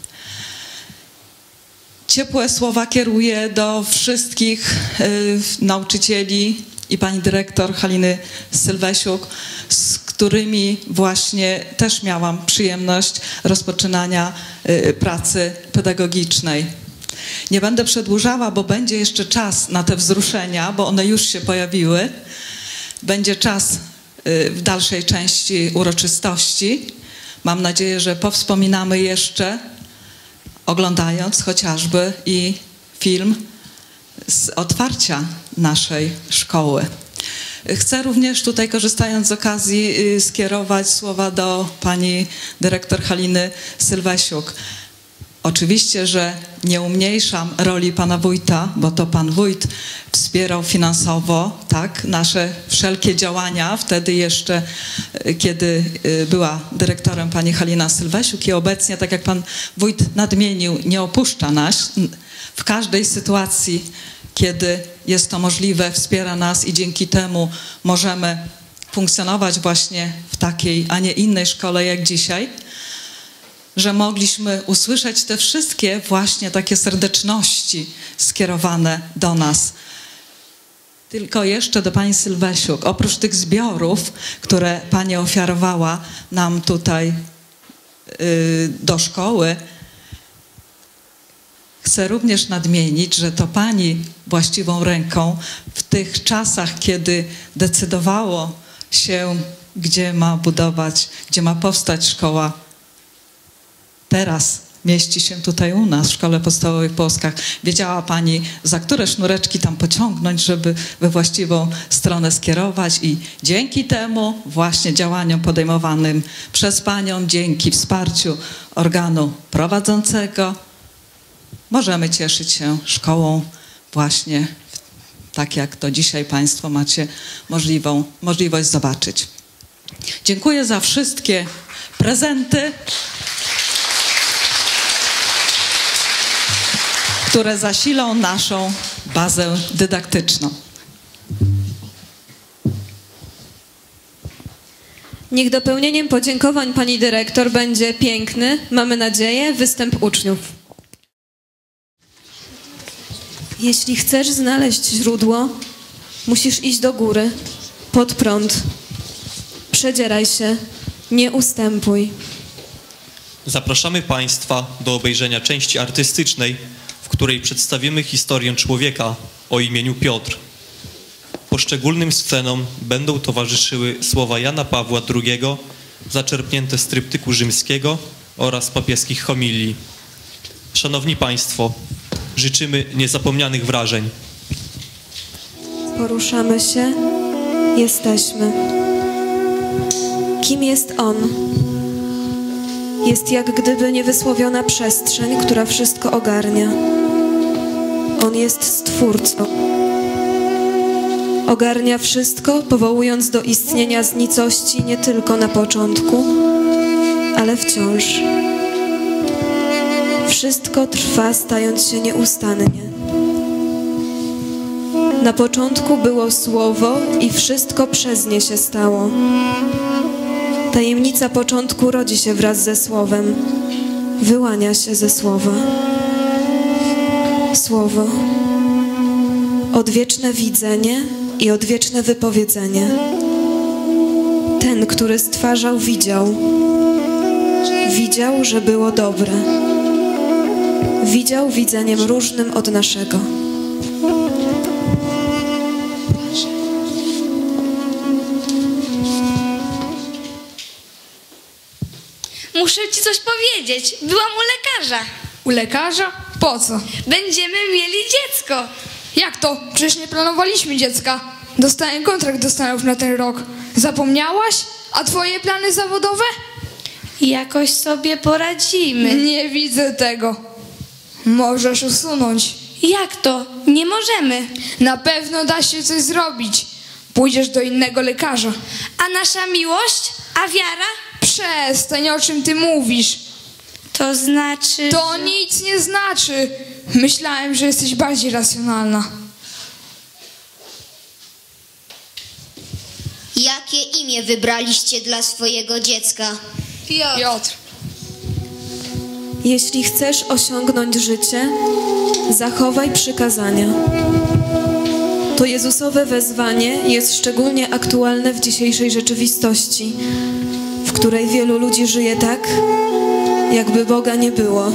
Ciepłe słowa kieruję do wszystkich y, nauczycieli i pani dyrektor Haliny Sylwesiuk, z którymi właśnie też miałam przyjemność rozpoczynania y, pracy pedagogicznej. Nie będę przedłużała, bo będzie jeszcze czas na te wzruszenia, bo one już się pojawiły. Będzie czas y, w dalszej części uroczystości. Mam nadzieję, że powspominamy jeszcze, oglądając chociażby i film z otwarcia naszej szkoły. Chcę również tutaj, korzystając z okazji, skierować słowa do pani dyrektor Haliny Sylwesiuk. Oczywiście, że nie umniejszam roli pana wójta, bo to pan wójt wspierał finansowo, tak, nasze wszelkie działania, wtedy jeszcze, kiedy była dyrektorem pani Halina Sylwesiuk i obecnie, tak jak pan wójt nadmienił, nie opuszcza nas w każdej sytuacji, kiedy jest to możliwe, wspiera nas i dzięki temu możemy funkcjonować właśnie w takiej, a nie innej szkole jak dzisiaj, że mogliśmy usłyszeć te wszystkie właśnie takie serdeczności skierowane do nas. Tylko jeszcze do pani Sylwesiuk, oprócz tych zbiorów, które pani ofiarowała nam tutaj yy, do szkoły, chcę również nadmienić, że to pani właściwą ręką w tych czasach, kiedy decydowało się, gdzie ma budować, gdzie ma powstać szkoła, teraz mieści się tutaj u nas w Szkole Podstawowej w Płockach. Wiedziała pani, za które sznureczki tam pociągnąć, żeby we właściwą stronę skierować i dzięki temu właśnie działaniom podejmowanym przez panią, dzięki wsparciu organu prowadzącego, możemy cieszyć się szkołą właśnie tak, jak to dzisiaj państwo macie możliwą, możliwość zobaczyć. Dziękuję za wszystkie prezenty, które zasilą naszą bazę dydaktyczną. Niech dopełnieniem podziękowań pani dyrektor będzie piękny, mamy nadzieję, występ uczniów. Jeśli chcesz znaleźć źródło, musisz iść do góry, pod prąd. Przedzieraj się, nie ustępuj. Zapraszamy państwa do obejrzenia części artystycznej, w której przedstawimy historię człowieka o imieniu Piotr. Poszczególnym scenom będą towarzyszyły słowa Jana Pawła drugiego, zaczerpnięte z tryptyku rzymskiego oraz papieskich homilii. Szanowni państwo, życzymy niezapomnianych wrażeń. Poruszamy się, jesteśmy. Kim jest On? Jest jak gdyby niewysłowiona przestrzeń, która wszystko ogarnia. On jest Stwórcą. Ogarnia wszystko, powołując do istnienia z nicości nie tylko na początku, ale wciąż. Wszystko trwa, stając się nieustannie. Na początku było Słowo i wszystko przez nie się stało. Tajemnica początku rodzi się wraz ze Słowem, wyłania się ze Słowa. Słowo. Odwieczne widzenie i odwieczne wypowiedzenie. Ten, który stwarzał, widział. Widział, że było dobre. Widział widzeniem różnym od naszego. Muszę ci coś powiedzieć. Byłam u lekarza. U lekarza? Po co? Będziemy mieli dziecko. Jak to? Przecież nie planowaliśmy dziecka. Dostałem kontrakt do Stanów na ten rok. Zapomniałaś? A twoje plany zawodowe? Jakoś sobie poradzimy. Nie widzę tego. Możesz usunąć. Jak to? Nie możemy. Na pewno da się coś zrobić. Pójdziesz do innego lekarza. A nasza miłość? A wiara? Przestań, o czym ty mówisz. To znaczy... To że... nic nie znaczy. Myślałem, że jesteś bardziej racjonalna. Jakie imię wybraliście dla swojego dziecka? Piotr. Piotr. Jeśli chcesz osiągnąć życie, zachowaj przykazania. To Jezusowe wezwanie jest szczególnie aktualne w dzisiejszej rzeczywistości, w której wielu ludzi żyje tak, jakby Boga nie było.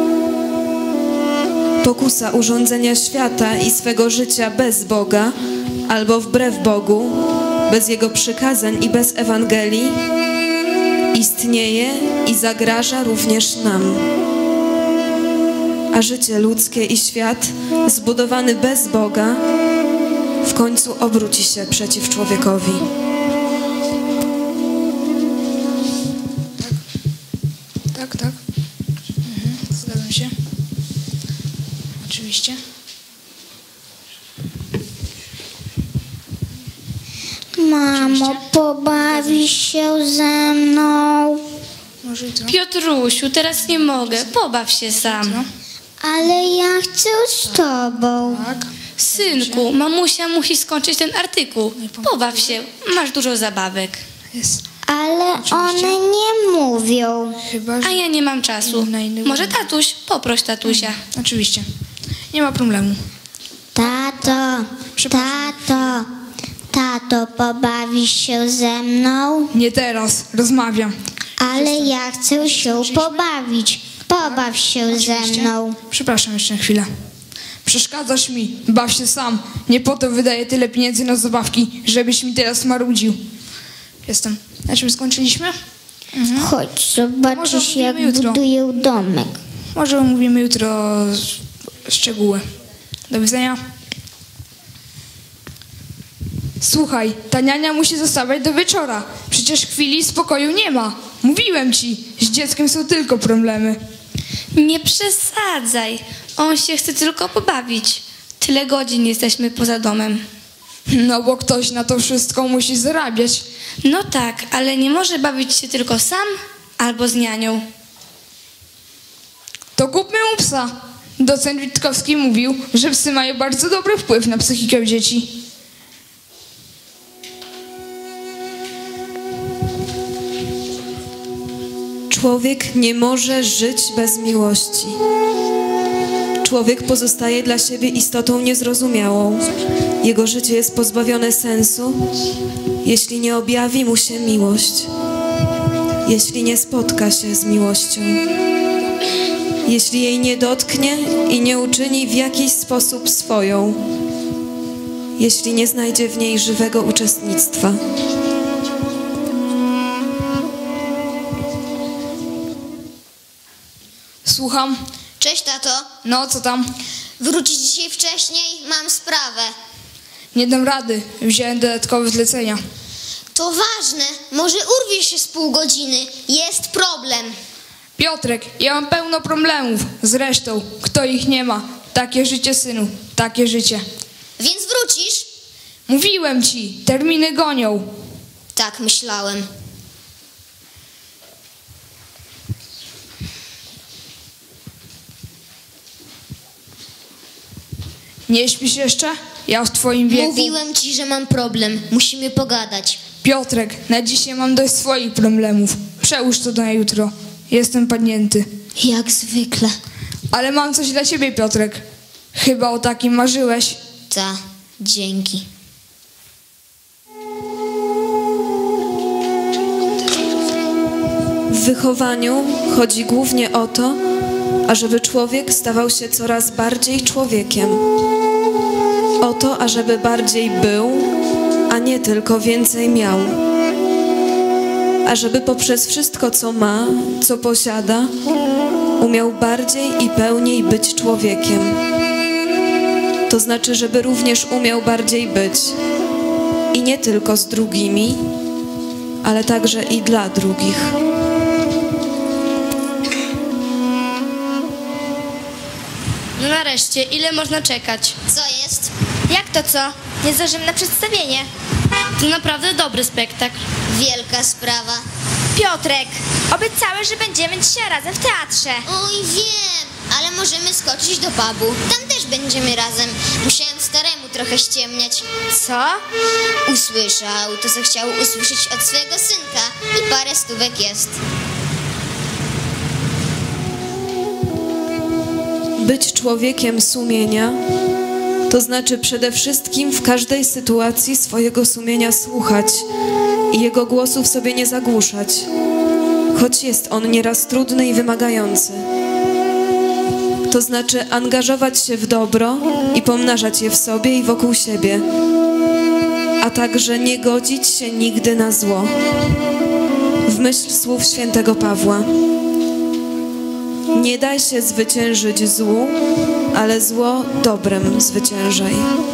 Pokusa urządzenia świata i swego życia bez Boga albo wbrew Bogu, bez Jego przykazań i bez Ewangelii istnieje i zagraża również nam. A życie ludzkie i świat zbudowany bez Boga w końcu obróci się przeciw człowiekowi. Tak, tak. Mhm, zgadzam się. Oczywiście. Mamo, pobawisz się ze mną? Może co? Piotrusiu, teraz nie mogę. Pobaw się sam. Ale ja chcę z tobą. Tak. Synku, mamusia musi skończyć ten artykuł. Pobaw się. Masz dużo zabawek. Jest. Ale one nie mówią. Chyba, że... A ja nie mam czasu. Może tatuś? Poproś tatusia. Oczywiście. Nie ma problemu. Tato, tato, tato, pobawisz się ze mną? Nie teraz. Rozmawiam. Ale ja chcę się pobawić. Pobaw się ze mną. Przepraszam jeszcze na chwilę. Przeszkadzasz mi. Baw się sam. Nie po to wydaję tyle pieniędzy na zabawki, żebyś mi teraz marudził. Jestem. Na czym skończyliśmy? Mhm. Chodź, zobaczysz, jak jutro. buduję domek. Może omówimy jutro szczegóły. Do widzenia. Słuchaj, ta niania musi zostawać do wieczora. Przecież chwili spokoju nie ma. Mówiłem ci, z dzieckiem są tylko problemy. Nie przesadzaj. On się chce tylko pobawić. Tyle godzin jesteśmy poza domem. No bo ktoś na to wszystko musi zarabiać. No tak, ale nie może bawić się tylko sam albo z nianią. To kupmy mu psa. Docent Witkowski mówił, że psy mają bardzo dobry wpływ na psychikę dzieci. Człowiek nie może żyć bez miłości. Człowiek pozostaje dla siebie istotą niezrozumiałą. Jego życie jest pozbawione sensu, jeśli nie objawi mu się miłość, jeśli nie spotka się z miłością, jeśli jej nie dotknie i nie uczyni w jakiś sposób swoją, jeśli nie znajdzie w niej żywego uczestnictwa. Słucham. Cześć, tato. No, co tam? Wrócić dzisiaj wcześniej? Mam sprawę. Nie dam rady. Wziąłem dodatkowe zlecenia. To ważne. Może urwiesz się z pół godziny. Jest problem. Piotrek, ja mam pełno problemów. Zresztą, kto ich nie ma? Takie życie, synu. Takie życie. Więc wrócisz? Mówiłem ci. Terminy gonią. Tak myślałem. Nie śpisz jeszcze? Ja w twoim wieku... Mówiłem ci, że mam problem. Musimy pogadać. Piotrek, na dzisiaj mam dość swoich problemów. Przełóż to na jutro. Jestem padnięty. Jak zwykle. Ale mam coś dla ciebie, Piotrek. Chyba o takim marzyłeś. Ta, dzięki. W wychowaniu chodzi głównie o to, ażeby człowiek stawał się coraz bardziej człowiekiem. O to, ażeby bardziej był, a nie tylko więcej miał. Ażeby poprzez wszystko, co ma, co posiada, umiał bardziej i pełniej być człowiekiem. To znaczy, żeby również umiał bardziej być. I nie tylko z drugimi, ale także i dla drugich. No nareszcie, ile można czekać? Co jest? Jak to co? Nie zdążymy na przedstawienie. To naprawdę dobry spektakl. Wielka sprawa. Piotrek, obiecałeś, że będziemy dzisiaj razem w teatrze. Oj, wiem, ale możemy skoczyć do pubu. Tam też będziemy razem. Musiałem staremu trochę ściemniać. Co? Usłyszał to, co chciał usłyszeć od swojego synka i parę stówek jest. Być człowiekiem sumienia to znaczy przede wszystkim w każdej sytuacji swojego sumienia słuchać i jego głosu w sobie nie zagłuszać, choć jest on nieraz trudny i wymagający. To znaczy angażować się w dobro i pomnażać je w sobie i wokół siebie, a także nie godzić się nigdy na zło. W myśl słów świętego Pawła: nie daj się zwyciężyć złu, ale zło dobrem zwyciężaj.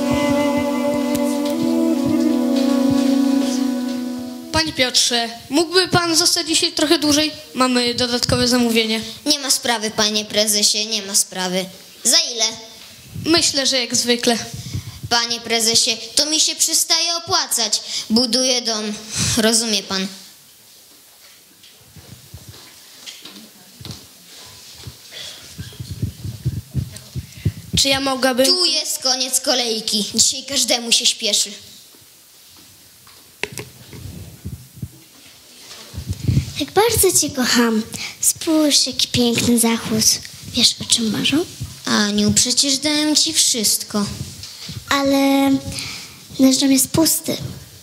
Panie Piotrze, mógłby pan zostać dzisiaj trochę dłużej? Mamy dodatkowe zamówienie. Nie ma sprawy, panie prezesie, nie ma sprawy. Za ile? Myślę, że jak zwykle. Panie prezesie, to mi się przestaje opłacać. Buduję dom. Rozumie pan? Czy ja mogłabym... Tu jest koniec kolejki. Dzisiaj każdemu się śpieszy. Jak bardzo cię kocham. Spójrz, jaki piękny zachód. Wiesz, o czym marzą? Aniu, przecież dałem ci wszystko. Ale nasz dom jest pusty.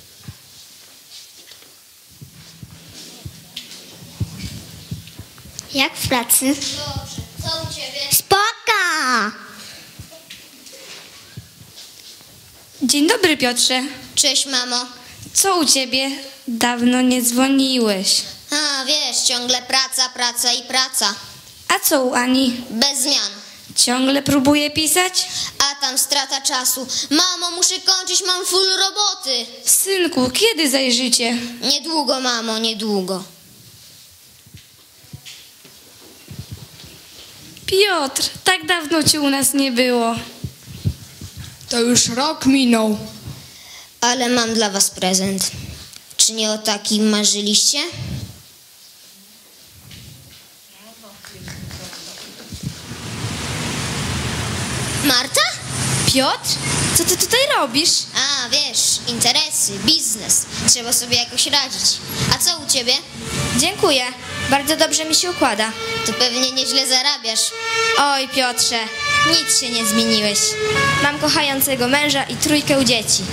Jak w pracy? Dobrze. Co u ciebie? Spoko! Dzień dobry, Piotrze. Cześć, mamo. Co u ciebie? Dawno nie dzwoniłeś. A, wiesz, ciągle praca, praca i praca. A co u Ani? Bez zmian. Ciągle próbuje pisać? A tam strata czasu. Mamo, muszę kończyć, mam full roboty. Synku, kiedy zajrzycie? Niedługo, mamo, niedługo. Piotr, tak dawno cię u nas nie było. To już rok minął. Ale mam dla was prezent. Czy nie o takim marzyliście? Marta? Piotr, co ty tutaj robisz? A, wiesz, interesy, biznes. Trzeba sobie jakoś radzić. A co u ciebie? Dziękuję. Bardzo dobrze mi się układa. To pewnie nieźle zarabiasz. Oj, Piotrze, nic się nie zmieniłeś. Mam kochającego męża i trójkę dzieci.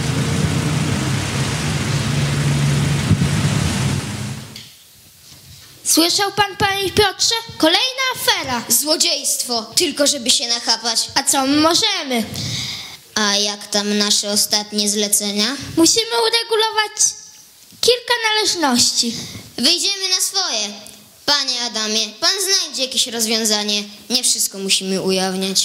Słyszał pan, panie Piotrze? Kolejna afera. Złodziejstwo. Tylko żeby się nachapać. A co my możemy? A jak tam nasze ostatnie zlecenia? Musimy uregulować kilka należności. Wyjdziemy na swoje. Panie Adamie, pan znajdzie jakieś rozwiązanie. Nie wszystko musimy ujawniać.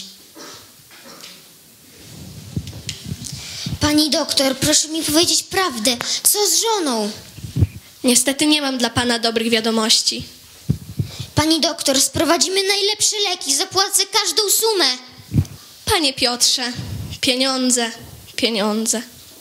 Pani doktor, proszę mi powiedzieć prawdę. Co z żoną? Niestety nie mam dla pana dobrych wiadomości. Pani doktor, sprowadzimy najlepsze leki. Zapłacę każdą sumę. Panie Piotrze, pieniądze, pieniądze.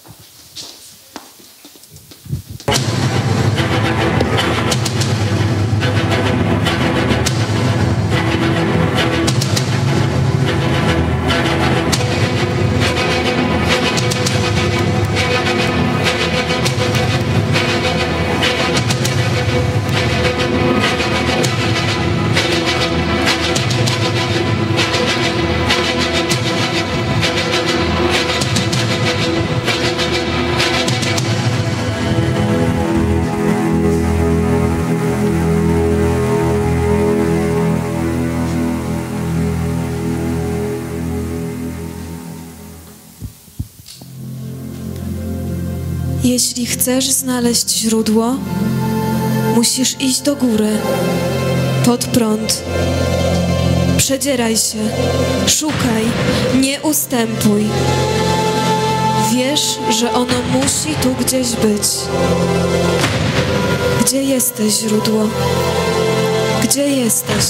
Jeśli chcesz znaleźć źródło, musisz iść do góry, pod prąd. Przedzieraj się, szukaj, nie ustępuj. Wiesz, że ono musi tu gdzieś być. Gdzie jesteś, źródło? Gdzie jesteś?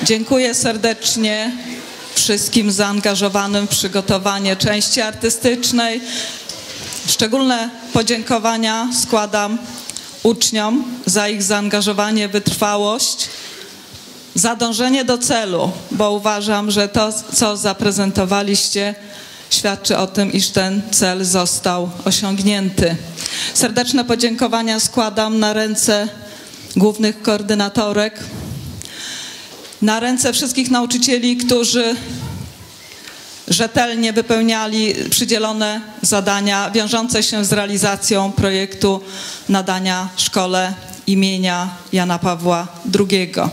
Dziękuję serdecznie wszystkim zaangażowanym w przygotowanie części artystycznej. Szczególne podziękowania składam uczniom za ich zaangażowanie, wytrwałość, za dążenie do celu, bo uważam, że to, co zaprezentowaliście, świadczy o tym, iż ten cel został osiągnięty. Serdeczne podziękowania składam na ręce głównych koordynatorek, na ręce wszystkich nauczycieli, którzy rzetelnie wypełniali przydzielone zadania wiążące się z realizacją projektu nadania szkole imienia Jana Pawła drugiego.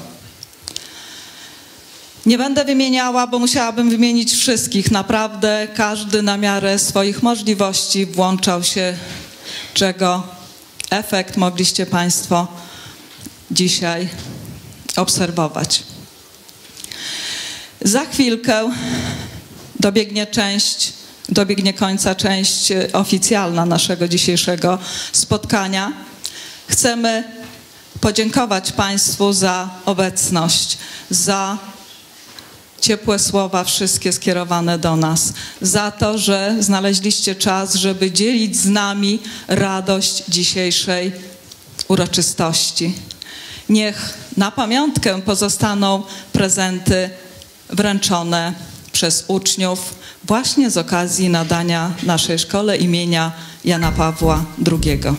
Nie będę wymieniała, bo musiałabym wymienić wszystkich. Naprawdę każdy na miarę swoich możliwości włączał się, czego efekt mogliście Państwo dzisiaj obserwować. Za chwilkę dobiegnie część, dobiegnie końca część oficjalna naszego dzisiejszego spotkania. Chcemy podziękować Państwu za obecność, za ciepłe słowa wszystkie skierowane do nas, za to, że znaleźliście czas, żeby dzielić z nami radość dzisiejszej uroczystości. Niech na pamiątkę pozostaną prezenty wręczone przez uczniów właśnie z okazji nadania naszej szkole imienia Jana Pawła drugiego.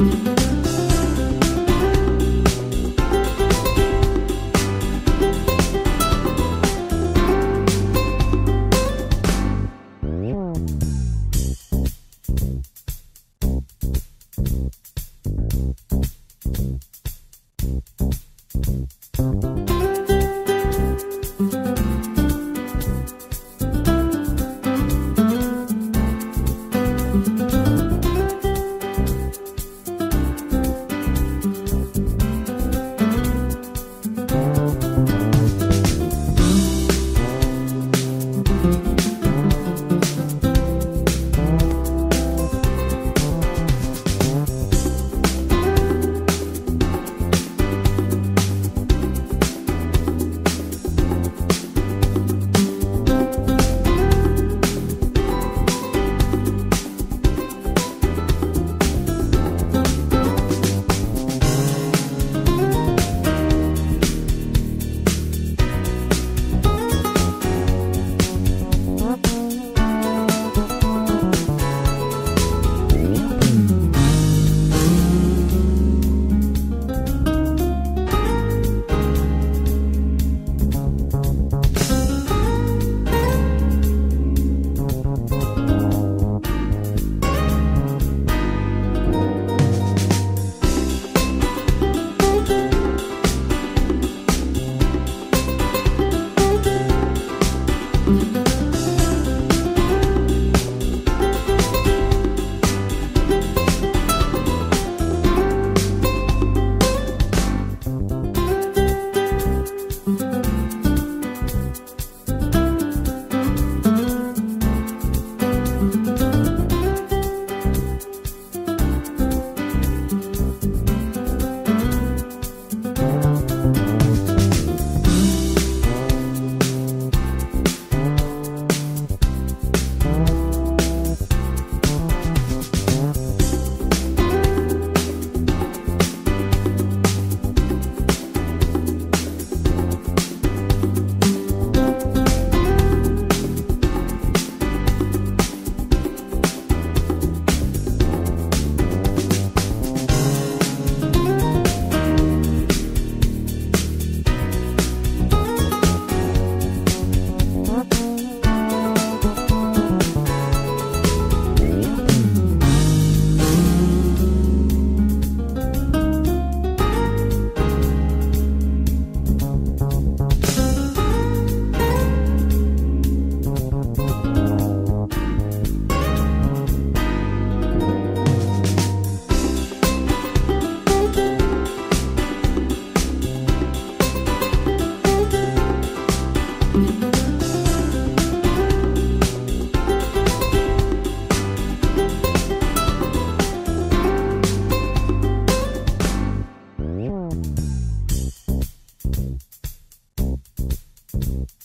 Thank you.